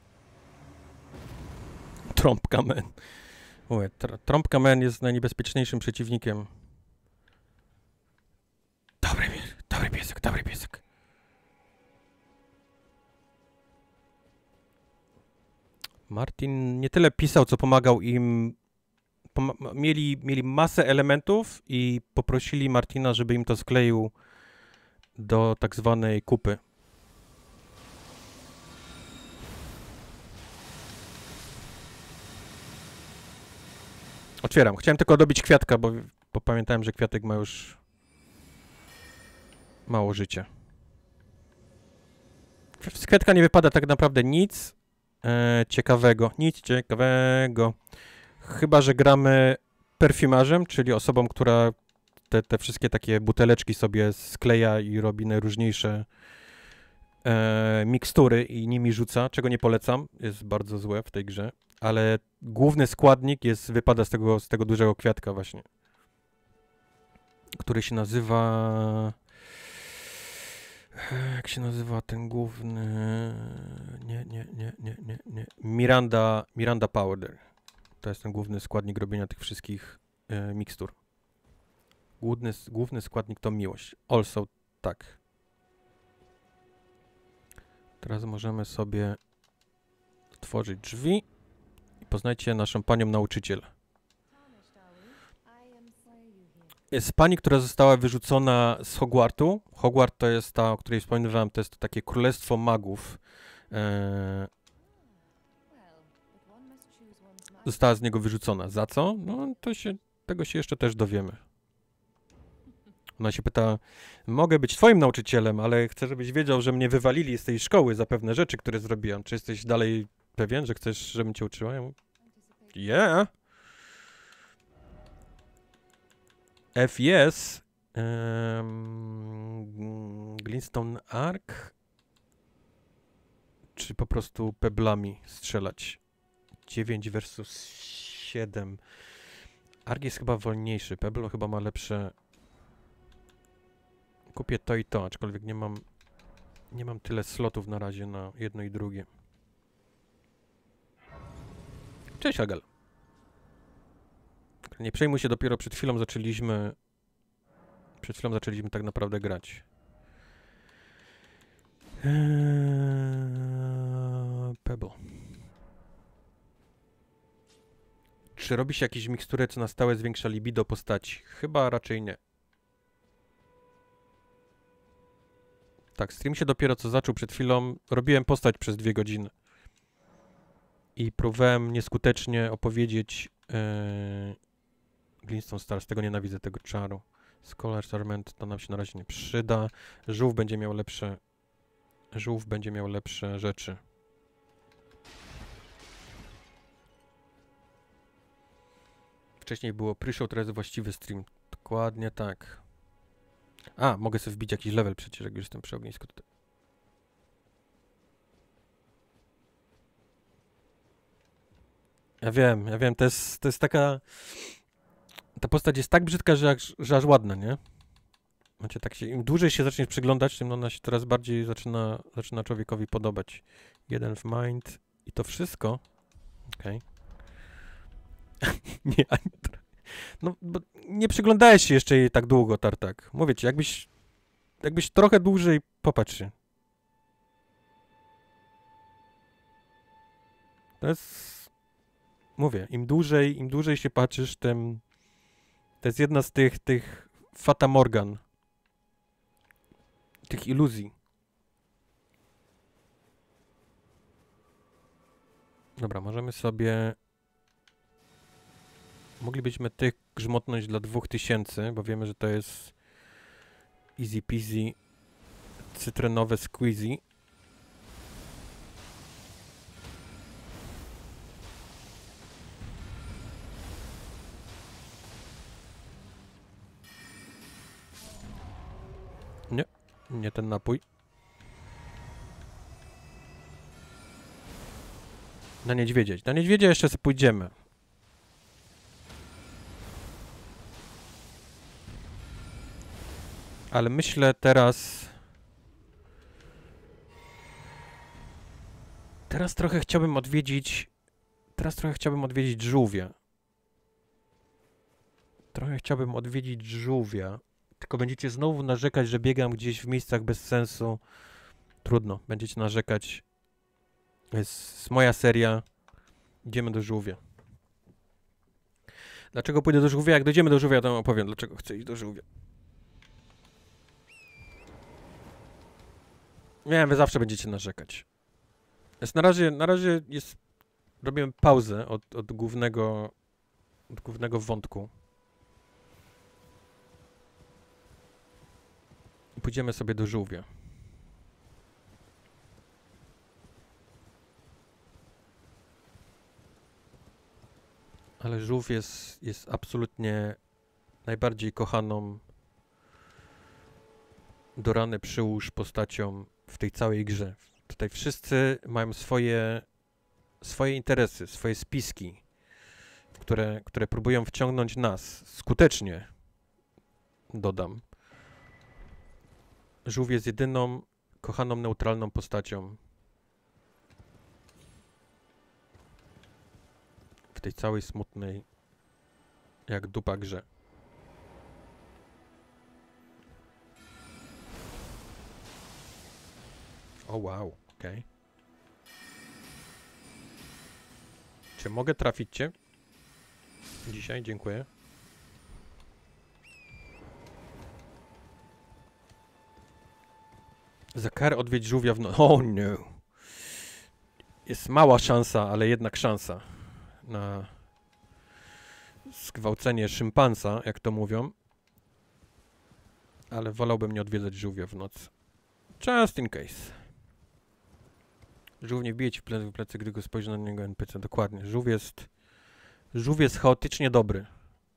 Trąbka Man. Mówię, Trąbka Man jest najniebezpieczniejszym przeciwnikiem. Dobry piesek, dobry piesek. Martin nie tyle pisał, co pomagał im. Mieli masę elementów i poprosili Martina, żeby im to skleił do tak zwanej kupy. Otwieram. Chciałem tylko dobić kwiatka, bo pamiętałem, że kwiatek ma już mało życia. Z kwiatka nie wypada tak naprawdę nic ciekawego. Nic ciekawego. Chyba że gramy perfumarzem, czyli osobą, która te wszystkie takie buteleczki sobie skleja i robi najróżniejsze mikstury i nimi rzuca, czego nie polecam. Jest bardzo złe w tej grze. Ale główny składnik wypada z tego dużego kwiatka właśnie, który się nazywa... Jak się nazywa ten główny... Nie. Miranda Powder. To jest ten główny składnik robienia tych wszystkich mikstur. Główny składnik to miłość. Also, tak. Teraz możemy sobie otworzyć drzwi. Poznajcie naszą panią nauczyciel. Jest pani, która została wyrzucona z Hogwartu. Hogwart to jest ta, o której wspominałem, to jest to takie królestwo magów. Została z niego wyrzucona. Za co? No, tego się jeszcze też dowiemy. Ona się pyta, mogę być twoim nauczycielem, ale chcę, żebyś wiedział, że mnie wywalili z tej szkoły za pewne rzeczy, które zrobiłem. Czy jesteś dalej pewien, że chcesz, żebym cię uczyła? Ja mówię, yeah. Yes. Glintstone Arc. Czy po prostu peblami strzelać? 9 versus 7. Arc jest chyba wolniejszy. Pebble chyba ma lepsze... Kupię to i to, aczkolwiek nie mam tyle slotów na razie na jedno i drugie. Cześć, Agal. Nie przejmuj się, dopiero przed chwilą zaczęliśmy tak naprawdę grać. Pebble. Czy robi się jakieś mikstury, co na stałe zwiększa libido postaci? Chyba raczej nie. Tak, stream się dopiero co zaczął przed chwilą. Robiłem postać przez 2 godziny. I próbowałem nieskutecznie opowiedzieć Glintstone Stars. Tego nienawidzę, tego czaru. Scholar's Arment to nam się na razie nie przyda. Żółw będzie miał lepsze rzeczy. Wcześniej było pre-show, teraz właściwy stream. Dokładnie tak. A, mogę sobie wbić jakiś level przecież, jak już jestem przy ognisku tutaj. Ja wiem, to jest taka... Ta postać jest tak brzydka, że aż ładna, nie? Znaczy, tak się, im dłużej się zaczniesz przyglądać, tym ona się coraz bardziej zaczyna człowiekowi podobać. 1 w mind i to wszystko. Okej. Nie, ani no, bo nie przyglądałeś się jeszcze jej tak długo, Tartak. Mówię ci, jakbyś trochę dłużej... Popatrz się. To jest... Mówię, im dłużej się patrzysz, tym... To jest jedna z tych Fata Morgan. Tych iluzji. Dobra, możemy sobie... Moglibyśmy tych grzmotnąć dla 2000, bo wiemy, że to jest easy peasy cytrynowe squeezy. Nie. Nie ten napój. Na niedźwiedzia. Na niedźwiedzia jeszcze sobie pójdziemy. Ale myślę teraz... Teraz trochę chciałbym odwiedzić żółwia. Tylko będziecie znowu narzekać, że biegam gdzieś w miejscach bez sensu. Trudno, będziecie narzekać. Jest moja seria. Idziemy do żółwia. Dlaczego pójdę do żółwia? Jak dojdziemy do żółwia, to wam opowiem, dlaczego chcę iść do żółwia. Nie, wy zawsze będziecie narzekać. Jest na razie jest... Robiłem pauzę od głównego wątku. I pójdziemy sobie do żółwia. Ale żółw jest absolutnie najbardziej kochaną do rany przyłóż postacią w tej całej grze. Tutaj wszyscy mają swoje interesy, swoje spiski, które próbują wciągnąć nas. Skutecznie, dodam. Żółw jest jedyną kochaną, neutralną postacią w tej całej smutnej, jak dupa grze. O wow, okej. Czy mogę trafić cię? Dzisiaj, dziękuję. Za karę odwiedź żółwia w nocy. Oh no. Jest mała szansa, ale jednak szansa na zgwałcenie szympansa, jak to mówią. Ale wolałbym nie odwiedzać żółwia w nocy. Just in case. Żółw nie wbije ci w plecy, gdy go spojrzy na niego NPC. Dokładnie. Żółw jest chaotycznie dobry.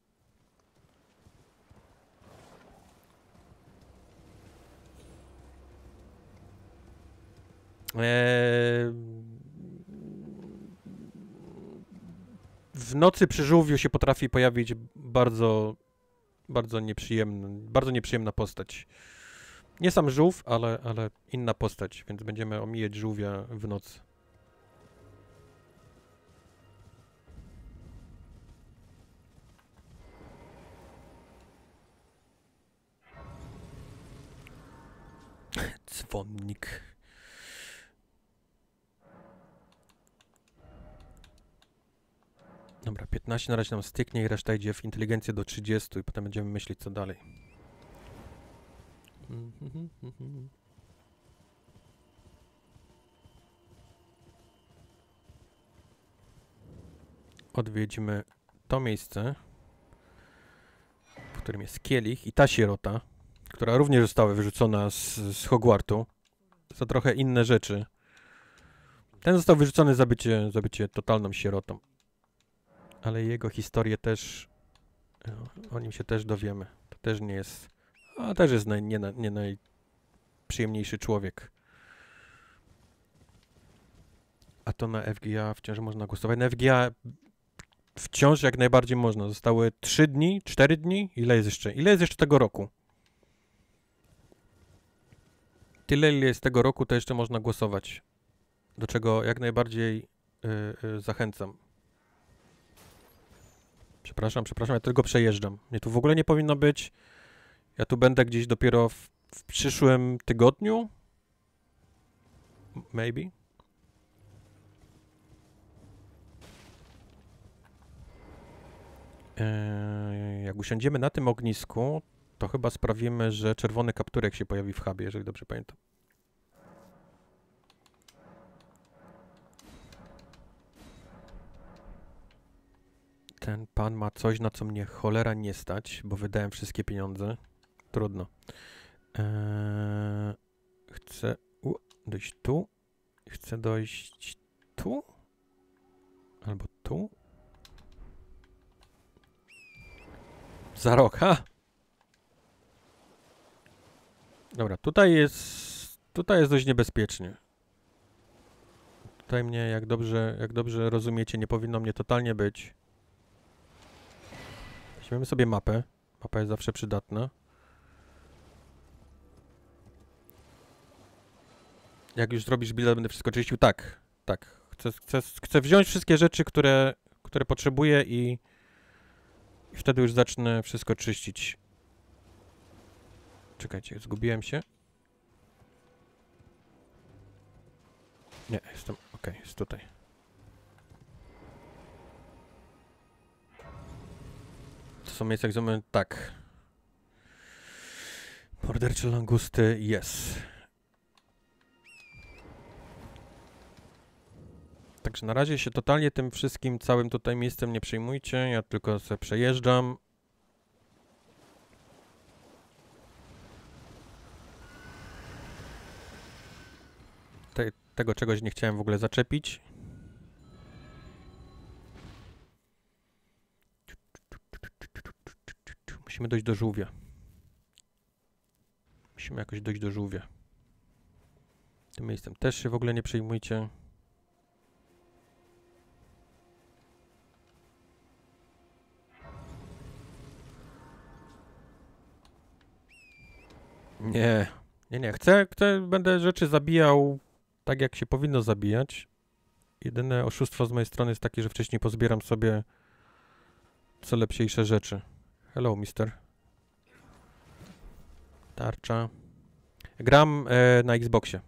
W nocy przy żółwiu się potrafi pojawić bardzo nieprzyjemna postać. Nie sam żółw, ale inna postać, więc będziemy omijać żółwia w nocy. Dzwonnik. Dobra, 15 na razie nam styknie i reszta idzie w inteligencję do 30 i potem będziemy myśleć, co dalej. Odwiedźmy to miejsce, w którym jest kielich i ta sierota, która również została wyrzucona z Hogwartu za trochę inne rzeczy. Ten został wyrzucony za bycie totalną sierotą. Ale jego historię też, o nim się też dowiemy. To też nie jest, a też jest nie najprzyjemniejszy człowiek. A to na FGA wciąż można głosować. Na FGA wciąż jak najbardziej można. Zostały 3 dni, 4 dni? Ile jest jeszcze tego roku? Tyle, ile jest tego roku, to jeszcze można głosować. Do czego jak najbardziej zachęcam. Przepraszam, ja tylko przejeżdżam. Mnie tu w ogóle nie powinno być. Ja tu będę gdzieś dopiero w przyszłym tygodniu? Maybe. Jak usiądziemy na tym ognisku, to chyba sprawimy, że czerwony kapturek się pojawi w hubie, jeżeli dobrze pamiętam. Ten pan ma coś, na co mnie cholera nie stać, bo wydałem wszystkie pieniądze. Trudno. Chcę dojść tu. Chcę dojść tu. Albo tu. Za rok, ha! Dobra, tutaj jest dość niebezpiecznie. Tutaj mnie, jak dobrze rozumiecie, nie powinno mnie totalnie być. Weźmiemy sobie mapę. Mapa jest zawsze przydatna. Jak już zrobisz builda, będę wszystko czyścił? Tak, tak. Chcę wziąć wszystkie rzeczy, które potrzebuję i wtedy już zacznę wszystko czyścić. Czekajcie, zgubiłem się. Nie, jestem... Okej, jest tutaj. To są miejsca, gdzie mamy... Tak. Mordercze langusty, jest. Także na razie się totalnie tym wszystkim, całym tutaj miejscem nie przejmujcie. Ja tylko sobie przejeżdżam. Tego czegoś nie chciałem w ogóle zaczepić. Musimy dojść do żółwia. Musimy jakoś dojść do żółwia. Tym miejscem też się w ogóle nie przejmujcie. Nie. Nie. Będę rzeczy zabijał tak, jak się powinno zabijać. Jedyne oszustwo z mojej strony jest takie, że wcześniej pozbieram sobie co lepsiejsze rzeczy. Hello, mister. Tarcza. Gram na Xboxie.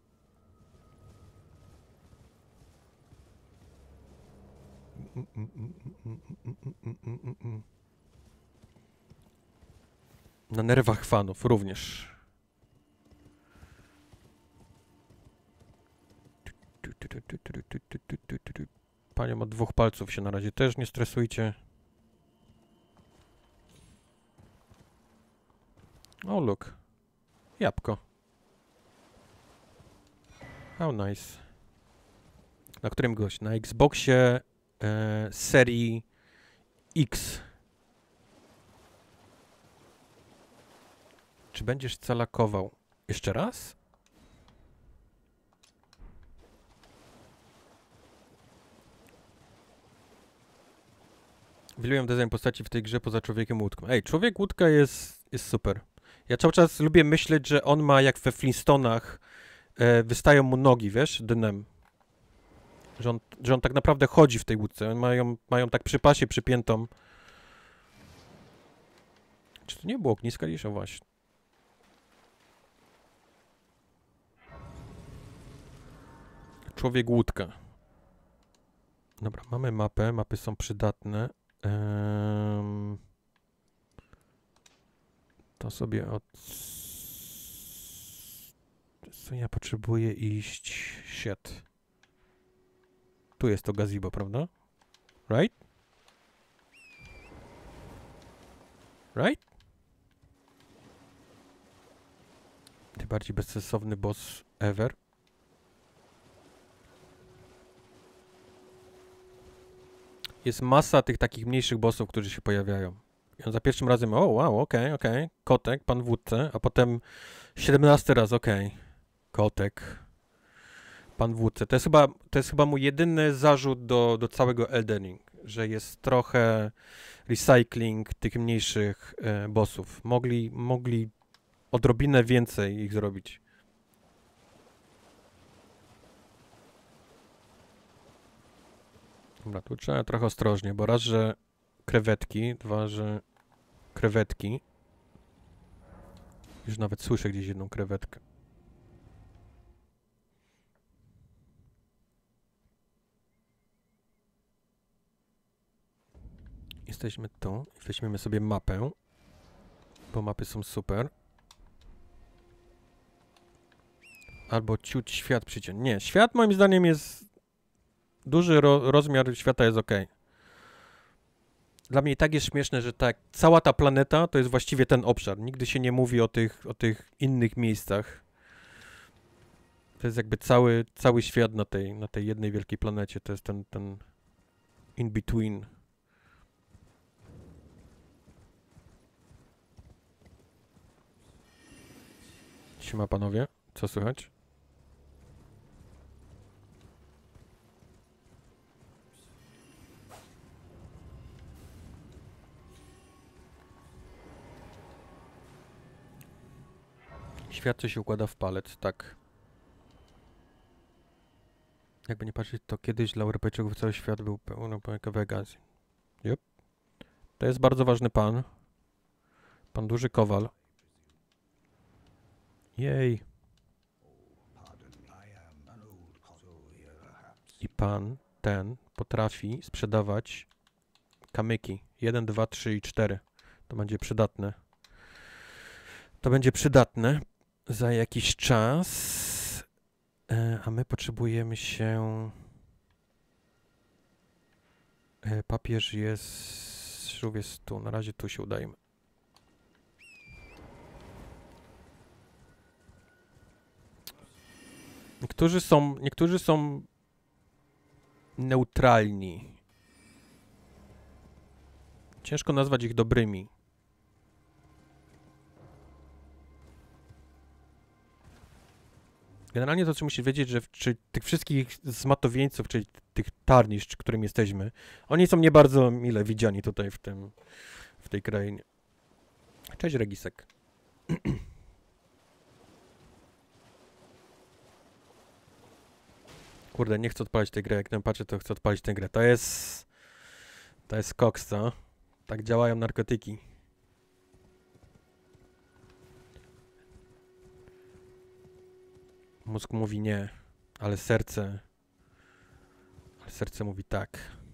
Na nerwach fanów również. Panią od 2 palców się na razie też nie stresujcie. O, look. Jabłko. How nice. Na którym gość? Na Xboxie serii X. Czy będziesz calakował? Jeszcze raz? Wiluję design postaci w tej grze poza człowiekiem łódką. Ej, człowiek łódka jest super. Ja cały czas lubię myśleć, że on ma jak we Flintstonach wystają mu nogi, wiesz, dnem. Że on tak naprawdę chodzi w tej łódce. Mają tak przy pasie przypiętą. Czy to nie było ogniska gdzieś? O właśnie. Człowiek łódka. Dobra, mamy mapę. Mapy są przydatne. To sobie Co ja potrzebuję iść? Shit. Tu jest to gazebo, prawda? Right? Right? Najbardziej bezsensowny boss ever. Jest masa tych takich mniejszych bossów, którzy się pojawiają. I on za pierwszym razem, o wow, okej, kotek, pan w wódce, a potem 17 raz, kotek, pan w wódce. To jest chyba mój jedyny zarzut do całego Elden Ring, że jest trochę recycling tych mniejszych bossów. Mogli odrobinę więcej ich zrobić. Dobra, tu trzeba trochę ostrożnie, bo raz, że krewetki, dwa, że krewetki. Już nawet słyszę gdzieś jedną krewetkę. Jesteśmy tu i weźmiemy sobie mapę, bo mapy są super. Albo ciut świat przyciąć. Nie, świat moim zdaniem jest... Duży rozmiar świata jest ok. Dla mnie i tak jest śmieszne, że tak, cała ta planeta to jest właściwie ten obszar. Nigdy się nie mówi o tych innych miejscach. To jest jakby cały świat na tej jednej wielkiej planecie. To jest ten in-between. Siema panowie, co słychać? Świat co się układa w palec, tak. Jakby nie patrzeć, to kiedyś dla Europejczyków cały świat był pełny Wegas. Yep. To jest bardzo ważny pan. Pan Duży Kowal. Jej. I pan ten potrafi sprzedawać kamyki. 1, 2, 3 i 4. To będzie przydatne. To będzie przydatne za jakiś czas. A my potrzebujemy się... Papież jest... Żółw jest tu. Na razie tu się udajmy. Niektórzy są neutralni. Ciężko nazwać ich dobrymi. Generalnie to, co musisz wiedzieć, że czy tych wszystkich zmatowieńców, czyli tych tarniszcz, którym jesteśmy, oni są nie bardzo mile widziani tutaj w tej krainie. Cześć, Regisek. Kurde, nie chcę odpalić tej gry. Jak tam patrzę, to chcę odpalić tę grę. To jest koks, co? Tak działają narkotyki. Mózg mówi nie, ale serce mówi tak.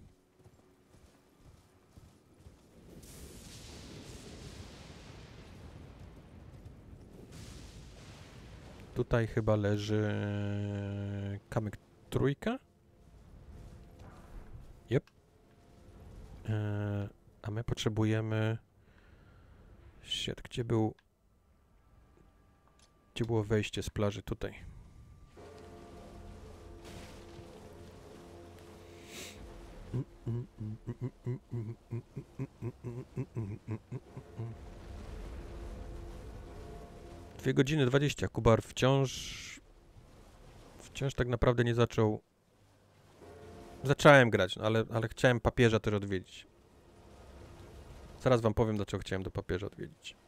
Tutaj chyba leży kamyk trójka. Yep. A my potrzebujemy... Shit, gdzie było wejście z plaży? Tutaj. Dwie godziny 20. Kubar wciąż tak naprawdę nie zaczął. Zacząłem grać, no ale chciałem papieża też odwiedzić. Zaraz wam powiem, dlaczego chciałem do papieża odwiedzić.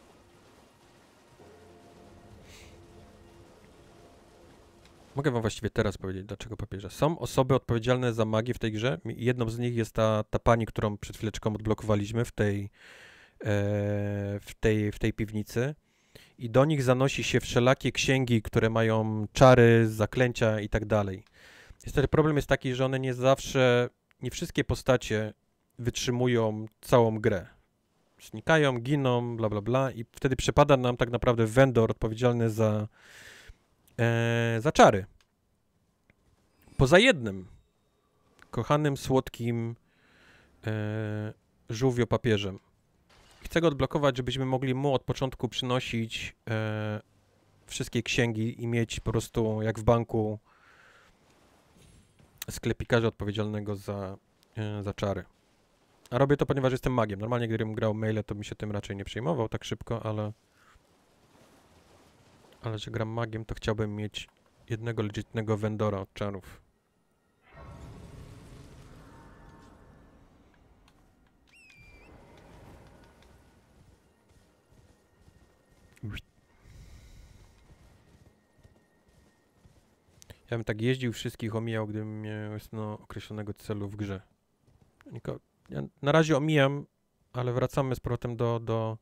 Mogę wam właściwie teraz powiedzieć, dlaczego papieża. Są osoby odpowiedzialne za magię w tej grze. Jedną z nich jest ta pani, którą przed chwileczką odblokowaliśmy w tej piwnicy. I do nich zanosi się wszelakie księgi, które mają czary, zaklęcia i tak dalej. Niestety problem jest taki, że one nie wszystkie postacie wytrzymują całą grę. Znikają, giną, bla bla bla i wtedy przypada nam tak naprawdę vendor odpowiedzialny za czary. Poza jednym kochanym, słodkim żółwiopapieżem. Chcę go odblokować, żebyśmy mogli mu od początku przynosić wszystkie księgi i mieć po prostu jak w banku sklepikarza odpowiedzialnego za czary. A robię to, ponieważ jestem magiem. Normalnie, gdybym grał maile, to mi się tym raczej nie przejmował tak szybko, ale że gram magiem, to chciałbym mieć jednego legitnego vendora od czarów. Ja bym tak jeździł, wszystkich omijał, gdybym miał określonego celu w grze. Ja na razie omijam, ale wracamy z powrotem do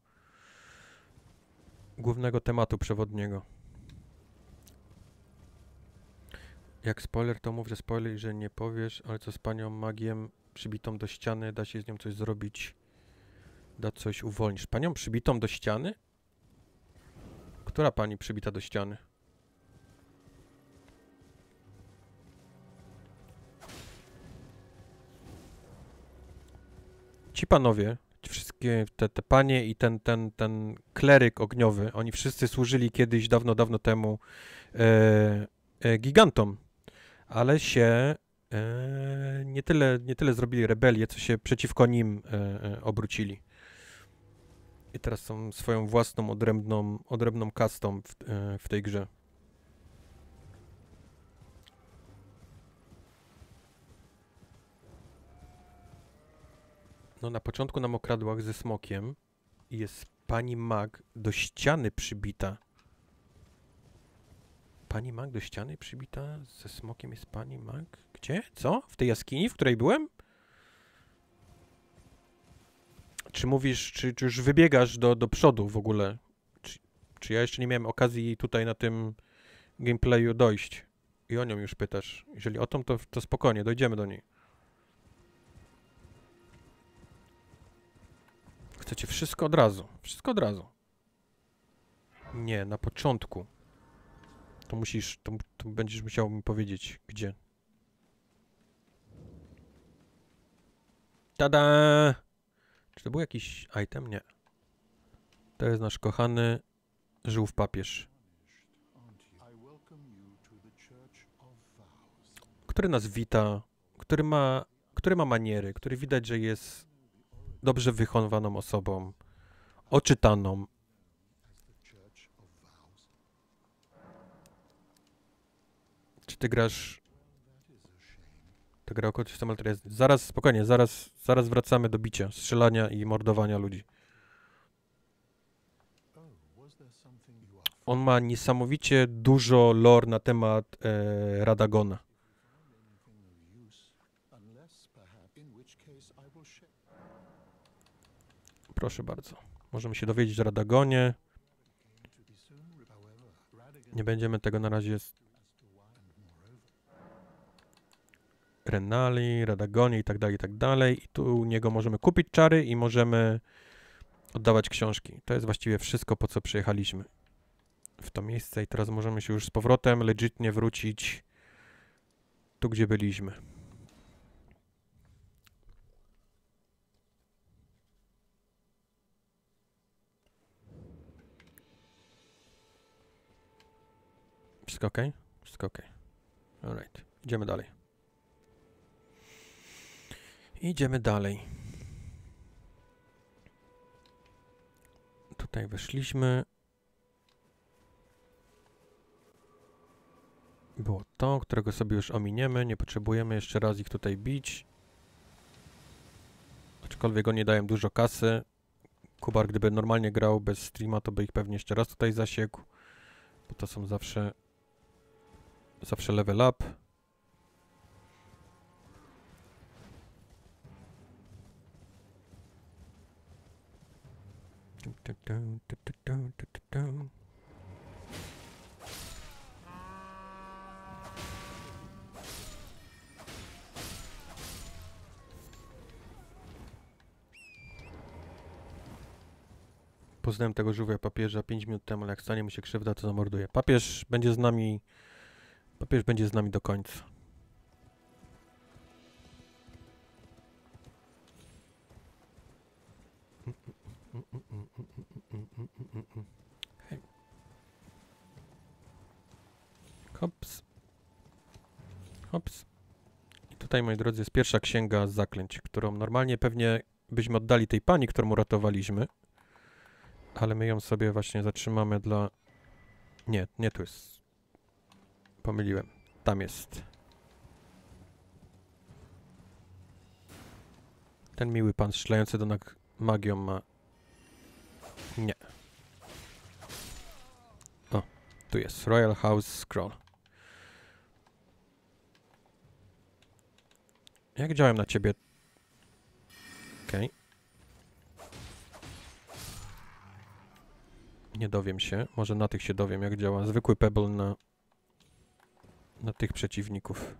głównego tematu przewodniego. Jak spoiler, to mów, że spoiler, że nie powiesz, ale co z panią magiem przybitą do ściany, da się z nią coś zrobić, da coś uwolnić. Panią przybitą do ściany? Która pani przybita do ściany? Ci panowie, wszystkie te panie i ten kleryk ogniowy, oni wszyscy służyli kiedyś dawno temu gigantom, ale się nie tyle zrobili rebelię, co się przeciwko nim obrócili. I teraz są swoją własną, odrębną kastą w tej grze. No na początku na mokradłach ze smokiem jest pani mag do ściany przybita. Pani mag do ściany przybita? Ze smokiem jest pani mag? Gdzie? Co? W tej jaskini, w której byłem? Czy mówisz, czy już wybiegasz do przodu w ogóle? Czy ja jeszcze nie miałem okazji tutaj na tym gameplayu dojść? I o nią już pytasz. Jeżeli o tą, to spokojnie, dojdziemy do niej. Chcecie wszystko od razu. Wszystko od razu. Nie, na początku. To musisz, to będziesz musiał mi powiedzieć, gdzie. Tada! Czy to był jakiś item? Nie. To jest nasz kochany żółw papież. Który nas wita, który ma maniery, który widać, że jest dobrze wychowaną osobą, oczytaną. Czy ty grasz... To gra około Zaraz, spokojnie, zaraz wracamy do bicia, strzelania i mordowania ludzi. On ma niesamowicie dużo lore na temat Radagona. Proszę bardzo. Możemy się dowiedzieć o Radagonie. Nie będziemy tego na razie... Renali, Radagonie i tak dalej, i tak dalej. I tu u niego możemy kupić czary i możemy oddawać książki. To jest właściwie wszystko, po co przyjechaliśmy w to miejsce i teraz możemy się już z powrotem legitnie wrócić tu, gdzie byliśmy. Wszystko ok? Wszystko ok. Alright. Idziemy dalej. Idziemy dalej. Tutaj weszliśmy. Było to, którego sobie już ominiemy. Nie potrzebujemy jeszcze raz ich tutaj bić. Aczkolwiek oni dają dużo kasy. Kubar, gdyby normalnie grał bez streama, to by ich pewnie jeszcze raz tutaj zasiekł. Bo to są zawsze level up. Poznałem tego żółwia papieża 5 minut temu, ale jak stanie mu się krzywda, to zamorduje. Papież będzie z nami do końca. Hej. Hops. Hops. I tutaj, moi drodzy, jest pierwsza księga zaklęć, którą normalnie pewnie byśmy oddali tej pani, którą uratowaliśmy. Ale my ją sobie właśnie zatrzymamy dla... Nie tu jest. Pomyliłem. Tam jest. Ten miły pan strzelający do magią ma... Nie. O, tu jest. Royal House Scroll. Jak działałem na ciebie? Okej. Nie dowiem się. Może na tych się dowiem, jak działa zwykły pebble na tych przeciwników.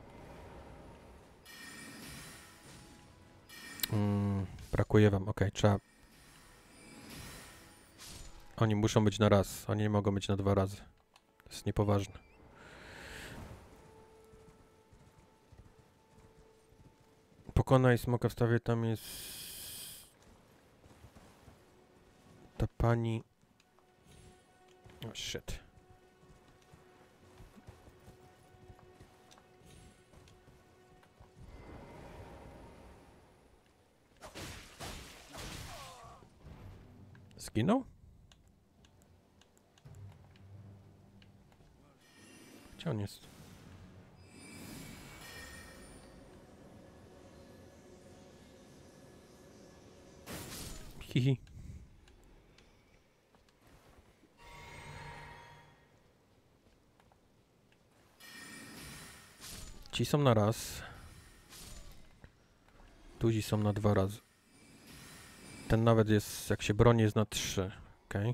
Brakuje wam. Okej, trzeba... Oni muszą być na raz. Oni nie mogą być na 2 razy. To jest niepoważne. Pokonaj smoka w stawie. Tam jest... Ta pani... Oh shit. Zginął? Gdzie on jest? Hihi. Ci są na raz. Tuzi są na 2 razy. Ten nawet jest, jak się broni, jest na 3. Okej.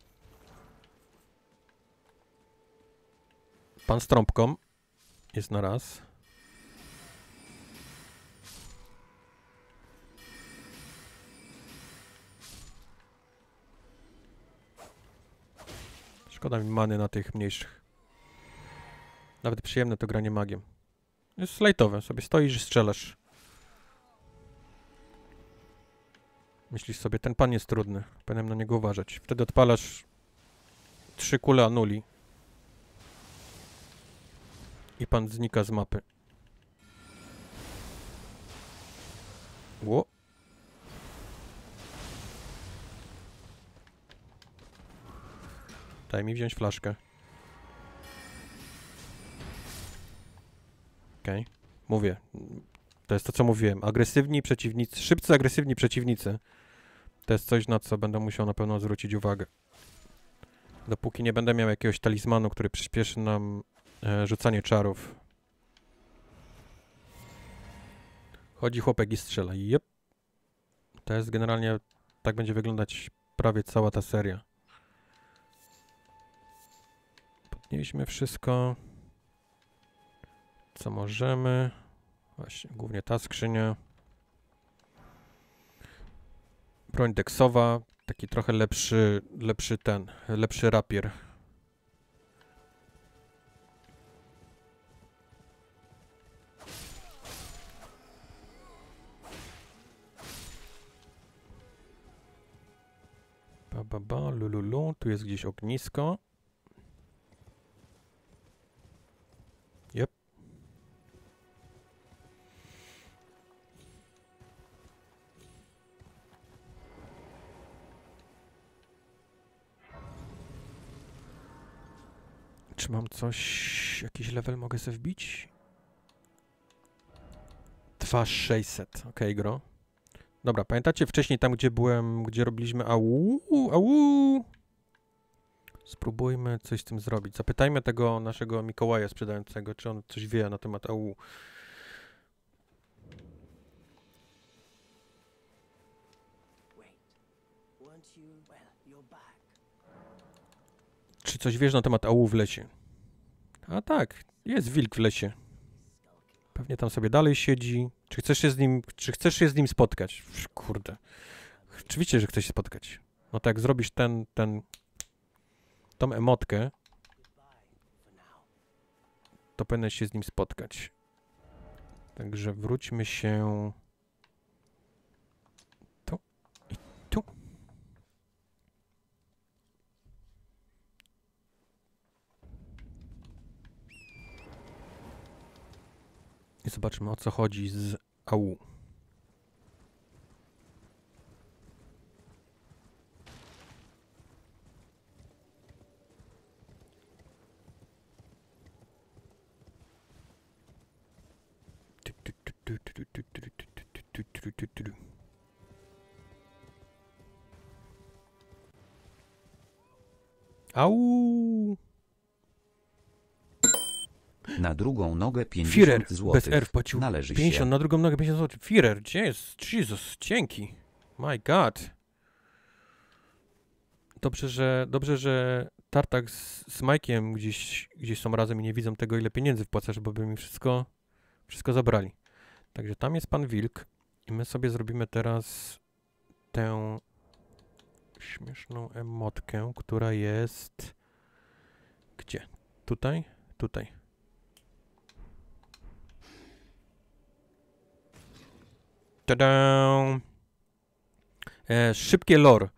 Pan z trąbką jest na raz. Szkoda mi many na tych mniejszych. Nawet przyjemne to granie magiem. Jest slajtowe, sobie stoisz i strzelasz. Myślisz sobie, ten pan jest trudny, powinienem na niego uważać. Wtedy odpalasz 3 kule anuli. I pan znika z mapy. Ło. Daj mi wziąć flaszkę. Okej. Mówię. To jest to, co mówiłem. Agresywni przeciwnicy, szybcy, agresywni przeciwnicy. To jest coś, na co będę musiał na pewno zwrócić uwagę. Dopóki nie będę miał jakiegoś talizmanu, który przyspieszy nam rzucanie czarów. Chodzi chłopek i strzela. Jep. To jest generalnie... Tak będzie wyglądać prawie cała ta seria. Podnieśmy wszystko, co możemy. Właśnie, głównie ta skrzynia. Broń deksowa. Taki trochę lepszy rapier. Lululu, tu jest gdzieś ognisko. Yep. Czy mam coś, jakiś level mogę sobie wbić? 2600, okej, gro. Dobra, pamiętacie wcześniej tam, gdzie byłem, gdzie robiliśmy au? Spróbujmy coś z tym zrobić. Zapytajmy tego naszego Mikołaja sprzedającego, czy on coś wie na temat au. Czy coś wiesz na temat au w lesie? A tak, jest wilk w lesie. Pewnie tam sobie dalej siedzi. Czy chcesz się z nim spotkać? Kurde. Oczywiście, że chcesz się spotkać. No tak, jak zrobisz tą emotkę, to powinieneś się z nim spotkać. Także wróćmy się tu i tu. I zobaczmy, o co chodzi z au. Au! Na drugą nogę 50 Führer, zł. bez R wpłacił Należy 50, się. na drugą nogę 50 zł. Führer, gdzie jest? Jesus, dzięki. My God. Dobrze, że Tartak z Majkiem gdzieś są razem i nie widzą tego, ile pieniędzy wpłacasz, bo by mi wszystko zabrali. Także tam jest pan Wilk i my sobie zrobimy teraz tę śmieszną emotkę, która jest... Gdzie? Tutaj? Tutaj. Tada! Szybkie lore.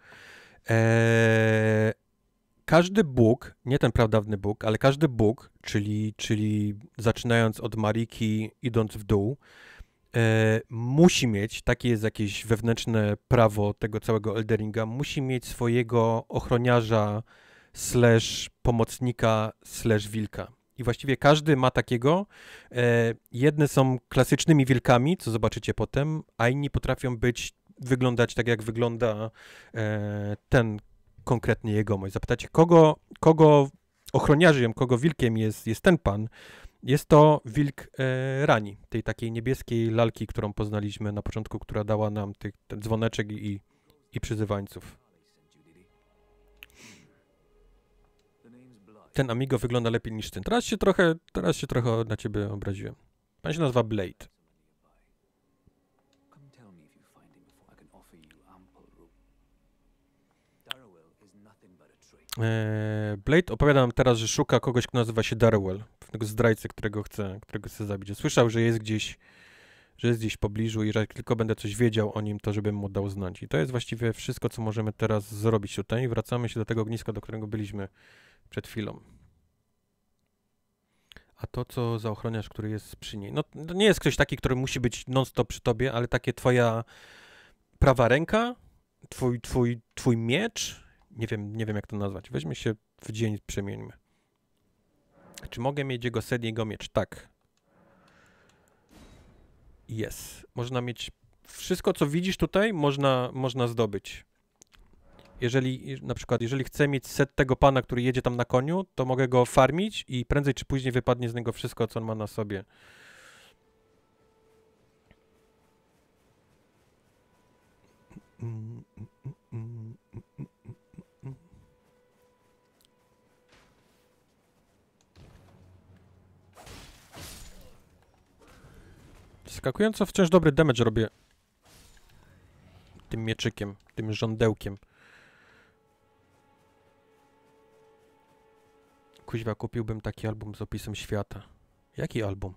Każdy Bóg, nie ten prawdawny Bóg, ale każdy Bóg, czyli zaczynając od Mariki, idąc w dół, musi mieć, takie jest jakieś wewnętrzne prawo tego całego Elderinga, musi mieć swojego ochroniarza / pomocnika / wilka. I właściwie każdy ma takiego. Jedne są klasycznymi wilkami, co zobaczycie potem, a inni potrafią wyglądać tak, jak wygląda ten konkretnie jegomość. Zapytacie, kogo ochroniarzem, kogo wilkiem jest ten pan? Jest to wilk Rani, tej takiej niebieskiej lalki, którą poznaliśmy na początku, która dała nam ten dzwoneczek i przyzywańców. Ten amigo wygląda lepiej niż ten. Teraz się trochę na ciebie obraziłem. Pan się nazywa Blade. Blade opowiada nam teraz, że szuka kogoś, kto nazywa się Darrell, pewnego zdrajcy, którego chce zabić. Słyszał, że jest gdzieś w pobliżu i że jak tylko będę coś wiedział o nim, to żebym mu dał znać. I to jest właściwie wszystko, co możemy teraz zrobić tutaj. Wracamy się do tego ogniska, do którego byliśmy przed chwilą. A to, co za ochroniarz, który jest przy niej. No, to nie jest ktoś taki, który musi być non-stop przy tobie, ale takie twoja prawa ręka, twój miecz. Nie wiem, jak to nazwać. Weźmy się w dzień, przemieńmy. Czy mogę mieć jego set, jego miecz? Tak. Jest. Można wszystko, co widzisz tutaj, można zdobyć. Na przykład, jeżeli chcę mieć set tego pana, który jedzie tam na koniu, to mogę go farmić i prędzej czy później wypadnie z niego wszystko, co on ma na sobie. Skakująco wciąż dobry damage robię tym mieczykiem, tym żądełkiem. Kuźwa, kupiłbym taki album z opisem świata. Jaki album?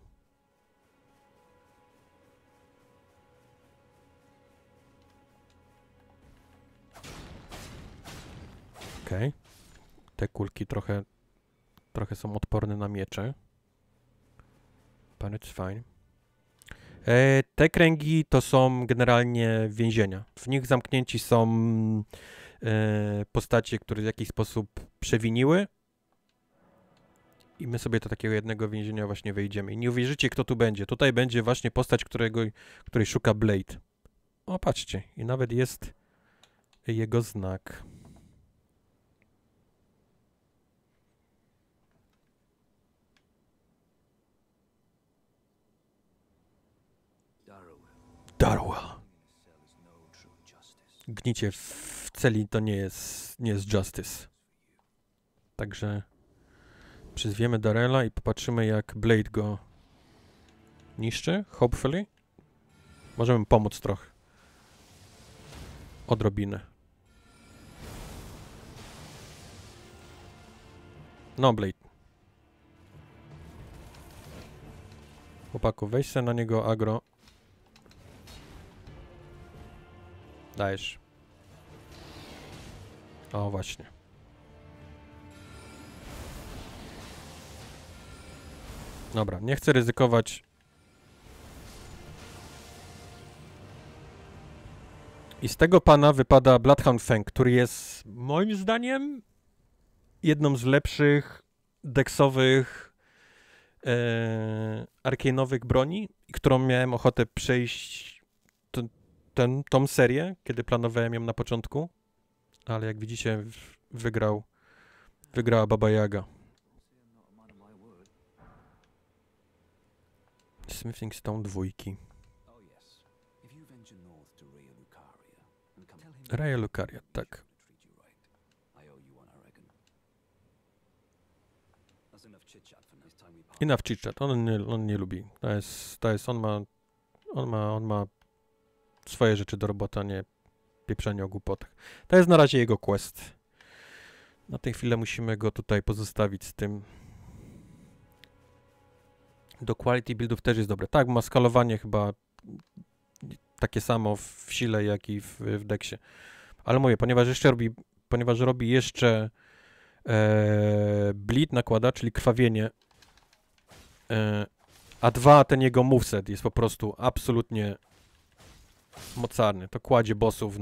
Okej. Te kulki trochę są odporne na miecze. But it's fine. Te kręgi to są generalnie więzienia. W nich zamknięci są postacie, które w jakiś sposób przewiniły. I my sobie do takiego jednego więzienia właśnie wejdziemy. I nie uwierzycie, kto tu będzie. Tutaj będzie właśnie postać, której szuka Blade. O, patrzcie. I nawet jest jego znak. Darrell. Gnicie w celi to nie jest justice. Także przyzwiemy Darrella i popatrzymy, jak Blade go niszczy. Hopefully. Możemy pomóc trochę. Odrobinę. No, Blade. Chłopaku, weź se na niego agro. Dajesz. O, właśnie. Dobra, nie chcę ryzykować. I z tego pana wypada Bloodhound Fang, który jest moim zdaniem jedną z lepszych deksowych arcane'owych broni, którą miałem ochotę przejść tą serię, kiedy planowałem ją na początku, ale jak widzicie wygrała Baba Yaga. Smithing Stone 2. Raya Lucaria, tak. Enough chit-chat, on nie lubi. On ma swoje rzeczy do roboty, a nie pieprzenie o głupotach. To jest na razie jego quest. Na tę chwilę musimy go tutaj pozostawić z tym. Do quality buildów też jest dobre. Tak, ma skalowanie chyba takie samo w sile, jak i w deksie. Ale mówię, ponieważ robi jeszcze bleed nakłada, czyli krwawienie A dwa, ten jego moveset jest po prostu absolutnie mocarny. To kładzie bossów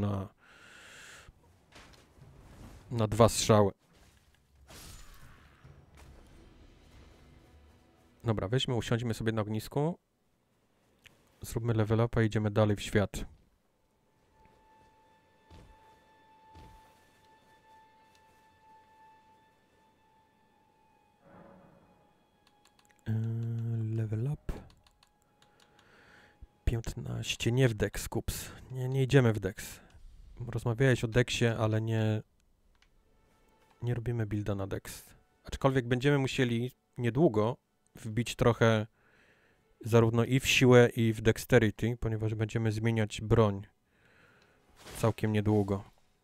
na 2 strzały. Dobra, weźmy, usiądźmy sobie na ognisku. Zróbmy level up, a idziemy dalej w świat. Level up. 15. Nie w Dex, kups. Nie idziemy w Dex. Rozmawiałeś o Dexie, ale nie robimy builda na Dex. Aczkolwiek będziemy musieli niedługo wbić trochę zarówno i w siłę, i w dexterity, ponieważ będziemy zmieniać broń całkiem niedługo.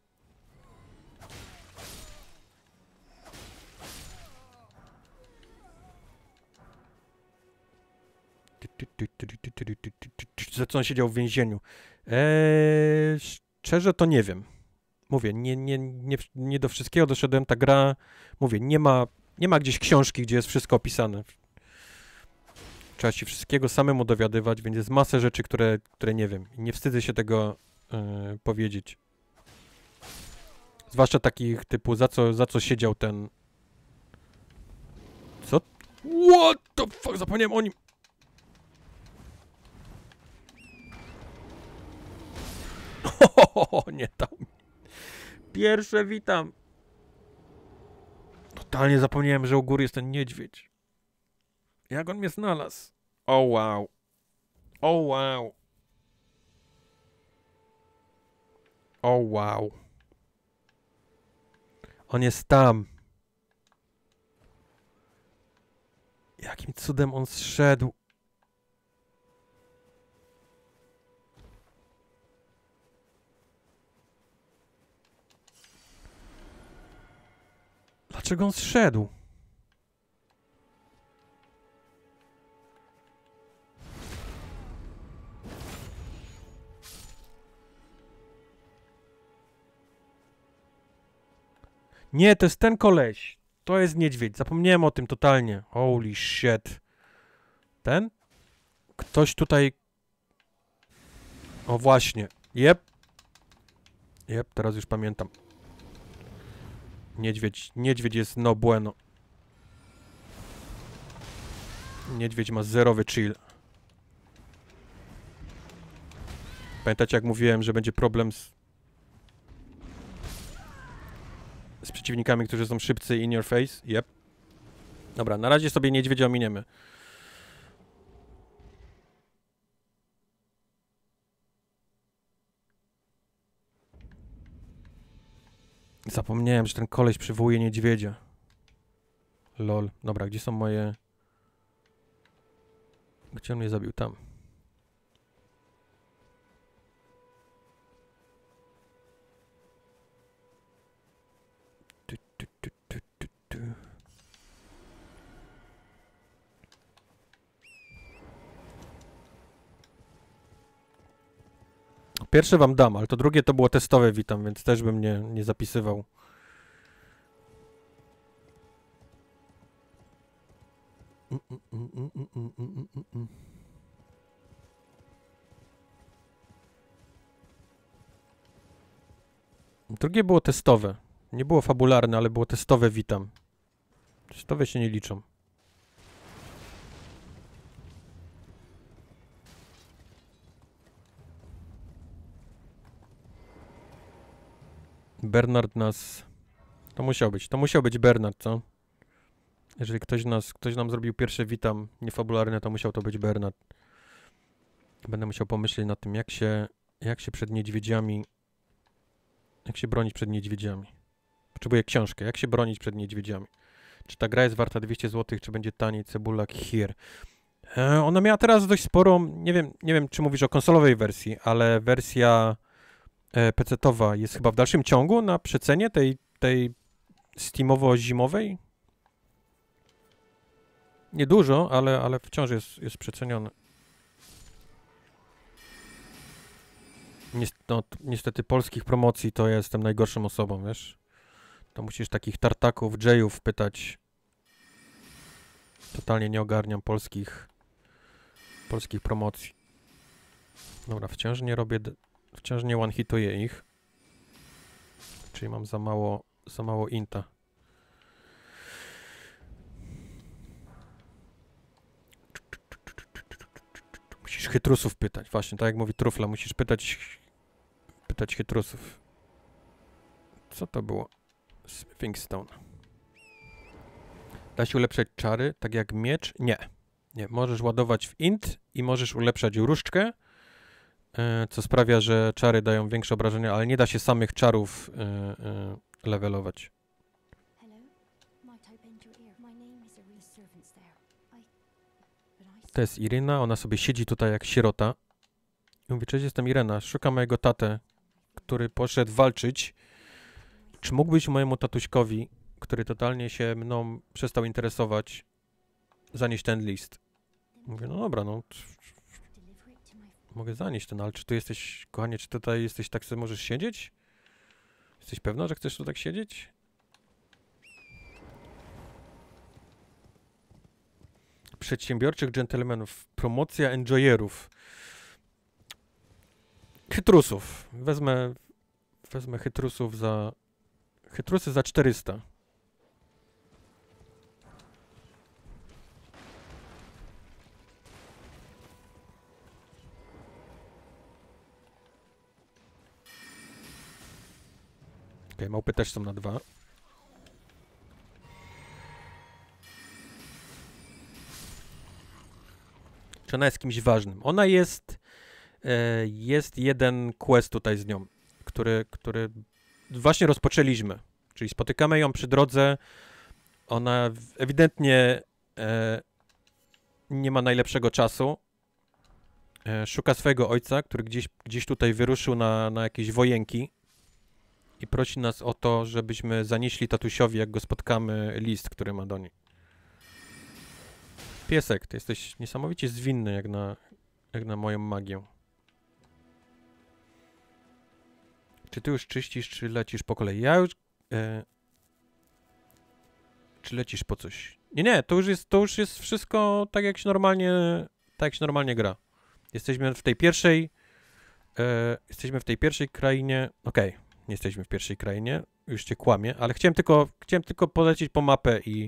Za co on siedział w więzieniu? Szczerze to nie wiem. Mówię, nie do wszystkiego doszedłem. Ta gra, mówię, nie ma gdzieś książki, gdzie jest wszystko opisane. Trzeba się wszystkiego samemu dowiadywać, więc jest masę rzeczy, które nie wiem. Nie wstydzę się tego powiedzieć. Zwłaszcza takich typu, za co siedział ten... Co? What the fuck? Zapomniałem o nim. Nie dał mi. Pierwsze witam. Totalnie zapomniałem, że u góry jest ten niedźwiedź. Jak on mnie znalazł? O wow. O wow. O wow. On jest tam. Jakim cudem on zszedł? Dlaczego on zszedł? Nie, to jest ten koleś. To jest niedźwiedź. Zapomniałem o tym totalnie. Holy shit. Ten? Ktoś tutaj... O właśnie. Jep. Jep, teraz już pamiętam. Niedźwiedź jest no bueno. Niedźwiedź ma zerowy chill. Pamiętacie, jak mówiłem, że będzie problem z przeciwnikami, którzy są szybcy in your face? Yep. Dobra, na razie sobie niedźwiedzia ominiemy. Zapomniałem, że ten koleś przywołuje niedźwiedzia. Lol. Dobra, gdzie są moje... Gdzie on mnie zabił? Tam. Pierwsze wam dam, ale to drugie to było testowe, witam, więc też bym nie zapisywał. Drugie było testowe. Nie było fabularne, ale było testowe, witam. Testowe się nie liczą. Bernard nas... To musiał być Bernard, co? Jeżeli ktoś nam zrobił pierwsze witam niefabularne, to musiał to być Bernard. Będę musiał pomyśleć nad tym, jak się przed niedźwiedziami... Jak się bronić przed niedźwiedziami. Potrzebuję książkę. Jak się bronić przed niedźwiedziami. Czy ta gra jest warta 200 zł, czy będzie taniej? Cebulak here. Ona miała teraz dość sporą... Nie wiem, czy mówisz o konsolowej wersji, ale wersja PC-towa jest chyba w dalszym ciągu na przecenie tej Steamowo-zimowej. Niedużo, ale wciąż jest przecenione. Niestety polskich promocji to ja jestem najgorszą osobą, wiesz? To musisz takich tartaków, Jayów pytać. Totalnie nie ogarniam polskich polskich promocji. Dobra, wciąż nie robię, wciąż nie one-hituję ich. Czyli mam za mało inta. Musisz chytrusów pytać, właśnie, tak jak mówi Trufla, musisz pytać chytrusów. Co to było? Smithing Stone. Da się ulepszać czary, tak jak miecz? Nie. Nie, możesz ładować w int i możesz ulepszać różdżkę, co sprawia, że czary dają większe obrażenia, ale nie da się samych czarów levelować. To jest Irina, ona sobie siedzi tutaj jak sierota. I mówi, cześć, jestem Irena, szukam mojego tatę, który poszedł walczyć. Czy mógłbyś mojemu tatuśkowi, który totalnie się mną przestał interesować, zanieść ten list? Mówię, no dobra, no. Mogę zanieść ten, ale czy tu jesteś, kochanie, czy tutaj jesteś tak, że możesz siedzieć? Jesteś pewna, że chcesz tu tak siedzieć? Przedsiębiorczych dżentelmenów, promocja enjoyerów. Chytrusów. Wezmę chytrusów za... Chytrusy za 400. Okej, małpy też są na 2. Czy ona jest kimś ważnym? Ona jest... jest jeden quest tutaj z nią, który właśnie rozpoczęliśmy. Czyli spotykamy ją przy drodze. Ona ewidentnie nie ma najlepszego czasu. Szuka swojego ojca, który gdzieś tutaj wyruszył na jakieś wojenki i prosi nas o to, żebyśmy zanieśli tatusiowi, jak go spotkamy, list, który ma do niej. Piesek, ty jesteś niesamowicie zwinny, jak na moją magię. Czy ty już czyścisz, czy lecisz po kolei? Ja już... czy lecisz po coś? Nie, to już jest wszystko tak, jak się normalnie gra. Jesteśmy w tej pierwszej krainie. Okej, nie jesteśmy w pierwszej krainie, już cię kłamię, ale chciałem tylko polecieć po mapę i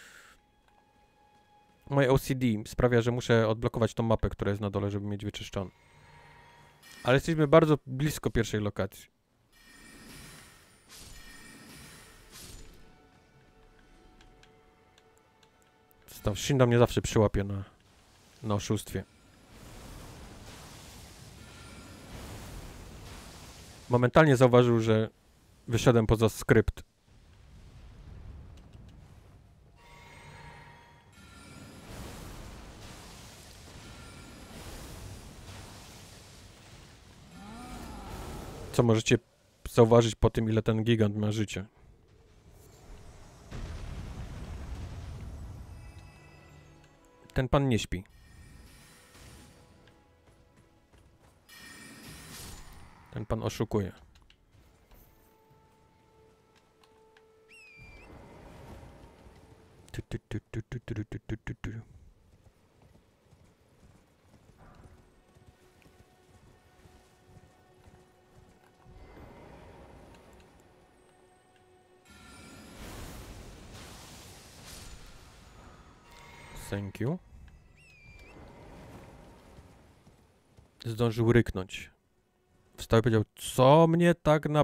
moje OCD sprawia, że muszę odblokować tą mapę, która jest na dole, żeby mieć wyczyszczone. Ale jesteśmy bardzo blisko pierwszej lokacji. Shinda mnie zawsze przyłapie na oszustwie. Momentalnie zauważył, że wyszedłem poza skrypt. Co możecie zauważyć po tym, ile ten gigant ma życia. Ten pan nie śpi. Ten pan oszukuje. Thank you. Zdążył ryknąć. Wstał i powiedział, co mnie tak na...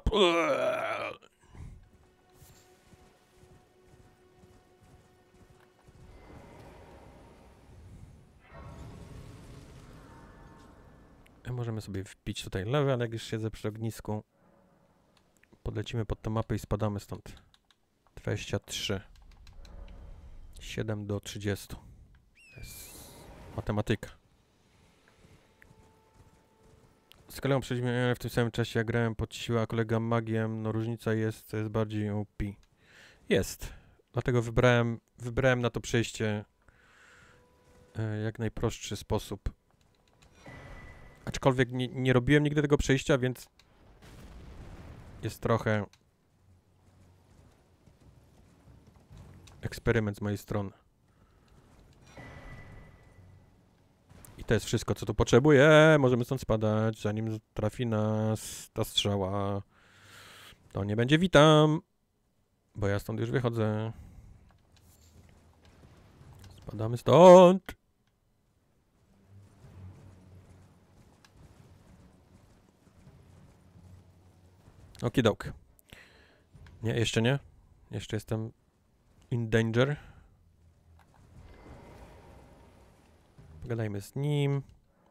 Możemy sobie wbić tutaj level, jak już siedzę przy ognisku. Podlecimy pod tę mapę i spadamy stąd. 23. 7 do 30. To jest matematyka. Z koleją przejdziemy w tym samym czasie, jak grałem pod siłę, a kolega magiem. No różnica jest, to jest bardziej OP. Jest. Dlatego wybrałem na to przejście jak najprostszy sposób. Aczkolwiek nie robiłem nigdy tego przejścia, więc jest trochę eksperyment z mojej strony. I To jest wszystko, co tu potrzebuję. Możemy stąd spadać, zanim trafi nas ta strzała. To nie będzie witam, bo ja stąd już wychodzę. Spadamy stąd. Okidok. Nie, jeszcze nie. Jeszcze jestem in danger. Pogadajmy z nim.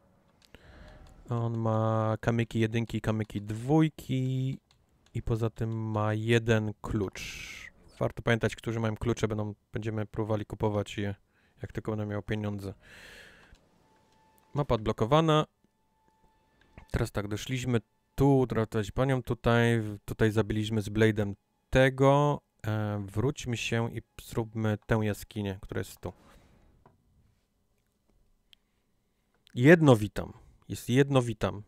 On ma kamyki 1, kamyki 2 i poza tym ma 1 klucz. Warto pamiętać, którzy mają klucze, będziemy próbowali kupować je, jak tylko będę miał pieniądze. Mapa odblokowana. Teraz tak, doszliśmy tu, ratować panią tutaj zabiliśmy z Blade'em tego. Wróćmy się i zróbmy tę jaskinię, która jest tu. Jedno witam. Jest jedno witam.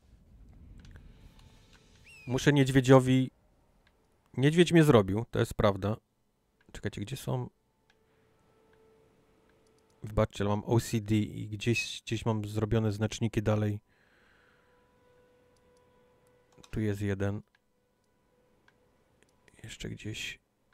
Muszę niedźwiedziowi... Niedźwiedź mnie zrobił, to jest prawda. Czekajcie, gdzie są... Wybaczcie, ale mam OCD i gdzieś mam zrobione znaczniki dalej. Tu jest jeden. Jeszcze gdzieś.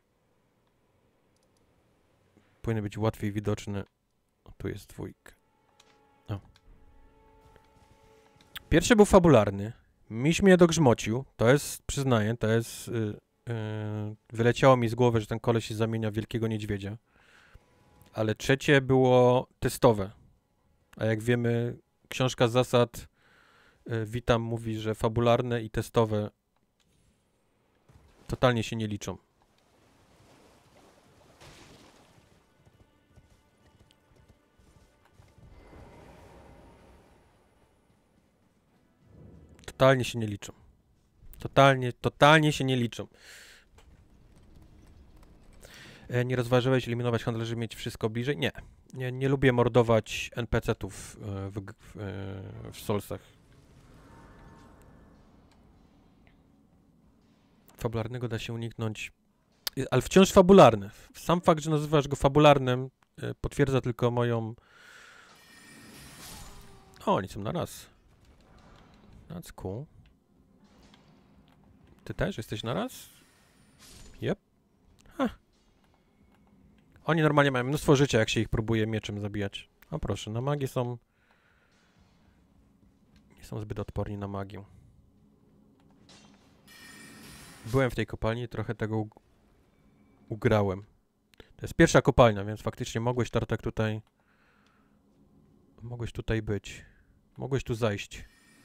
Powinny być łatwiej widoczne. O, tu jest 2. O. Pierwszy był fabularny. Miś mnie dogrzmocił. To jest, przyznaję, to jest... wyleciało mi z głowy, że ten koleś się zamienia w wielkiego niedźwiedzia. Ale trzecie było testowe. A jak wiemy, książka zasad Witam mówi, że fabularne i testowe totalnie się nie liczą. Totalnie się nie liczą. Totalnie się nie liczą. Nie rozważyłeś eliminować handlarzy, żeby mieć wszystko bliżej? Nie. Nie lubię mordować NPC-ów w Soulsach. Fabularnego da się uniknąć, ale wciąż fabularny. Sam fakt, że nazywasz go fabularnym, potwierdza tylko moją... O, oni są na raz. That's cool. Ty też jesteś na raz? Yep. Ha. Oni normalnie mają mnóstwo życia, jak się ich próbuje mieczem zabijać. O proszę, na magię są... Nie są zbyt odporni na magię. Byłem w tej kopalni i trochę tego ugrałem. To jest pierwsza kopalnia, więc faktycznie mogłeś, Tartak, tutaj... Mogłeś tutaj być. Mogłeś tu zajść.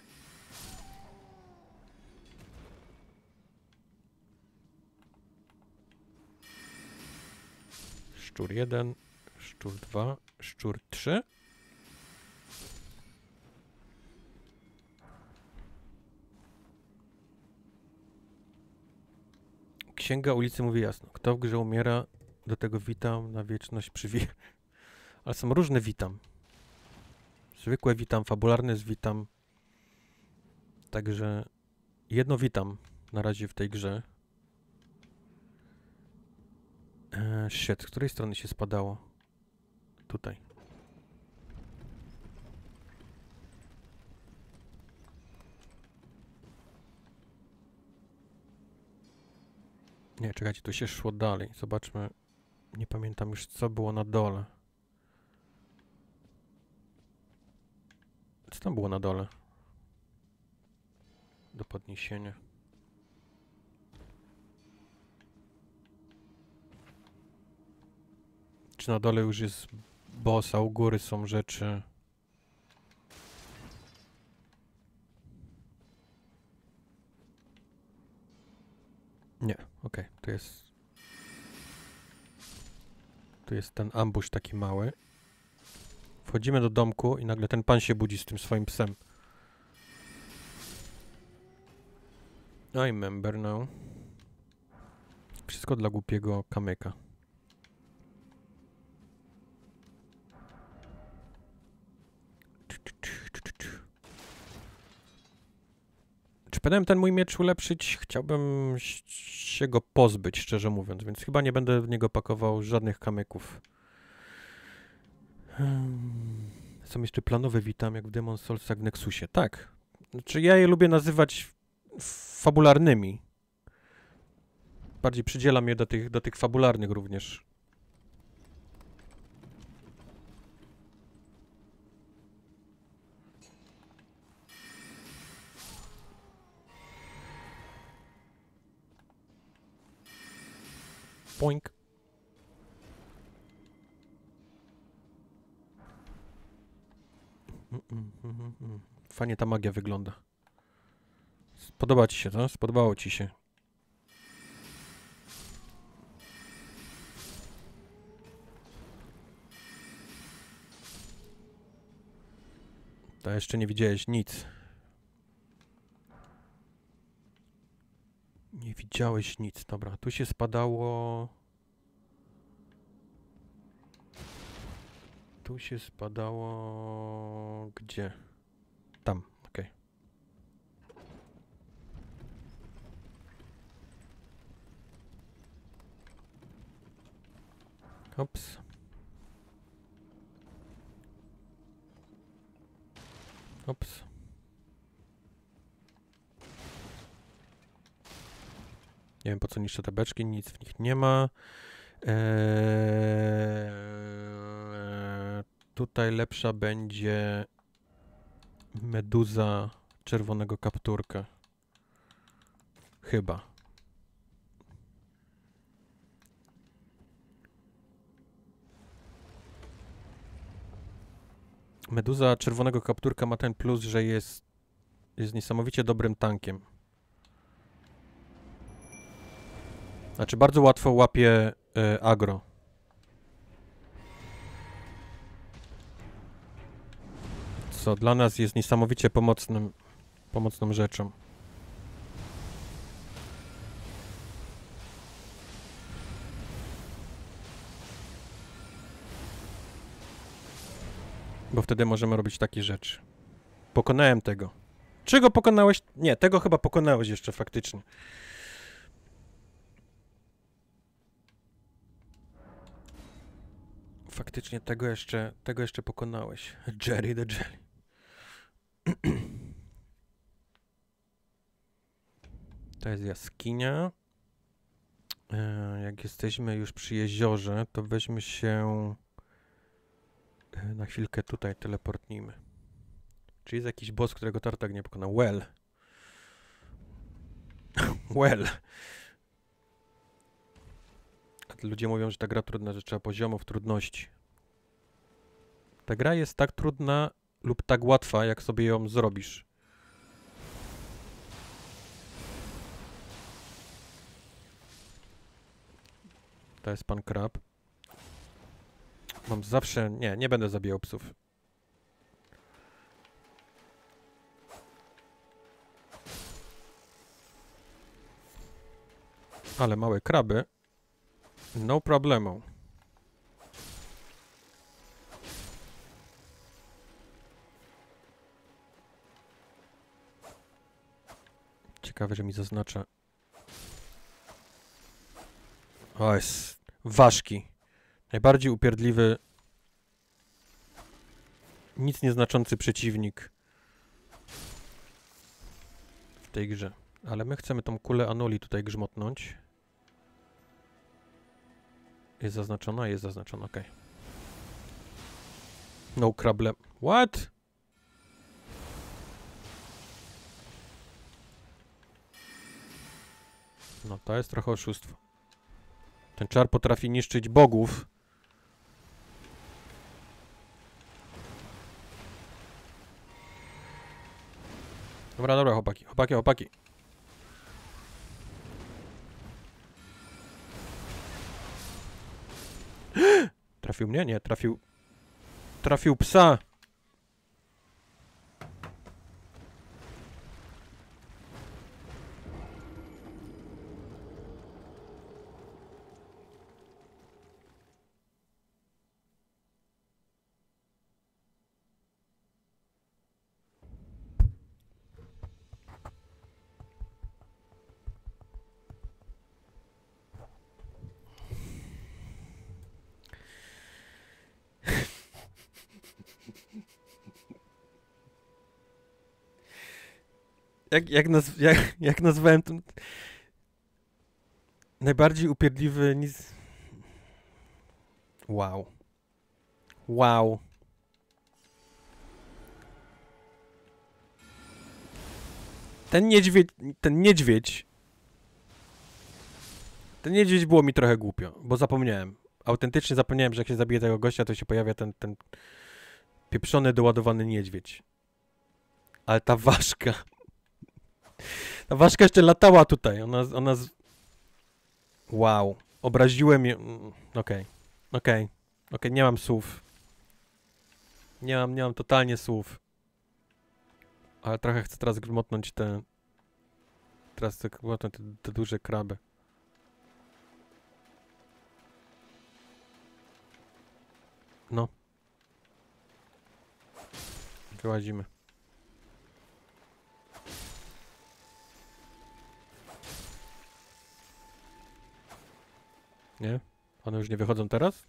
Szczur 1, szczur 2, szczur 3. Księga ulicy mówi jasno. Kto w grze umiera, do tego witam, na wieczność przywija. Ale są różne witam. Zwykłe witam, fabularne z witam. Także jedno witam na razie w tej grze. Shit, z której strony się spadało? Tutaj. Nie, czekajcie, tu się szło dalej. Zobaczmy. Nie pamiętam już, co było na dole. Co tam było na dole? Do podniesienia. Czy na dole już jest boss, a u góry są rzeczy? Nie, okej, tu jest... Tu jest ten ambush taki mały. Wchodzimy do domku i nagle ten pan się budzi z tym swoim psem. I remember now. Wszystko dla głupiego kamyka. Czy powinienem ten mój miecz ulepszyć? Chciałbym się go pozbyć, szczerze mówiąc, więc chyba nie będę w niego pakował żadnych kamyków. Są jeszcze planowe witam, jak w Demon Soulsach w Nexusie. Tak. Znaczy ja je lubię nazywać fabularnymi. Bardziej przydzielam je do tych fabularnych również. Poink. Fajnie ta magia wygląda. Spodoba ci się to? Spodobało ci się. To jeszcze nie widziałeś nic. Nie widziałeś nic. Dobra, tu się spadało... Tu się spadało... Gdzie? Tam, okej. Ops. Ops. Nie wiem, po co niszczę te beczki, nic w nich nie ma. Tutaj lepsza będzie meduza czerwonego kapturka. Chyba. Meduza czerwonego kapturka ma ten plus, że jest niesamowicie dobrym tankiem. Znaczy bardzo łatwo łapie agro. Co dla nas jest niesamowicie pomocną rzeczą. Bo wtedy możemy robić takie rzeczy. Pokonałem tego. Czego pokonałeś? Nie, tego chyba pokonałeś jeszcze faktycznie. Faktycznie tego jeszcze pokonałeś. Jerry the Jelly. To jest jaskinia. Jak jesteśmy już przy jeziorze, to weźmy się na chwilkę tutaj teleportnijmy. Czy jest jakiś boss, którego Tartak nie pokonał? Well. Well. Ludzie mówią, że ta gra trudna, że trzeba poziomów trudności. Ta gra jest tak trudna lub tak łatwa, jak sobie ją zrobisz. To jest pan krab. Mam zawsze... Nie będę zabijał psów. Ale małe kraby. No problemu. Ciekawe, że mi zaznacza. O, jest ważki. Najbardziej upierdliwy, nic nieznaczący przeciwnik w tej grze. Ale my chcemy tą kulę Anuli tutaj grzmotnąć. Jest zaznaczona? Jest zaznaczona, okej. No problem. What? No to jest trochę oszustwo. Ten czar potrafi niszczyć bogów. Dobra, chłopaki. Trafił mnie? Nie, trafił psa. Jak nazwałem ten... Najbardziej upierdliwy nic... Wow. Wow. Ten niedźwiedź było mi trochę głupio, bo zapomniałem. Autentycznie zapomniałem, że jak się zabije tego gościa, to się pojawia ten pieprzony, doładowany niedźwiedź. Ale ta ważka... Ta ważka jeszcze latała tutaj. Ona Wow. Obraziłem ją... Okej, nie mam słów. Nie mam totalnie słów. Ale trochę chcę teraz grzmotnąć te... Teraz chcę grzmotnąć te duże kraby. No. Wyłazimy. Nie? One już nie wychodzą teraz?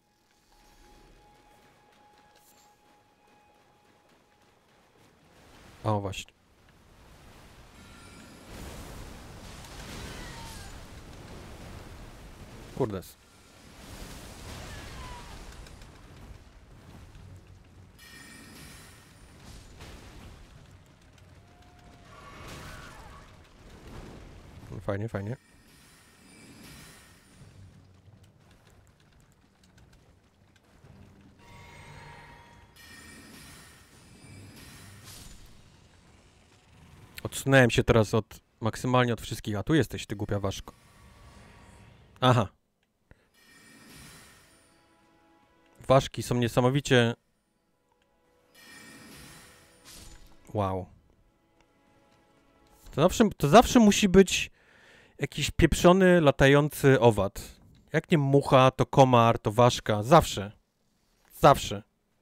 O, właśnie. Kurdes. Fajnie, fajnie. Odsunąłem się teraz maksymalnie od wszystkich, a tu jesteś, ty głupia ważko. Aha. Ważki są niesamowicie... Wow. To zawsze musi być jakiś pieprzony, latający owad. Jak nie mucha, to komar, to ważka. Zawsze. Zawsze.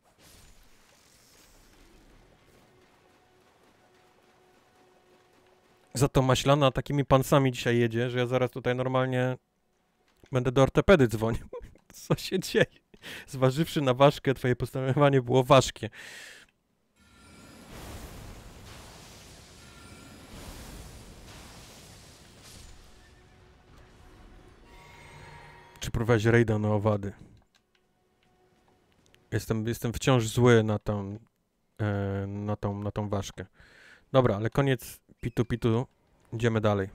Za to maślana takimi pansami dzisiaj jedzie, że ja zaraz tutaj normalnie będę do ortopedy dzwonił. Co się dzieje? Zważywszy na ważkę, twoje postępowanie było ważkie. Czy próbować rejda na owady? Jestem wciąż zły na tą ważkę. Dobra, ale koniec pitu. Idziemy dalej.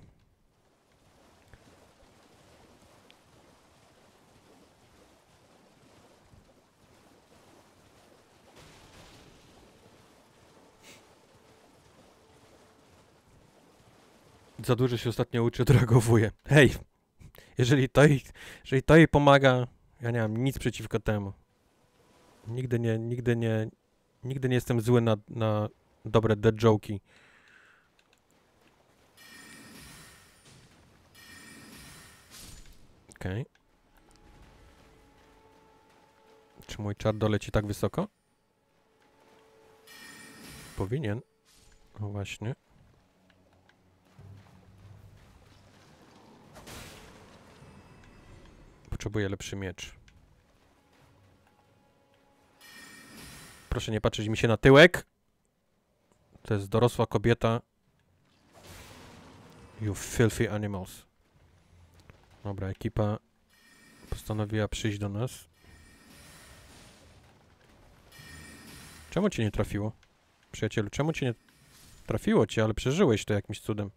Za dużo się ostatnio uczy, odreagowuje. Hej! Jeżeli to jej pomaga, ja nie mam nic przeciwko temu. Nigdy nie jestem zły na dobre dead joke'i. Okej. Czy mój czar doleci tak wysoko? Powinien. O właśnie. Potrzebuję lepszy miecz. Proszę nie patrzeć mi się na tyłek. To jest dorosła kobieta. You filthy animals. Dobra, ekipa postanowiła przyjść do nas. Czemu cię nie trafiło? Przyjacielu, czemu cię nie trafiło cię, ale przeżyłeś to jakimś cudem.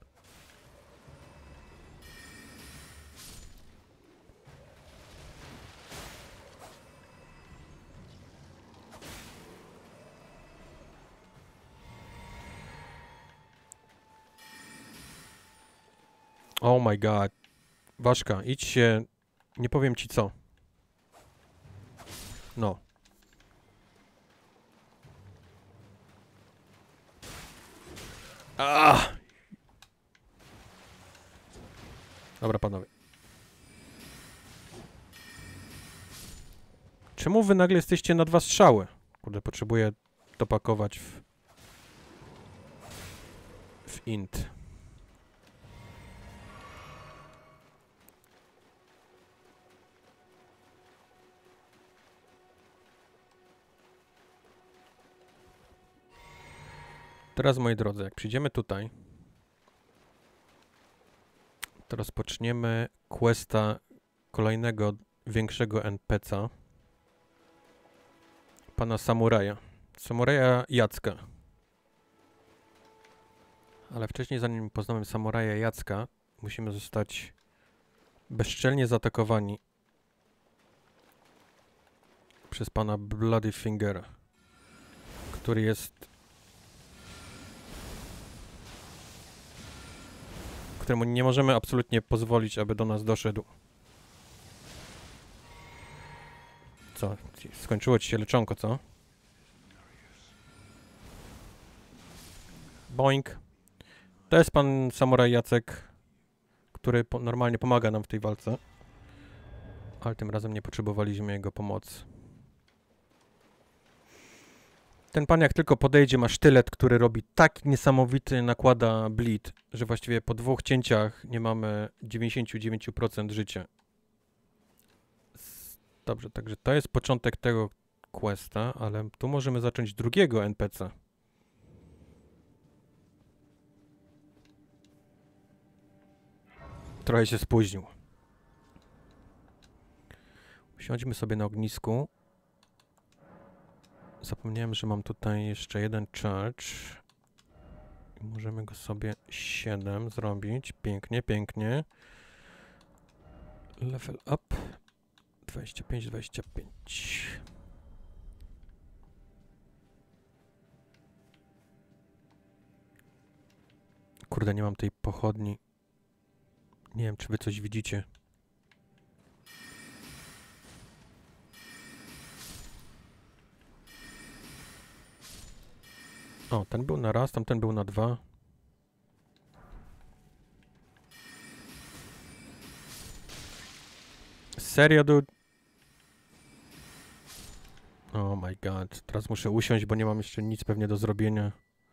Oh my god. Ważka, idź się... Nie powiem ci co. No. Ah! Dobra, panowie. Czemu wy nagle jesteście na 2 strzały? Kurde, potrzebuję dopakować w int. Teraz, moi drodzy, jak przyjdziemy tutaj, To rozpoczniemy questa kolejnego większego NPC-a. Pana Samuraja. Samuraja Jacka. Ale wcześniej, zanim poznamy Samuraja Jacka, musimy zostać bezczelnie zaatakowani przez pana Bloody Fingera, który jest... któremu nie możemy absolutnie pozwolić, aby do nas doszedł. Co? Skończyło ci się leczonko, co? Boink. To jest pan Samuraj Jacek, który normalnie pomaga nam w tej walce. Ale tym razem nie potrzebowaliśmy jego pomocy. Ten pan jak tylko podejdzie, ma sztylet, który robi tak niesamowity, nakłada bleed, że właściwie po 2 cięciach nie mamy 99% życia. Dobrze, także to jest początek tego questa, ale tu możemy zacząć drugiego NPC. Trochę się spóźnił. Usiądźmy sobie na ognisku. Zapomniałem, że mam tutaj jeszcze jeden charge. I możemy go sobie 7 zrobić. Pięknie, pięknie. Level up. 25, 25. Kurde, nie mam tej pochodni. Nie wiem, czy wy coś widzicie. O, ten był na raz, tamten był na 2. Serio, dude? Oh my god. Teraz muszę usiąść, bo nie mam jeszcze nic pewnie do zrobienia.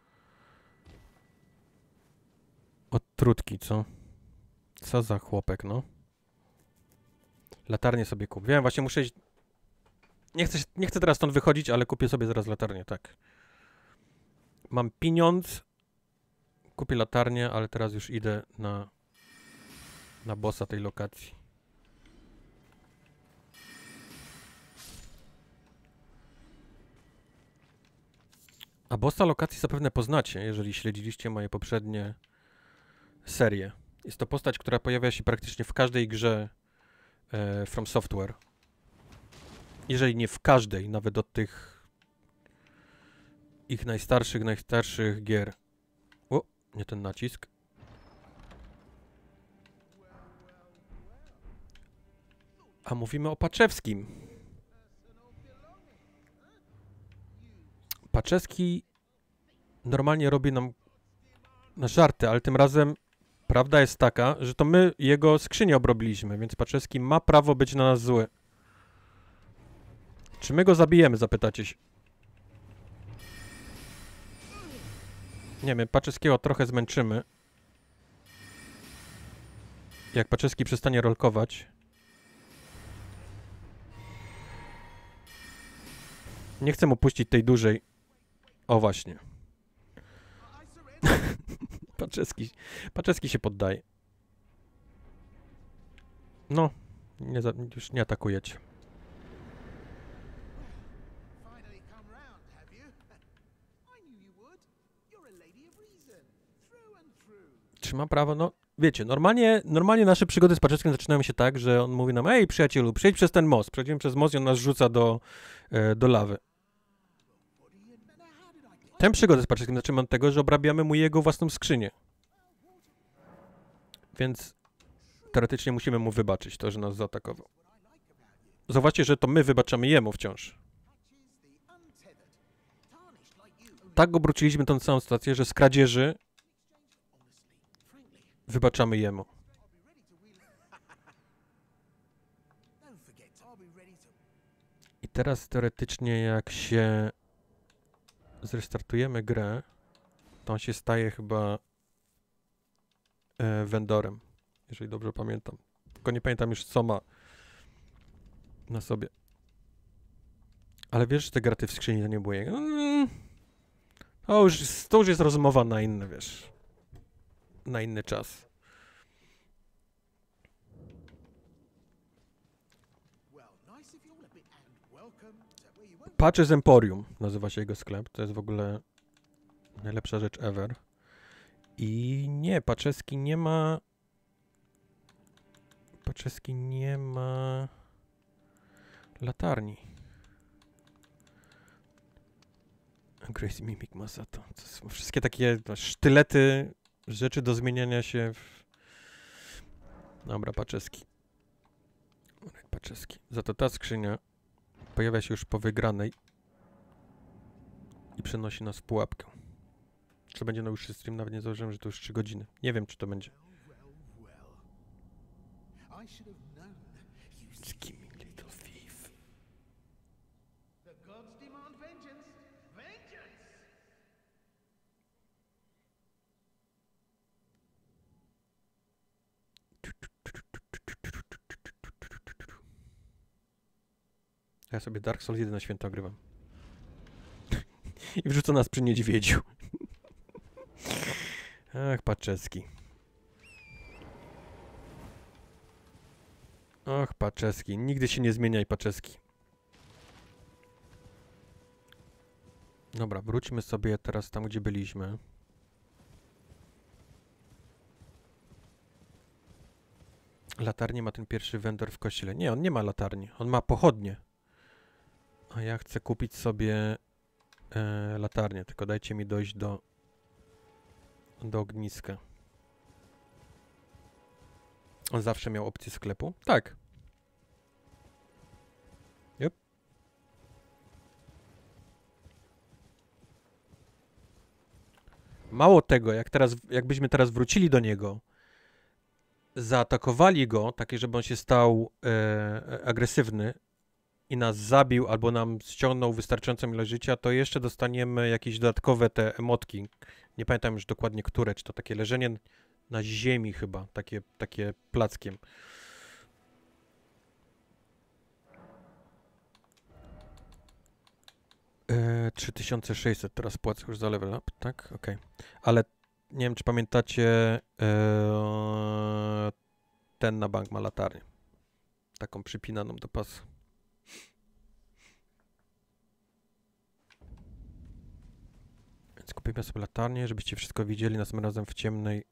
Odtrutki, co? Co za chłopek, no. Latarnię sobie kupię. Wiem, właśnie muszę iść... Nie chcę teraz stąd wychodzić, ale kupię sobie zaraz latarnię, tak. Mam pieniądz. Kupię latarnię, ale teraz już idę na bossa tej lokacji. A bossa lokacji zapewne poznacie, jeżeli śledziliście moje poprzednie serie. Jest to postać, która pojawia się praktycznie w każdej grze From Software. Jeżeli nie w każdej, nawet od tych ich najstarszych gier. O, nie ten nacisk. A mówimy o Paczewskim. Paczewski normalnie robi nam na żarty, ale tym razem prawda jest taka, że to my jego skrzynię obrobiliśmy, więc Paczewski ma prawo być na nas zły. Czy my go zabijemy, zapytacie się. Nie wiem, Paczewskiego trochę zmęczymy. Jak Paczewski przestanie rolkować. Nie chcę mu puścić tej dużej. O, właśnie. Paczewski się poddaje. No, już nie atakujecie. Czy ma prawo? No, wiecie, normalnie nasze przygody z Paczewskim zaczynają się tak, że on mówi nam: ej, przyjacielu, przejdź przez ten most. Przejdziemy przez most i on nas rzuca do lawy. Tę przygodę z Paczewskim zaczynamy od tego, że obrabiamy mu jego własną skrzynię. Więc teoretycznie musimy mu wybaczyć to, że nas zaatakował. Zauważcie, że to my wybaczamy jemu wciąż. Tak obróciliśmy tą całą sytuację, że z kradzieży wybaczamy jemu. I teraz teoretycznie jak się zrestartujemy grę, to on się staje chyba vendorem, jeżeli dobrze pamiętam. Tylko nie pamiętam już, co ma na sobie. Ale wiesz, że te graty w skrzyni to nie było jego. To już jest rozmowa na inny, wiesz, na inny czas. Patches Emporium nazywa się jego sklep. To jest w ogóle najlepsza rzecz ever. I nie, Paczeski nie ma... Paczeski nie ma... latarni. Grace Mimic Masato. To są wszystkie takie sztylety, rzeczy do zmieniania się w... Dobra, Paczeski. Paczeski. Za to ta skrzynia pojawia się już po wygranej i przenosi nas w pułapkę. Czy będzie na dłuższy stream? Nawet nie założyłem, że to już 3 godziny. Nie wiem, czy to będzie. Scheming little thief. Ja sobie Dark Souls 1 na święto ogrywam. I wrzucę nas przy niedźwiedziu. Ach, Paczeski. Och, Paczeski. Nigdy się nie zmieniaj, Paczeski. Dobra, wróćmy sobie teraz tam, gdzie byliśmy. Latarnię ma ten pierwszy vendor w kościele. Nie, on nie ma latarni. On ma pochodnie. A ja chcę kupić sobie latarnię. Tylko dajcie mi dojść do ogniska. On zawsze miał opcję sklepu? Tak. Yep. Mało tego, jakbyśmy teraz wrócili do niego, zaatakowali go, takie, żeby on się stał agresywny i nas zabił albo nam ściągnął wystarczającą ilość życia, to jeszcze dostaniemy jakieś dodatkowe te emotki. Nie pamiętam już dokładnie które, czy to takie leżenie na ziemi chyba, takie plackiem. Eee, 3600 teraz płacę już za level up, tak? Okej. Ale nie wiem, czy pamiętacie, ten na bank ma latarnię. Taką przypinaną do pasu. Więc kupimy sobie latarnię, żebyście wszystko widzieli następnym razem w ciemnej.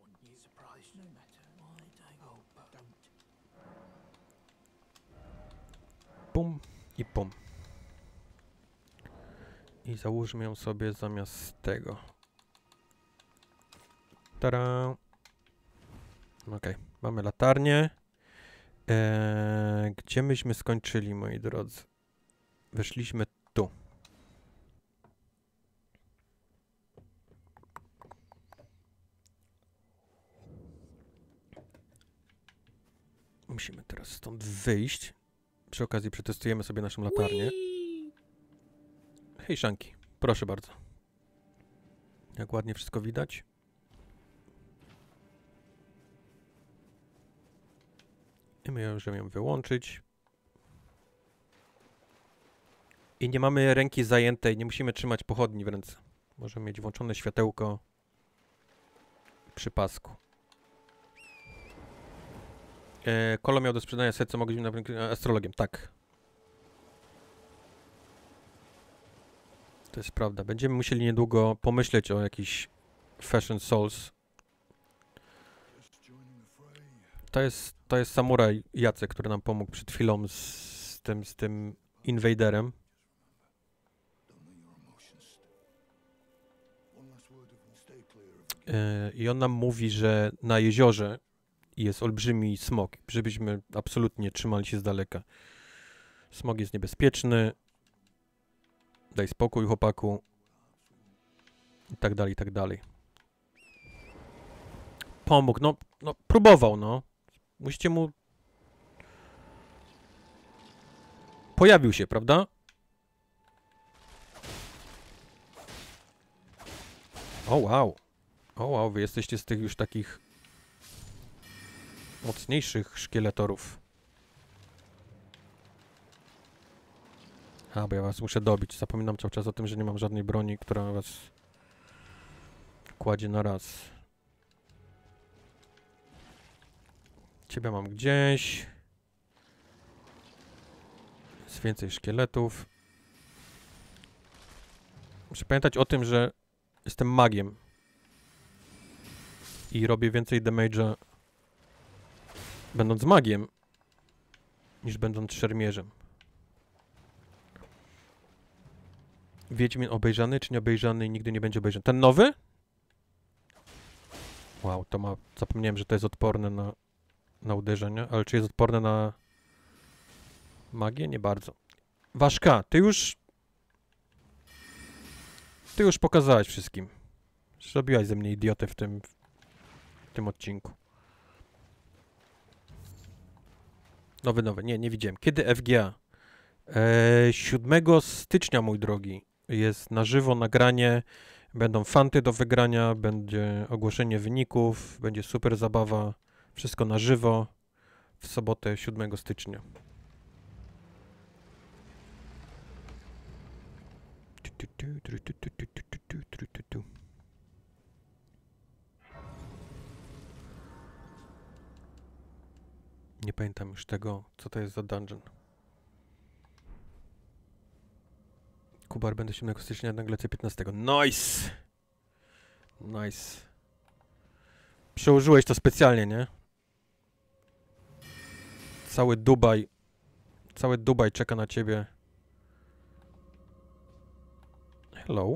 Pum i pum. I załóżmy ją sobie zamiast tego. Tada! Okej, mamy latarnię. Gdzie myśmy skończyli, moi drodzy? Weszliśmy tu. Musimy teraz stąd wyjść. Przy okazji przetestujemy sobie naszą latarnię. Hej, Szanki. Proszę bardzo. Jak ładnie wszystko widać. I my możemy ją wyłączyć. I nie mamy ręki zajętej, nie musimy trzymać pochodni w ręce. Możemy mieć włączone światełko przy pasku. Kolo miał do sprzedania set, co mogliśmy na astrologiem. Tak. To jest prawda. Będziemy musieli niedługo pomyśleć o jakiś Fashion Souls. To jest samuraj Jacek, który nam pomógł przed chwilą z tym invaderem. I on nam mówi, że na jeziorze jest olbrzymi smog, żebyśmy absolutnie trzymali się z daleka. Smog jest niebezpieczny. Daj spokój, chłopaku. I tak dalej, i tak dalej. Pomógł, no próbował, no. Musicie mu... Pojawił się, prawda? O wow. O wow, wy jesteście z tych już takich mocniejszych szkieletorów. A, bo ja was muszę dobić. Zapominam cały czas o tym, że nie mam żadnej broni, która was kładzie na raz. Ciebie mam gdzieś. więcej szkieletów. Muszę pamiętać o tym, że jestem magiem. I robię więcej damage'a będąc magiem, niż będąc szermierzem. Wiedźmin obejrzany czy nieobejrzany i nigdy nie będzie obejrzany. Ten nowy? Wow, to ma... Zapomniałem, że to jest odporne na uderzenia, ale czy jest odporne na magię? Nie bardzo. Ważka, ty już pokazałeś wszystkim. Zrobiłaś ze mnie idiotę w tym odcinku. Nowy. Nie widziałem. Kiedy FGA? 7 stycznia, mój drogi. Jest na żywo nagranie. Będą fanty do wygrania. Będzie ogłoszenie wyników. Będzie super zabawa. Wszystko na żywo. W sobotę 7 stycznia. Nie pamiętam już tego, co to jest za dungeon. Kubar, będę 7 stycznia, nagle 15. Nice! Nice. Przełożyłeś to specjalnie, nie? Cały Dubaj czeka na ciebie. Hello.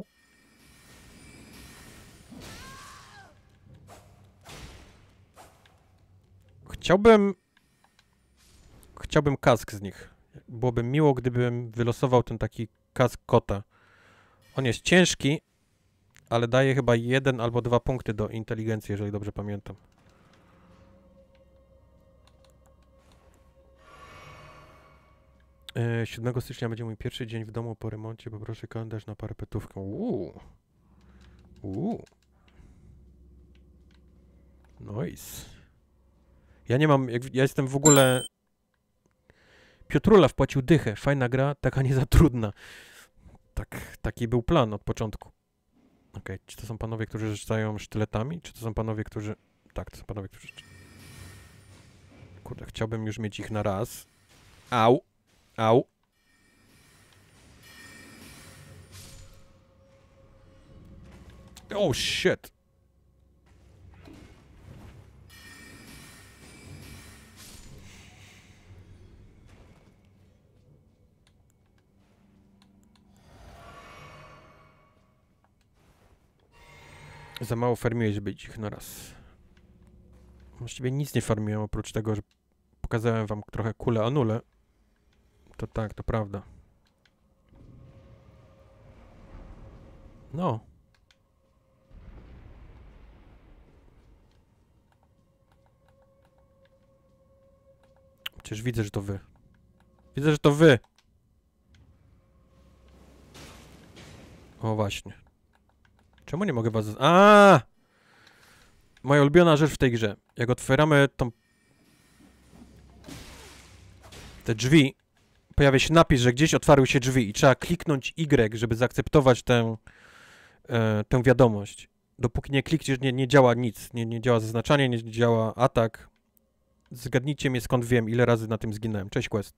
Chciałbym kask z nich. Byłoby miło, gdybym wylosował ten taki kask kota. On jest ciężki, ale daje chyba 1 albo 2 punkty do inteligencji, jeżeli dobrze pamiętam. Yy, 7 stycznia będzie mój pierwszy dzień w domu po remoncie. Poproszę kalendarz na parapetówkę. Nice. Ja nie mam... Ja jestem w ogóle... Piotrula wpłacił dychę. Fajna gra, taka nie za trudna. Taki był plan od początku. Okej, czy to są panowie, którzy rzucają sztyletami? Czy to są panowie, którzy... Tak, to są panowie, którzy... Kurde, chciałbym już mieć ich na raz. Au! Oh shit! Za mało farmiłeś, żeby ich na raz. Właściwie nic nie farmiłem, oprócz tego, że pokazałem wam trochę kulę anule. To tak, to prawda. No. Przecież widzę, że to wy. Widzę, że to wy! O, właśnie. Czemu nie mogę was... Moja ulubiona rzecz w tej grze. Jak otwieramy te drzwi, pojawia się napis, że gdzieś otwarły się drzwi i trzeba kliknąć Y, żeby zaakceptować tę wiadomość. Dopóki nie klikniesz, nie działa nic. Nie działa zaznaczanie, nie działa atak. Zgadnijcie mnie, skąd wiem, ile razy na tym zginąłem. Cześć, Quest.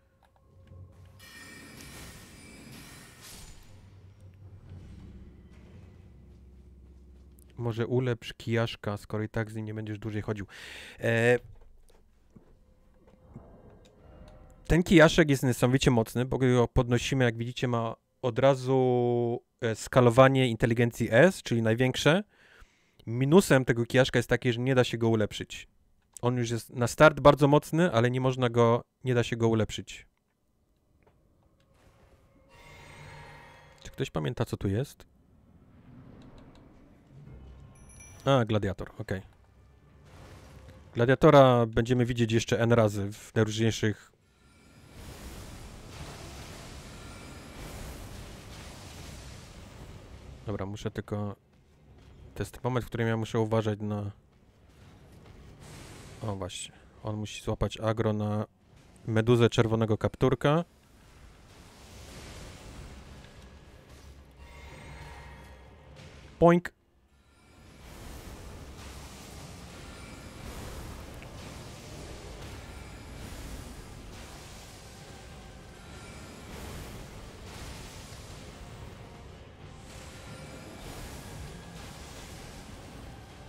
Może ulepsz kijaszka, skoro i tak z nim nie będziesz dłużej chodził. Ten kijaszek jest niesamowicie mocny, bo go podnosimy, jak widzicie, ma od razu skalowanie inteligencji S, czyli największe. Minusem tego kijaszka jest takie, że nie da się go ulepszyć. On już jest na start bardzo mocny, ale nie da się go ulepszyć. Czy ktoś pamięta, co tu jest? Gladiator, okej. Gladiatora będziemy widzieć jeszcze N razy w najróżniejszych... Dobra, muszę tylko... To jest moment, w którym ja muszę uważać na... O, właśnie. On musi złapać agro na meduzę czerwonego kapturka. Poink.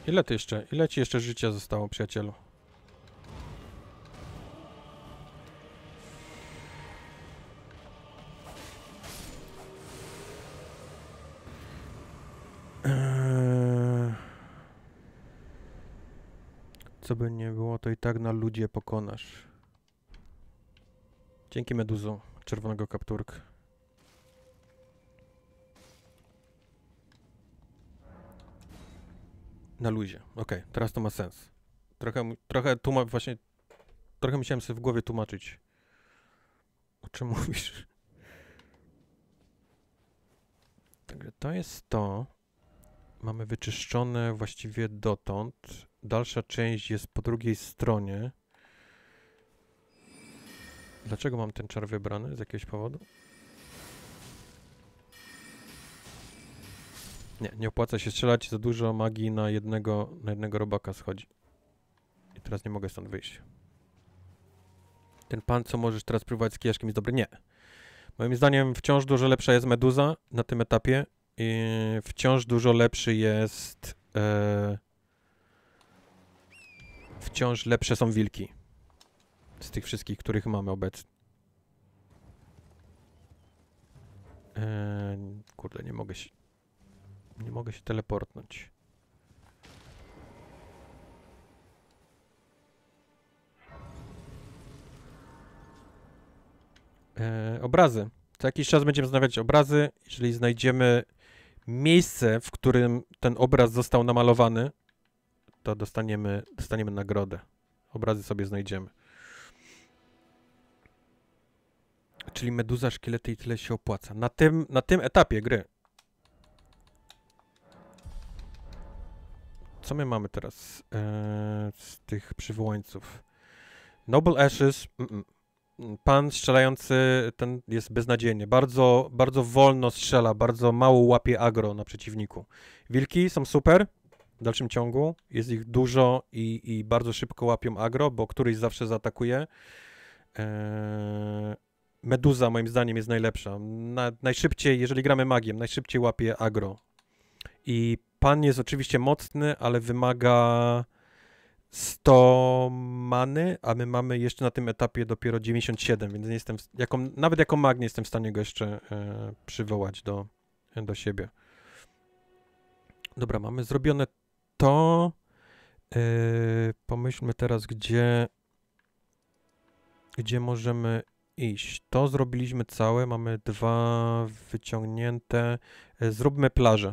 Ile ci jeszcze życia zostało, przyjacielu? Co by nie było, to i tak na ludzie pokonasz. Dzięki Meduzo, czerwonego kapturka. Na luzie. Okej, teraz to ma sens. Trochę musiałem sobie w głowie tłumaczyć. O czym mówisz? Także to jest to. Mamy wyczyszczone właściwie dotąd. Dalsza część jest po drugiej stronie. Dlaczego mam ten czar wybrany? Z jakiegoś powodu? Nie opłaca się strzelać, za dużo magii na jednego robaka schodzi. I teraz nie mogę stąd wyjść. Ten pan, co możesz teraz próbować z kijaszkiem, jest dobry? Nie. Moim zdaniem wciąż dużo lepsza jest Meduza na tym etapie. I wciąż dużo lepszy jest... wciąż lepsze są wilki. Z tych wszystkich, których mamy obecnie. Kurde, nie mogę się teleportnąć. Obrazy. Co jakiś czas będziemy znawiać obrazy. Jeżeli znajdziemy miejsce, w którym ten obraz został namalowany, to dostaniemy nagrodę. Obrazy sobie znajdziemy. Czyli Meduza, szkielety i tyle się opłaca. Na tym etapie gry. Co my mamy teraz z tych przywołańców? Noble Ashes. Pan strzelający ten jest beznadziejny. Bardzo, bardzo wolno strzela, bardzo mało łapie agro na przeciwniku. Wilki są super w dalszym ciągu. Jest ich dużo i bardzo szybko łapią agro, bo któryś zawsze zaatakuje. Meduza moim zdaniem jest najlepsza. Najszybciej, jeżeli gramy magiem, najszybciej łapie agro. I pan jest oczywiście mocny, ale wymaga 100 many, a my mamy jeszcze na tym etapie dopiero 97, więc nie jestem, nawet jako mag nie jestem w stanie go jeszcze przywołać do siebie. Dobra, mamy zrobione to. Pomyślmy teraz, gdzie możemy iść. To zrobiliśmy całe, mamy 2 wyciągnięte. Zróbmy plażę.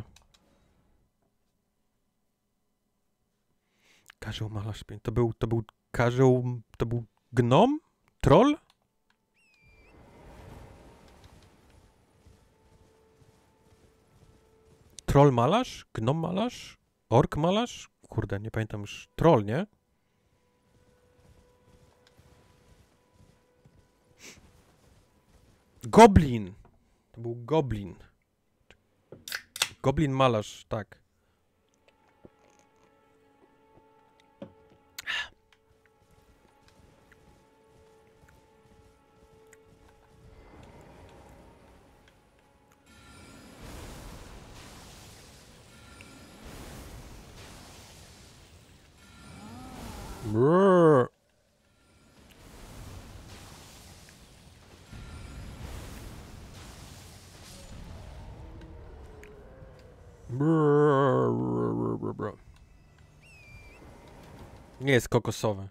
Karzeł malarz. To był gnom? Troll? Troll malarz? Gnom malarz? Ork malarz? Kurde, nie pamiętam już. Troll, nie? Goblin! To był goblin. Goblin malarz, tak. Brrr. Nie jest kokosowe.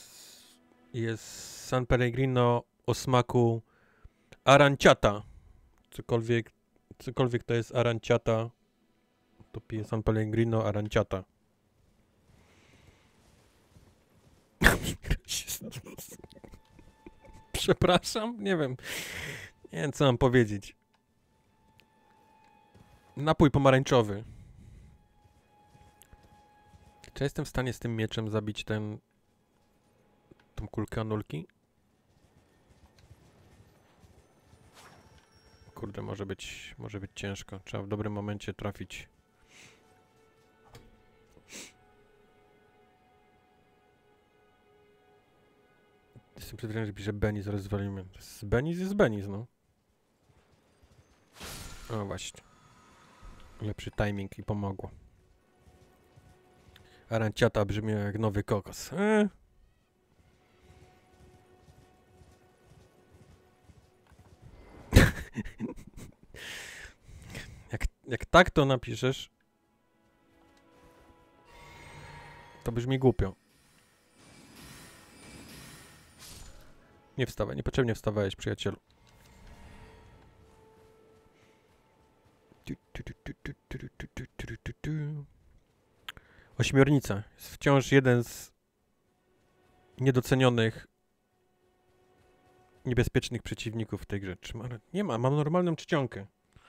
Jest San Pellegrino o smaku aranciata. Cokolwiek to jest aranciata, to pije San Pellegrino aranciata. Przepraszam, nie wiem. Nie wiem, co mam powiedzieć. Napój pomarańczowy. Czy jestem w stanie z tym mieczem zabić tą kulkę anulki? Kurde, może być ciężko. Trzeba w dobrym momencie trafić. Jestem przekonany, że pisze Beniz, rozwalimy. Beniz jest Beniz, no. O, właśnie. Lepszy timing i pomogło. Aranciata brzmi jak nowy kokos. Jak tak to napiszesz, to brzmi głupio. Nie wstawaj, niepotrzebnie wstawałeś, przyjacielu. Ośmiornica jest wciąż jeden z niedocenionych, niebezpiecznych przeciwników w tej grze. Nie ma, mam normalną czcionkę.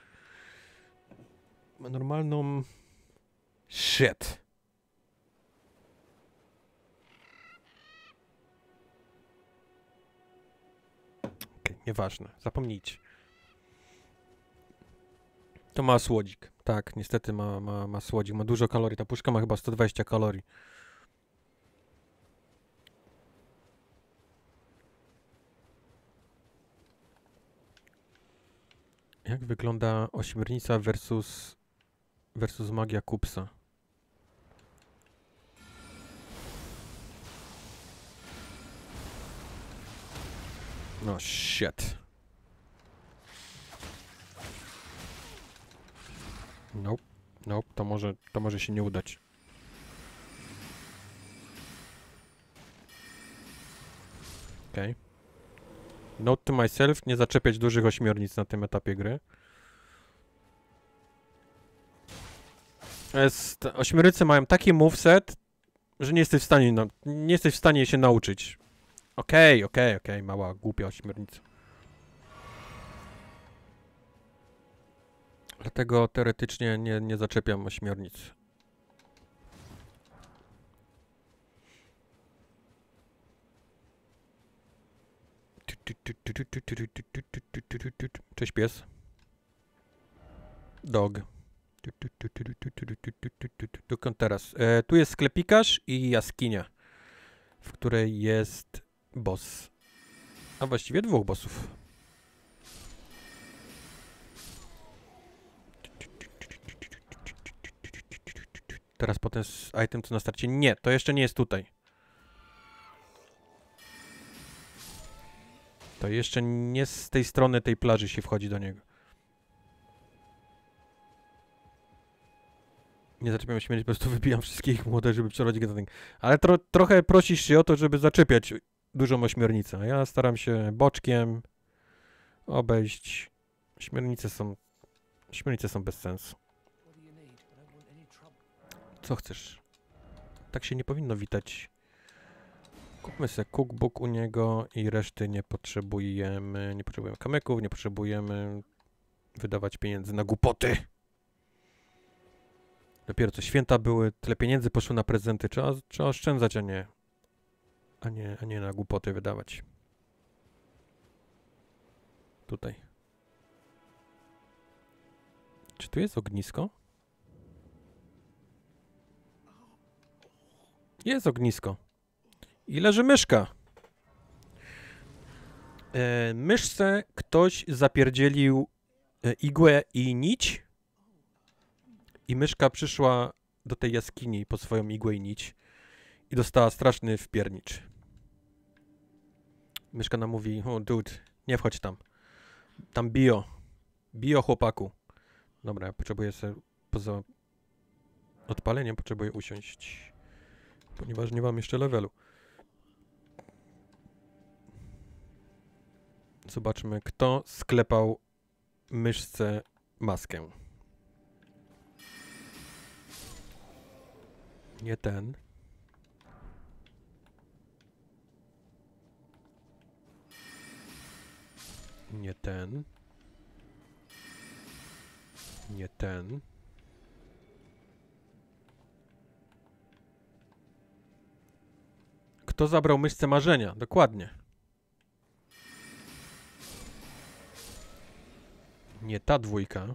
Ma normalną... Shit. Okej, nieważne, zapomnijcie. To ma słodzik. Tak, niestety ma słodzik. Ma dużo kalorii. Ta puszka ma chyba 120 kalorii. Jak wygląda ośmiornica versus magia Kupsa? No shit. Nope, nope, to może się nie udać. Okej. Note to myself, nie zaczepiać dużych ośmiornic na tym etapie gry. Ośmiornice mają taki moveset, że nie jesteś w stanie się nauczyć. Okej, mała, głupia ośmiornica. Dlatego teoretycznie nie zaczepiam ośmiornic. Cześć pies. Dog. Dokąd teraz? Tu jest sklepikarz i jaskinia, w której jest boss. A właściwie dwóch bossów. Teraz potem item co na starcie. Nie, to jeszcze nie jest tutaj. To jeszcze nie z tej strony tej plaży się wchodzi do niego. Nie zaczepiam śmierci, po prostu wybijam wszystkich młodych, żeby przerodzić gatunek. Ale trochę prosisz się o to, żeby zaczepiać dużą ośmiornicę. A ja staram się boczkiem obejść. Śmiernice są bez sensu. Co chcesz? Tak się nie powinno witać. Kupmy sobie cookbook u niego i reszty nie potrzebujemy. Nie potrzebujemy kamyków, nie potrzebujemy wydawać pieniędzy na głupoty. Dopiero co święta były, tyle pieniędzy poszło na prezenty. Trzeba oszczędzać, a nie na głupoty wydawać. Tutaj. Czy tu jest ognisko? Jest ognisko. I leży myszka. Myszce ktoś zapierdzielił igłę i nić. I myszka przyszła do tej jaskini po swoją igłę i nić. I dostała straszny wpiernicz. Myszka nam mówi, o dude, nie wchodź tam. Tam bio. Bio, chłopaku. Dobra, ja potrzebuję sobie poza odpaleniem, potrzebuję usiąść. Ponieważ nie mam jeszcze levelu. Zobaczmy, kto sklepał myszce maskę. Nie ten. Nie ten. Nie ten. Kto zabrał myszce marzenia? Dokładnie. Nie ta dwójka.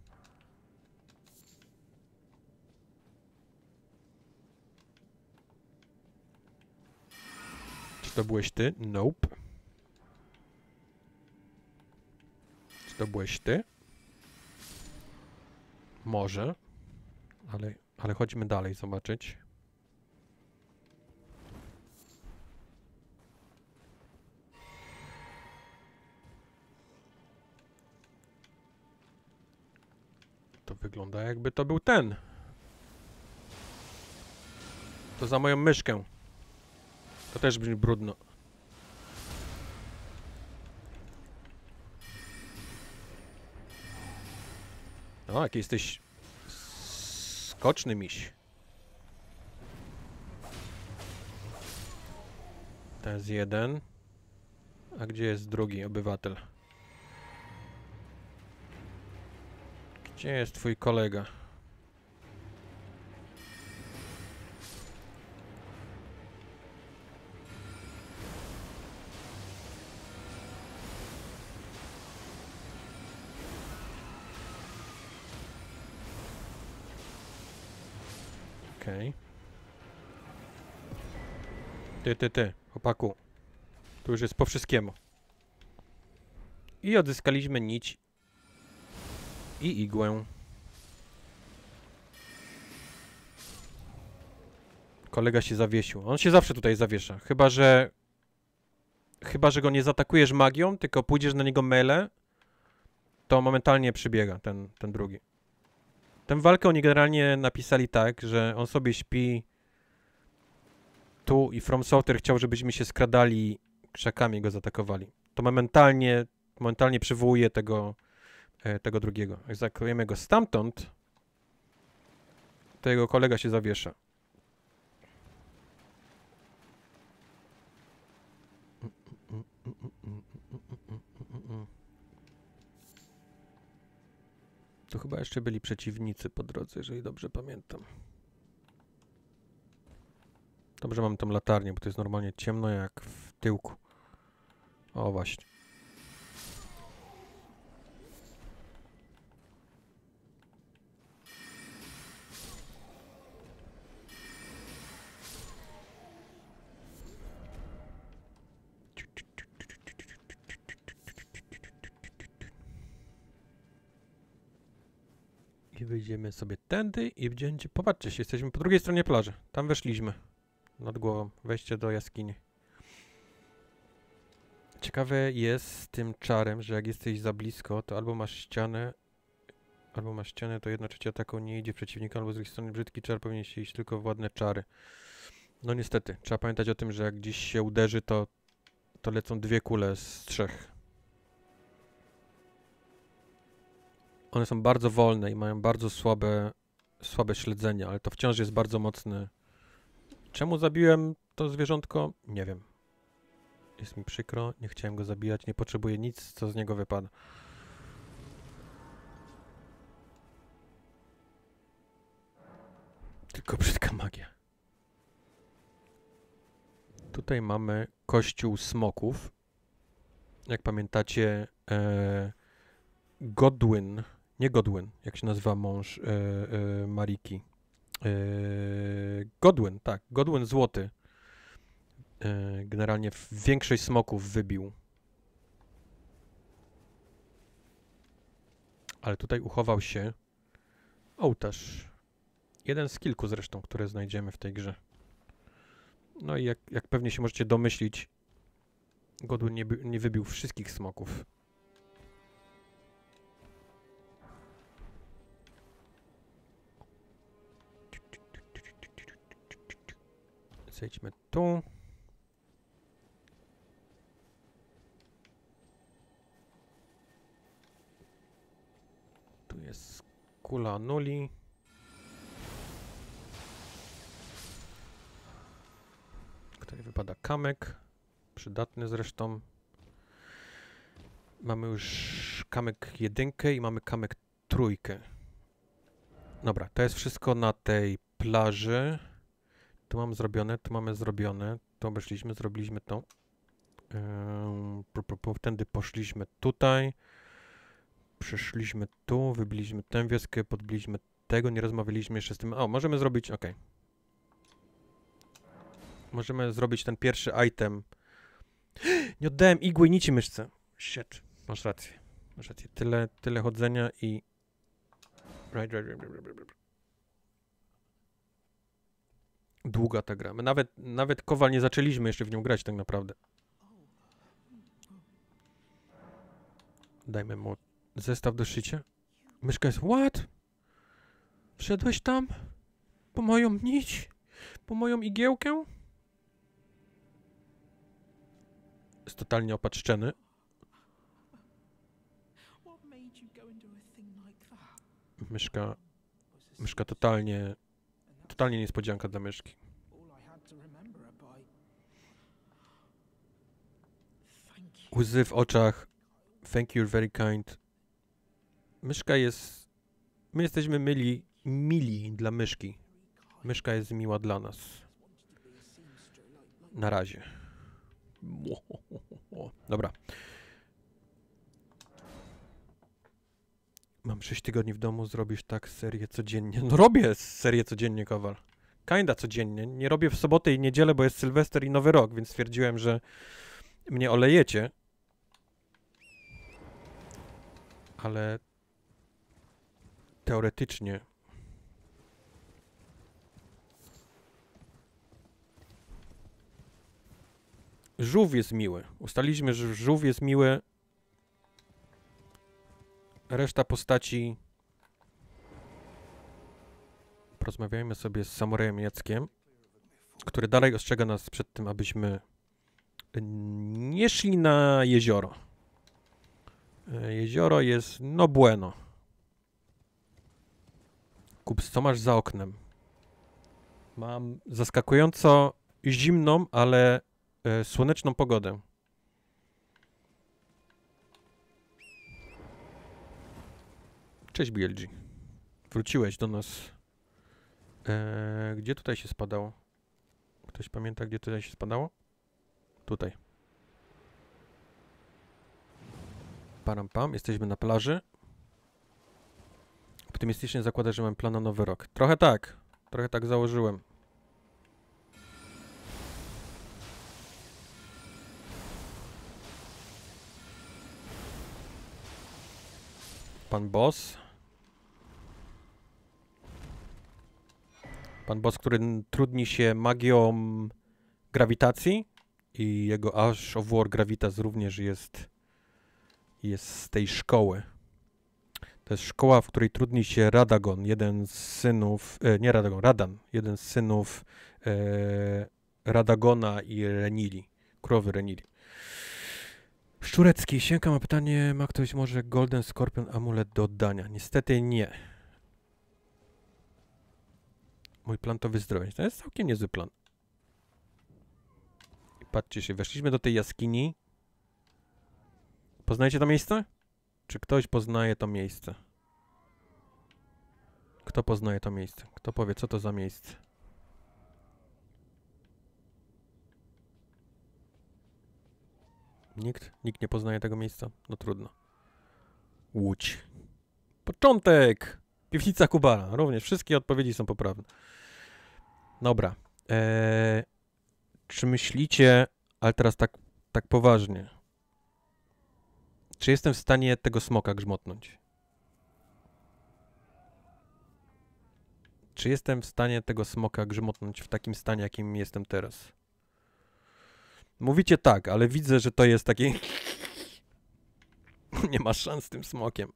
Czy to byłeś ty? Nope. Czy to byłeś ty? Może. Ale chodźmy dalej zobaczyć. To wygląda jakby to był ten. To za moją myszkę. To też brzmi brudno. O, jaki jesteś skoczny miś. To jest jeden. A gdzie jest drugi obywatel? Gdzie jest twój kolega? Okej. Ty, chłopaku. Tu już jest po wszystkiemu. I odzyskaliśmy nić i igłę. Kolega się zawiesił. On się zawsze tutaj zawiesza. Chyba, że go nie zaatakujesz magią, tylko pójdziesz na niego melee, to momentalnie przybiega ten drugi. Tę walkę oni generalnie napisali tak, że on sobie śpi tu i From Software chciał, żebyśmy się skradali krzakami i go zaatakowali. To momentalnie przywołuje tego drugiego. Jak zaatakujemy go stamtąd, to jego kolega się zawiesza. Tu chyba jeszcze byli przeciwnicy po drodze, jeżeli dobrze pamiętam. Dobrze mam tą latarnię, bo to jest normalnie ciemno jak w tyłku. O, właśnie. I wyjdziemy sobie tędy i będzie... Popatrzcie, jesteśmy po drugiej stronie plaży. Tam weszliśmy. Nad głową. Wejście do jaskini. Ciekawe jest z tym czarem, że jak jesteś za blisko, to albo masz ścianę, to 1/3 ataku nie idzie przeciwnika, albo z drugiej strony brzydki czar powinien się iść tylko w ładne czary. No niestety, trzeba pamiętać o tym, że jak gdzieś się uderzy, to lecą 2 kule z 3. One są bardzo wolne i mają bardzo słabe śledzenie, ale to wciąż jest bardzo mocny. Czemu zabiłem to zwierzątko? Nie wiem. Jest mi przykro, nie chciałem go zabijać, nie potrzebuję nic, co z niego wypada. Tylko brzydka magia. Tutaj mamy kościół smoków. Jak pamiętacie, Godwyn, nie Godwyn, jak się nazywa mąż Mariki. Godwyn, tak, Godwyn Złoty. Generalnie większość smoków wybił. Ale tutaj uchował się ołtarz. Jeden z kilku zresztą, które znajdziemy w tej grze. No i jak pewnie się możecie domyślić, Godwyn nie wybił wszystkich smoków. Zejdźmy tu. Tu jest kula Anuli. Tutaj wypada kamyk. Przydatny zresztą. Mamy już kamyk 1 i mamy kamyk 3. Dobra, to jest wszystko na tej plaży. Tu mam zrobione, tu mamy zrobione. Tu obeszliśmy, zrobiliśmy to. Wtedy poszliśmy tutaj. Przeszliśmy tu, wybiliśmy tę wioskę, podbiliśmy tego, nie rozmawialiśmy jeszcze z tym. O, możemy zrobić, ok. Możemy zrobić ten pierwszy item. Nie oddałem igły i nici myszce. Shit, masz rację. Masz rację. Tyle chodzenia i... Right. Długa ta gra. My nawet Kowal nie zaczęliśmy jeszcze w nią grać tak naprawdę. Dajmy mu zestaw do szycia. Myszka jest... What? Wszedłeś tam? Po moją nić? Po moją igiełkę? Jest totalnie opatszczeny. Myszka totalnie niespodzianka dla myszki. Łzy w oczach. Thank you, very kind. Myszka jest... My jesteśmy mili dla myszki. Myszka jest miła dla nas. Na razie. Dobra. Mam 6 tygodni w domu, zrobisz tak serię codziennie. No robię serię codziennie, Kowal. Kinda codziennie. Nie robię w sobotę i niedzielę, bo jest Sylwester i Nowy Rok, więc stwierdziłem, że mnie olejecie. Ale teoretycznie żółw jest miły. Ustaliliśmy, że żółw jest miły. Reszta postaci... Porozmawiajmy sobie z samurajem Jackiem, który dalej ostrzega nas przed tym, abyśmy nie szli na jezioro. Jezioro jest no bueno. Kups, co masz za oknem? Mam zaskakująco zimną, ale słoneczną pogodę. Cześć, BLG. Wróciłeś do nas. Gdzie tutaj się spadało? Ktoś pamięta, gdzie tutaj się spadało? Tutaj. Param pam, jesteśmy na plaży. Optymistycznie zakłada, że mam plan na Nowy Rok. Trochę tak założyłem. Pan boss. Pan boss, który trudni się magią grawitacji i jego Ash of War Gravitas również jest z tej szkoły. To jest szkoła, w której trudni się Radagon, jeden z synów, nie Radagon, Radan, jeden z synów Radagona i Renili, królowy Renili. Szczurecki, Sienka ma pytanie, ma ktoś może Golden Scorpion amulet do oddania? Niestety nie. Mój plan to wyzdrowieć. To jest całkiem niezły plan. I patrzcie się, weszliśmy do tej jaskini. Poznajecie to miejsce? Czy ktoś poznaje to miejsce? Kto poznaje to miejsce? Kto powie, co to za miejsce? Nikt? Nikt nie poznaje tego miejsca? No trudno. Łódź. Początek! Piwnica Kubala. Również wszystkie odpowiedzi są poprawne. Dobra. Czy myślicie, ale teraz tak poważnie, czy jestem w stanie tego smoka grzmotnąć? Czy jestem w stanie tego smoka grzmotnąć w takim stanie, jakim jestem teraz? Mówicie tak, ale widzę, że to jest takie... Nie ma szans z tym smokiem.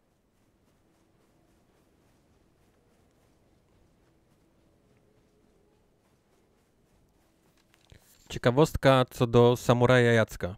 Ciekawostka co do samuraja Jacka.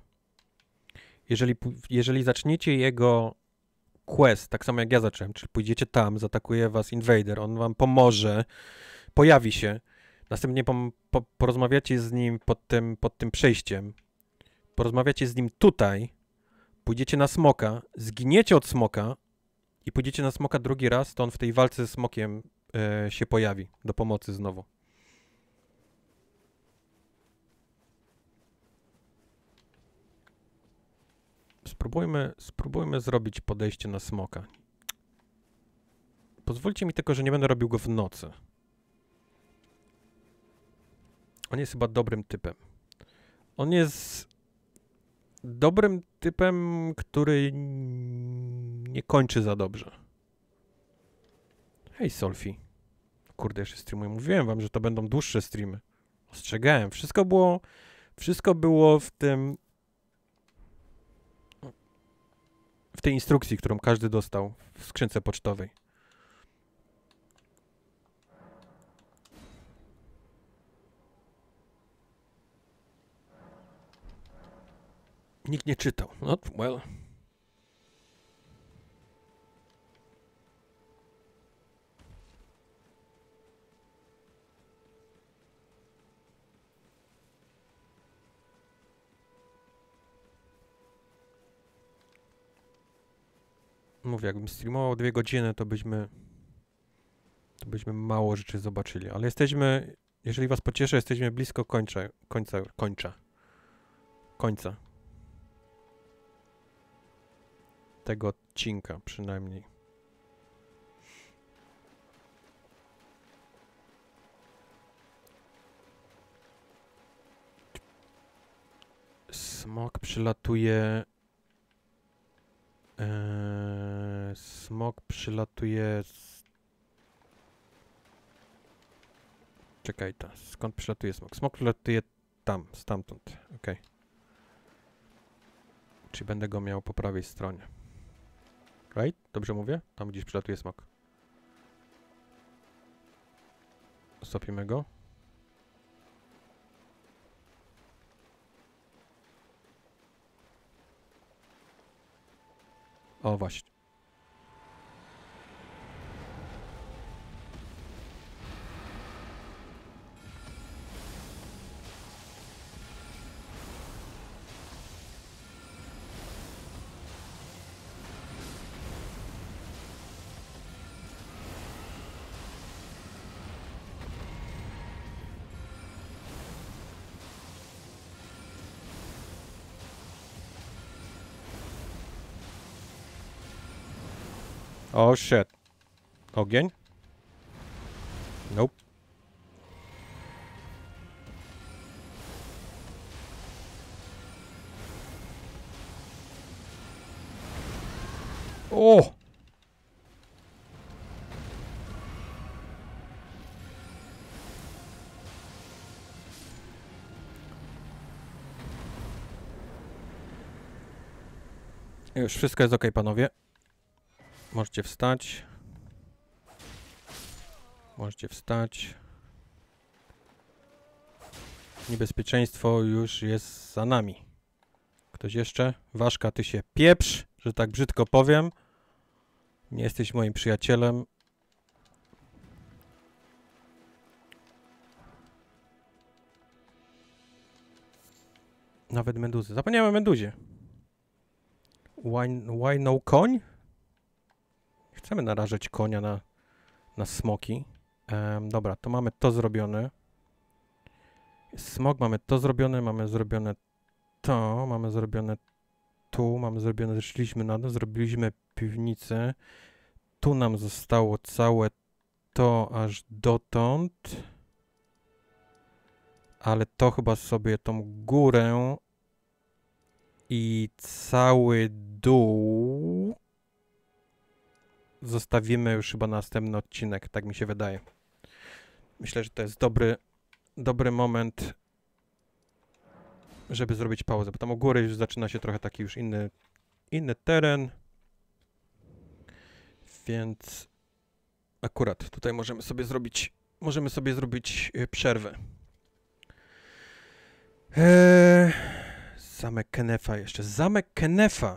Jeżeli zaczniecie jego quest, tak samo jak ja zacząłem, czyli pójdziecie tam, zaatakuje was invader, on wam pomoże, pojawi się, następnie porozmawiacie z nim pod tym przejściem, porozmawiacie z nim tutaj, pójdziecie na smoka, zginiecie od smoka i pójdziecie na smoka drugi raz, to on w tej walce z smokiem się pojawi do pomocy znowu. Spróbujmy zrobić podejście na smoka. Pozwólcie mi tylko, że nie będę robił go w nocy. On jest chyba dobrym typem. On jest dobrym typem, który nie kończy za dobrze. Hej, Solfi. Kurde, jeszcze streamuję. Mówiłem wam, że to będą dłuższe streamy. Ostrzegałem. Wszystko było w tej instrukcji, którą każdy dostał w skrzynce pocztowej. Nikt nie czytał. Not well. Mówię, jakbym streamował 2 godziny, to byśmy mało rzeczy zobaczyli, ale jesteśmy, jeżeli was pocieszę, jesteśmy blisko końca tego odcinka przynajmniej. Smok przylatuje. Smok przylatuje z... Czekaj, skąd przylatuje smok? Smok przylatuje tam, stamtąd. Okej. Czyli będę go miał po prawej stronie. Right? Dobrze mówię? Tam gdzieś przylatuje smok. Stopimy go. O, właśnie. Oh shit. Ogień? Nope. O! Już wszystko jest ok, panowie. Możecie wstać. Możecie wstać. Niebezpieczeństwo już jest za nami. Ktoś jeszcze? Ważka, ty się pieprz, że tak brzydko powiem. Nie jesteś moim przyjacielem. Nawet meduzy. Zapomniałem o meduzie. Why no koń? Chcemy narażać konia na smoki. Dobra, to mamy to zrobione. Smok, mamy to zrobione, mamy zrobione to, mamy zrobione tu, mamy zrobione, zeszliśmy na dół, zrobiliśmy piwnicę. Tu nam zostało całe to aż dotąd. Ale to chyba sobie tą górę i cały dół zostawimy już chyba na następny odcinek, tak mi się wydaje. Myślę, że to jest dobry moment, żeby zrobić pauzę, bo tam u góry już zaczyna się trochę taki już inny teren. Więc akurat tutaj możemy sobie zrobić przerwę. Zamek Kenefa jeszcze. Zamek Kenefa.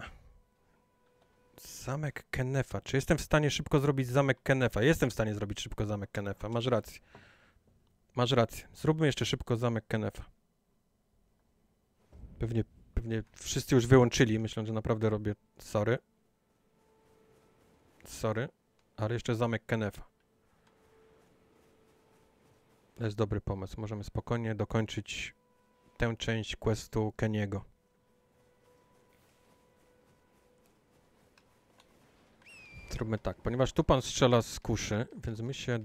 Zamek Kenefa. Czy jestem w stanie szybko zrobić Zamek Kenefa? Jestem w stanie zrobić szybko Zamek Kenefa. Masz rację. Masz rację. Zróbmy jeszcze szybko Zamek Kenefa. Pewnie wszyscy już wyłączyli. Myślę, że naprawdę robię... Sorry. Sorry. Ale jeszcze Zamek Kenefa. To jest dobry pomysł. Możemy spokojnie dokończyć tę część questu Keniego. Zróbmy tak, ponieważ tu pan strzela z kuszy, więc my się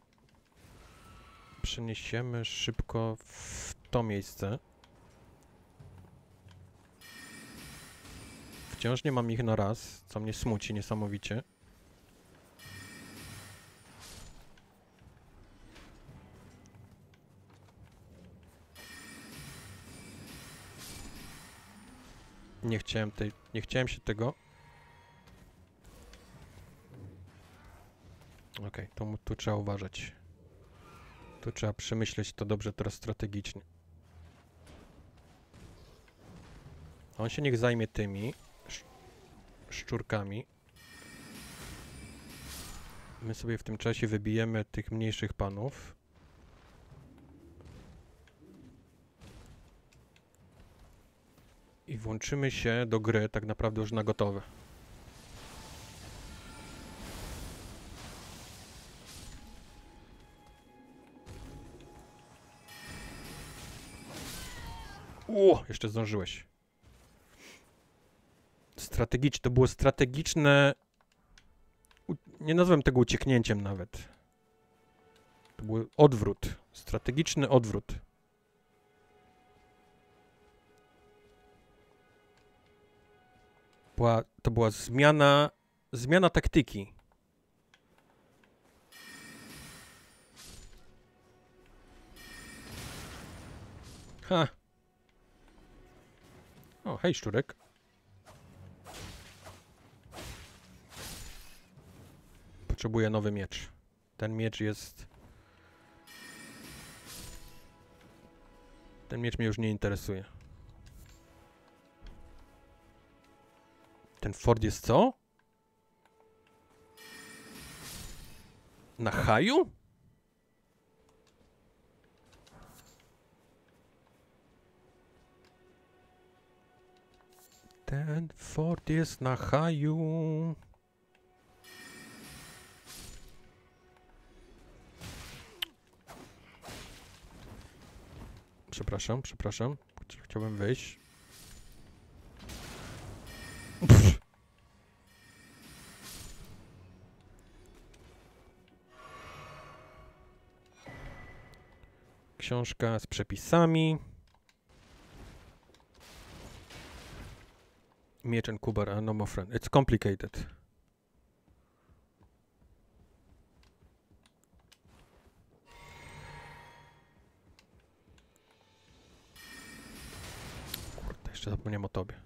przeniesiemy szybko w to miejsce. Wciąż nie mam ich na raz, co mnie smuci niesamowicie. Nie chciałem się tego. Okej, tu trzeba uważać. Tu trzeba przemyśleć to dobrze teraz strategicznie. On się niech zajmie tymi szczurkami. My sobie w tym czasie wybijemy tych mniejszych panów. I włączymy się do gry tak naprawdę już na gotowe. Jeszcze zdążyłeś. Strategicznie, to było strategiczne... Nie nazwę tego ucieknięciem nawet. To był odwrót. Strategiczny odwrót. To była zmiana taktyki. Ha. O, hej, szczurek. Potrzebuję nowy miecz. Ten miecz jest... Ten miecz mnie już nie interesuje. Ten fort jest co? Na haju? Ten fort jest na haju. Przepraszam. Chciałbym wyjść. Pff. Książka z przepisami. Miecz and Kubar, no more friend. It's complicated. Kurde, jeszcze zapomniałem o tobie.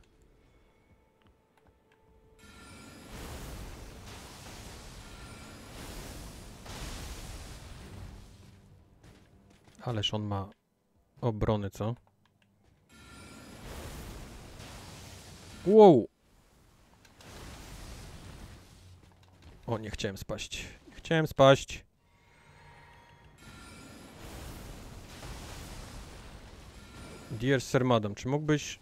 Ależ on ma obrony, co? Wow! O, nie chciałem spaść. Chciałem spaść. Dear Sir Madam, czy mógłbyś...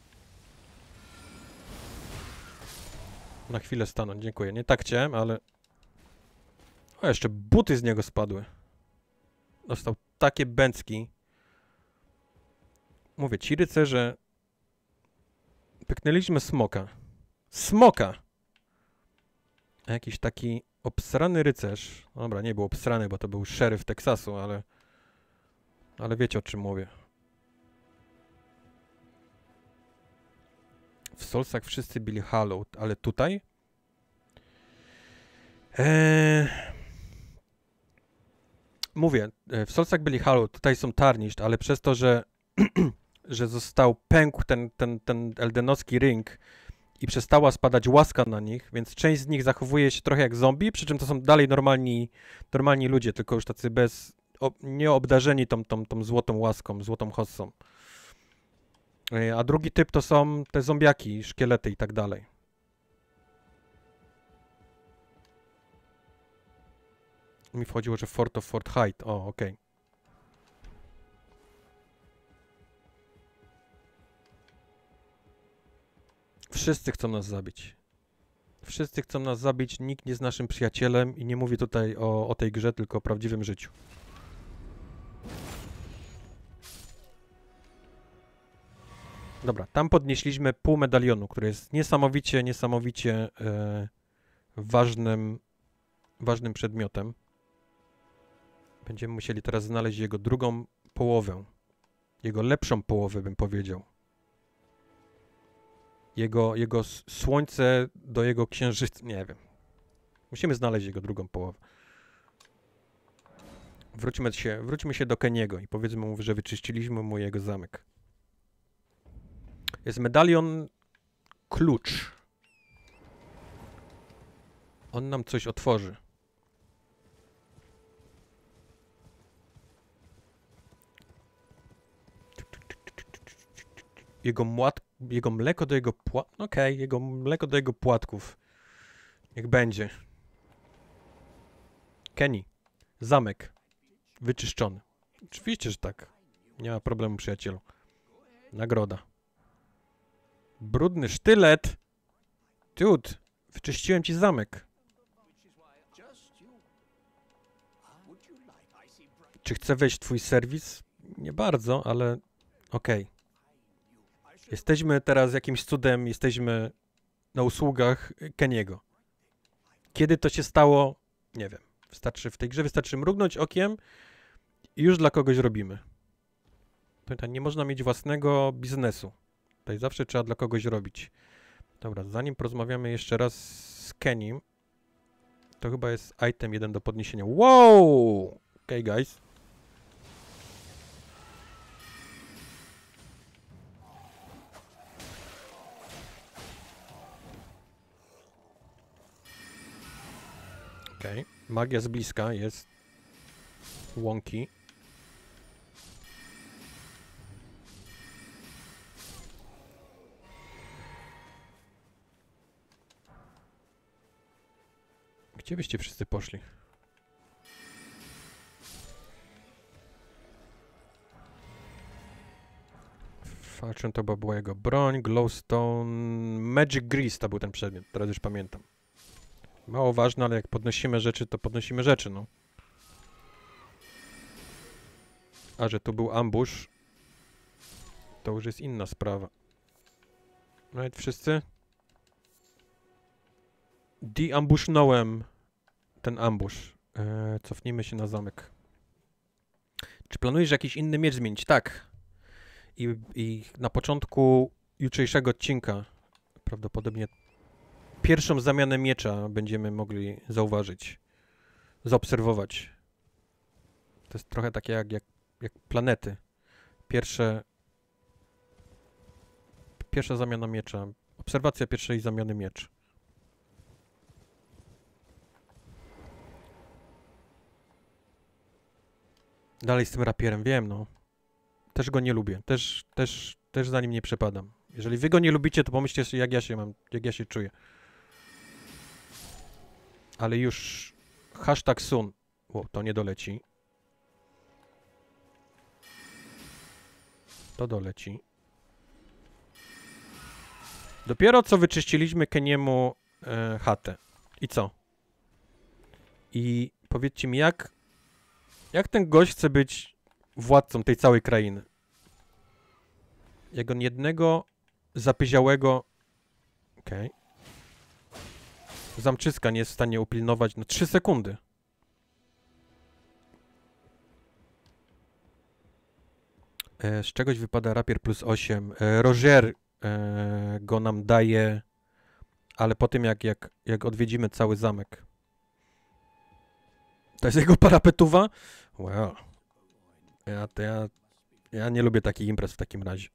Na chwilę stanąć, dziękuję. Nie tak chciałem, ale... O, jeszcze buty z niego spadły. Dostał takie bęcki. Mówię, ci rycerze... Pyknęliśmy smoka. Smoka! A jakiś taki obsrany rycerz... Dobra, nie był obsrany, bo to był szeryf Teksasu, ale... Ale wiecie, o czym mówię. W Soulsach wszyscy byli hallowed, ale tutaj? Mówię, w Soulsach byli hallowed, tutaj są tarnished, ale przez to, że że pękł ten eldenowski ring i przestała spadać łaska na nich, więc część z nich zachowuje się trochę jak zombie, przy czym to są dalej normalni ludzie, tylko już tacy nieobdarzeni tą złotą łaską, złotą hossą. A drugi typ to są te zombiaki, szkielety i tak dalej. Mi wchodziło, że Fort of Fort Hyde. O, okej. Wszyscy chcą nas zabić. Wszyscy chcą nas zabić, nikt nie jest naszym przyjacielem i nie mówię tutaj o tej grze, tylko o prawdziwym życiu. Dobra, tam podnieśliśmy pół medalionu, który jest niesamowicie ważnym przedmiotem. Będziemy musieli teraz znaleźć jego drugą połowę. Jego lepszą połowę, bym powiedział. Jego słońce do jego księżyca. Nie wiem. Musimy znaleźć jego drugą połowę. Wróćmy się do Keniego i powiedzmy mu, że wyczyściliśmy mu jego zamek. Jest medalion klucz. On nam coś otworzy. Jego jego mleko do jego Okej, jego mleko do jego płatków. Niech będzie. Kenny. Zamek. Wyczyszczony. Oczywiście, że tak. Nie ma problemu, przyjacielu. Nagroda. Brudny sztylet. Dude, wyczyściłem ci zamek. Czy chcę wejść w twój serwis? Nie bardzo, ale okej. Jesteśmy teraz jakimś cudem, jesteśmy na usługach Kenny'ego. Kiedy to się stało? Nie wiem. W tej grze wystarczy mrugnąć okiem i już dla kogoś robimy. Tutaj nie można mieć własnego biznesu. Tutaj zawsze trzeba dla kogoś robić. Dobra, zanim porozmawiamy jeszcze raz z Kennym, to chyba jest item 1 do podniesienia. Wow! Okay, guys. Okej. Magia z bliska jest łąki. Gdzie byście wszyscy poszli? Falchion to była jego broń, glowstone, magic grease to był ten przedmiot, teraz już pamiętam. Mało ważne, ale jak podnosimy rzeczy, to podnosimy rzeczy, no. A że tu był ambush, to już jest inna sprawa. Nawet wszyscy? Deambushnąłem ten ambush. Cofnijmy się na zamek. Czy planujesz jakiś inny miecz zmienić? Tak. I na początku jutrzejszego odcinka prawdopodobnie pierwszą zamianę miecza będziemy mogli zauważyć, zaobserwować. To jest trochę takie jak planety. Pierwsza zamiana miecza. Obserwacja pierwszej zamiany miecz. Dalej z tym rapierem, wiem, no. Też go nie lubię. Też za nim nie przepadam. Jeżeli wy go nie lubicie, to pomyślcie sobie, jak ja się czuję. Ale już hashtag soon. O, to nie doleci. To doleci. Dopiero co wyczyściliśmy Kenny'emu chatę. I co? I powiedzcie mi, jak ten gość chce być władcą tej całej krainy? Jak on jednego zapyziałego... Okej. Zamczyska nie jest w stanie upilnować na 3 sekundy. Z czegoś wypada rapier plus 8. Roger go nam daje, ale po tym jak odwiedzimy cały zamek. To jest jego parapetuwa? Wow. Ja nie lubię takich imprez w takim razie.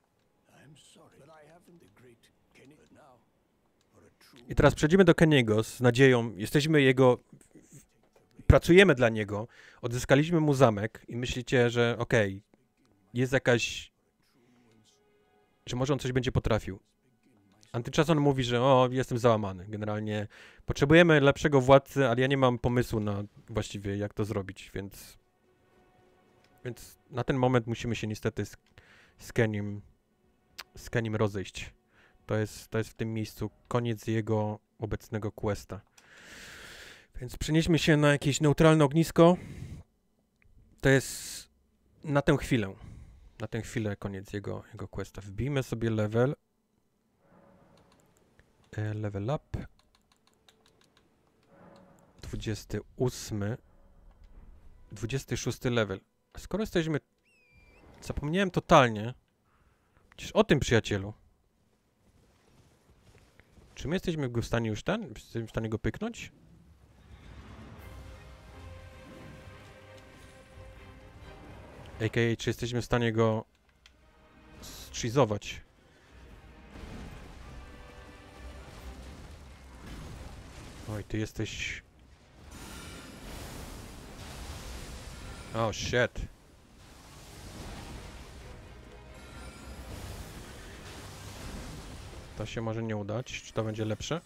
I teraz przejdziemy do Kenny'ego z nadzieją, jesteśmy jego... Pracujemy dla niego, odzyskaliśmy mu zamek i myślicie, że okej, jest jakaś... że może on coś będzie potrafił. A tymczasem on mówi, że jestem załamany. Generalnie potrzebujemy lepszego władcy, ale ja nie mam pomysłu na właściwie jak to zrobić, więc na ten moment musimy się niestety z Kennym rozejść. To jest w tym miejscu koniec jego obecnego questa. Więc przenieśmy się na jakieś neutralne ognisko. To jest na tę chwilę. Na tę chwilę koniec jego questa. Wbijmy sobie level. Level up. 28. 26 level. A skoro jesteśmy... Zapomniałem totalnie. Przecież o tym, przyjacielu. Czy my jesteśmy w stanie już jesteśmy w stanie go pyknąć? A.k.a. czy jesteśmy w stanie go strzizować? Oj, ty jesteś... Oh, shit. To się może nie udać. Czy to będzie lepsze?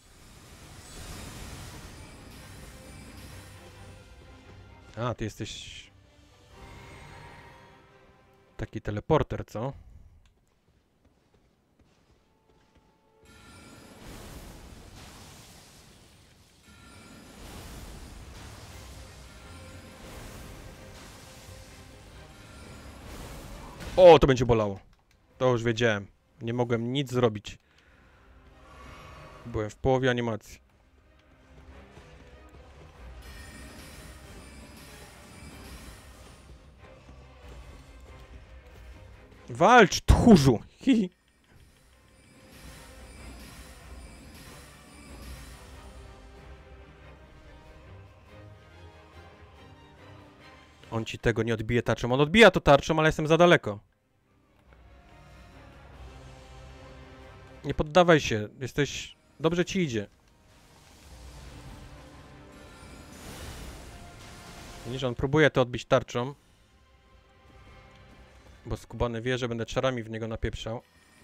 A, ty jesteś... taki teleporter, co? O, to będzie bolało. To już wiedziałem. Nie mogłem nic zrobić. Byłem w połowie animacji. Walcz, tchórzu! Hi. On ci tego nie odbije tarczą. On odbija to tarczą, ale jestem za daleko. Nie poddawaj się. Jesteś... Dobrze ci idzie. Widzisz, on próbuje to odbić tarczą. Bo skubany wie, że będę czarami w niego napieprzał.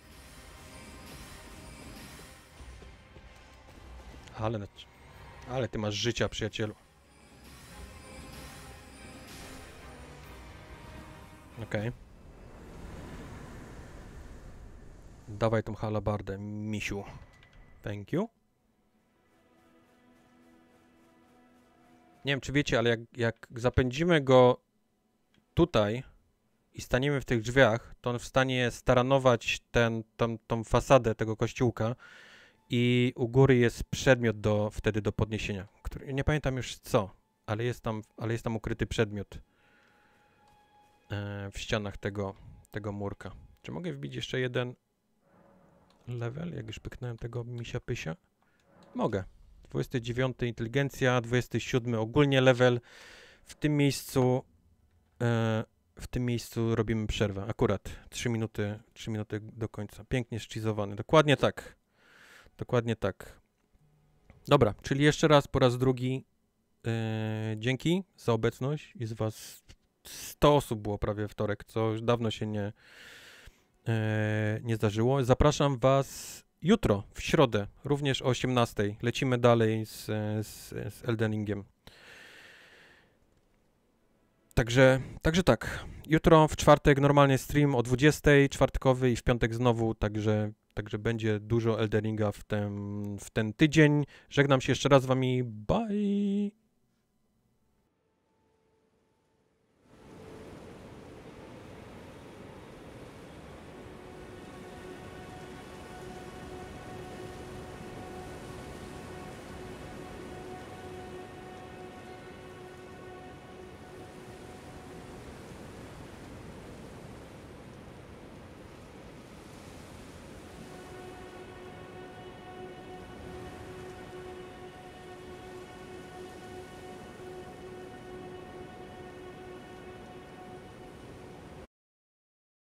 Ale ty masz życia, przyjacielu. Okej. Dawaj tą halabardę, misiu. Thank you. Nie wiem, czy wiecie, ale jak zapędzimy go tutaj i staniemy w tych drzwiach, to on w stanie jest staranować tą fasadę tego kościółka i u góry jest przedmiot wtedy do podniesienia, który nie pamiętam już co, ale jest tam ukryty przedmiot w ścianach tego murka. Czy mogę wbić jeszcze jeden level, jak już pyknąłem tego misia pysia? Mogę. 29 inteligencja, 27 ogólnie level. W tym miejscu robimy przerwę. Akurat 3 minuty do końca. Pięknie szczyzowany. Dokładnie tak. Dokładnie tak. Dobra, czyli jeszcze raz, po raz drugi dzięki za obecność. Jest was 100 osób było prawie wtorek, co już dawno się nie zdarzyło. Zapraszam was jutro, w środę, również o 18:00. Lecimy dalej z Elden Ringiem. Także tak. Jutro w czwartek normalnie stream o 20:00, czwartkowy i w piątek znowu, także będzie dużo Elden Ringa w ten tydzień. Żegnam się jeszcze raz z wami. Bye!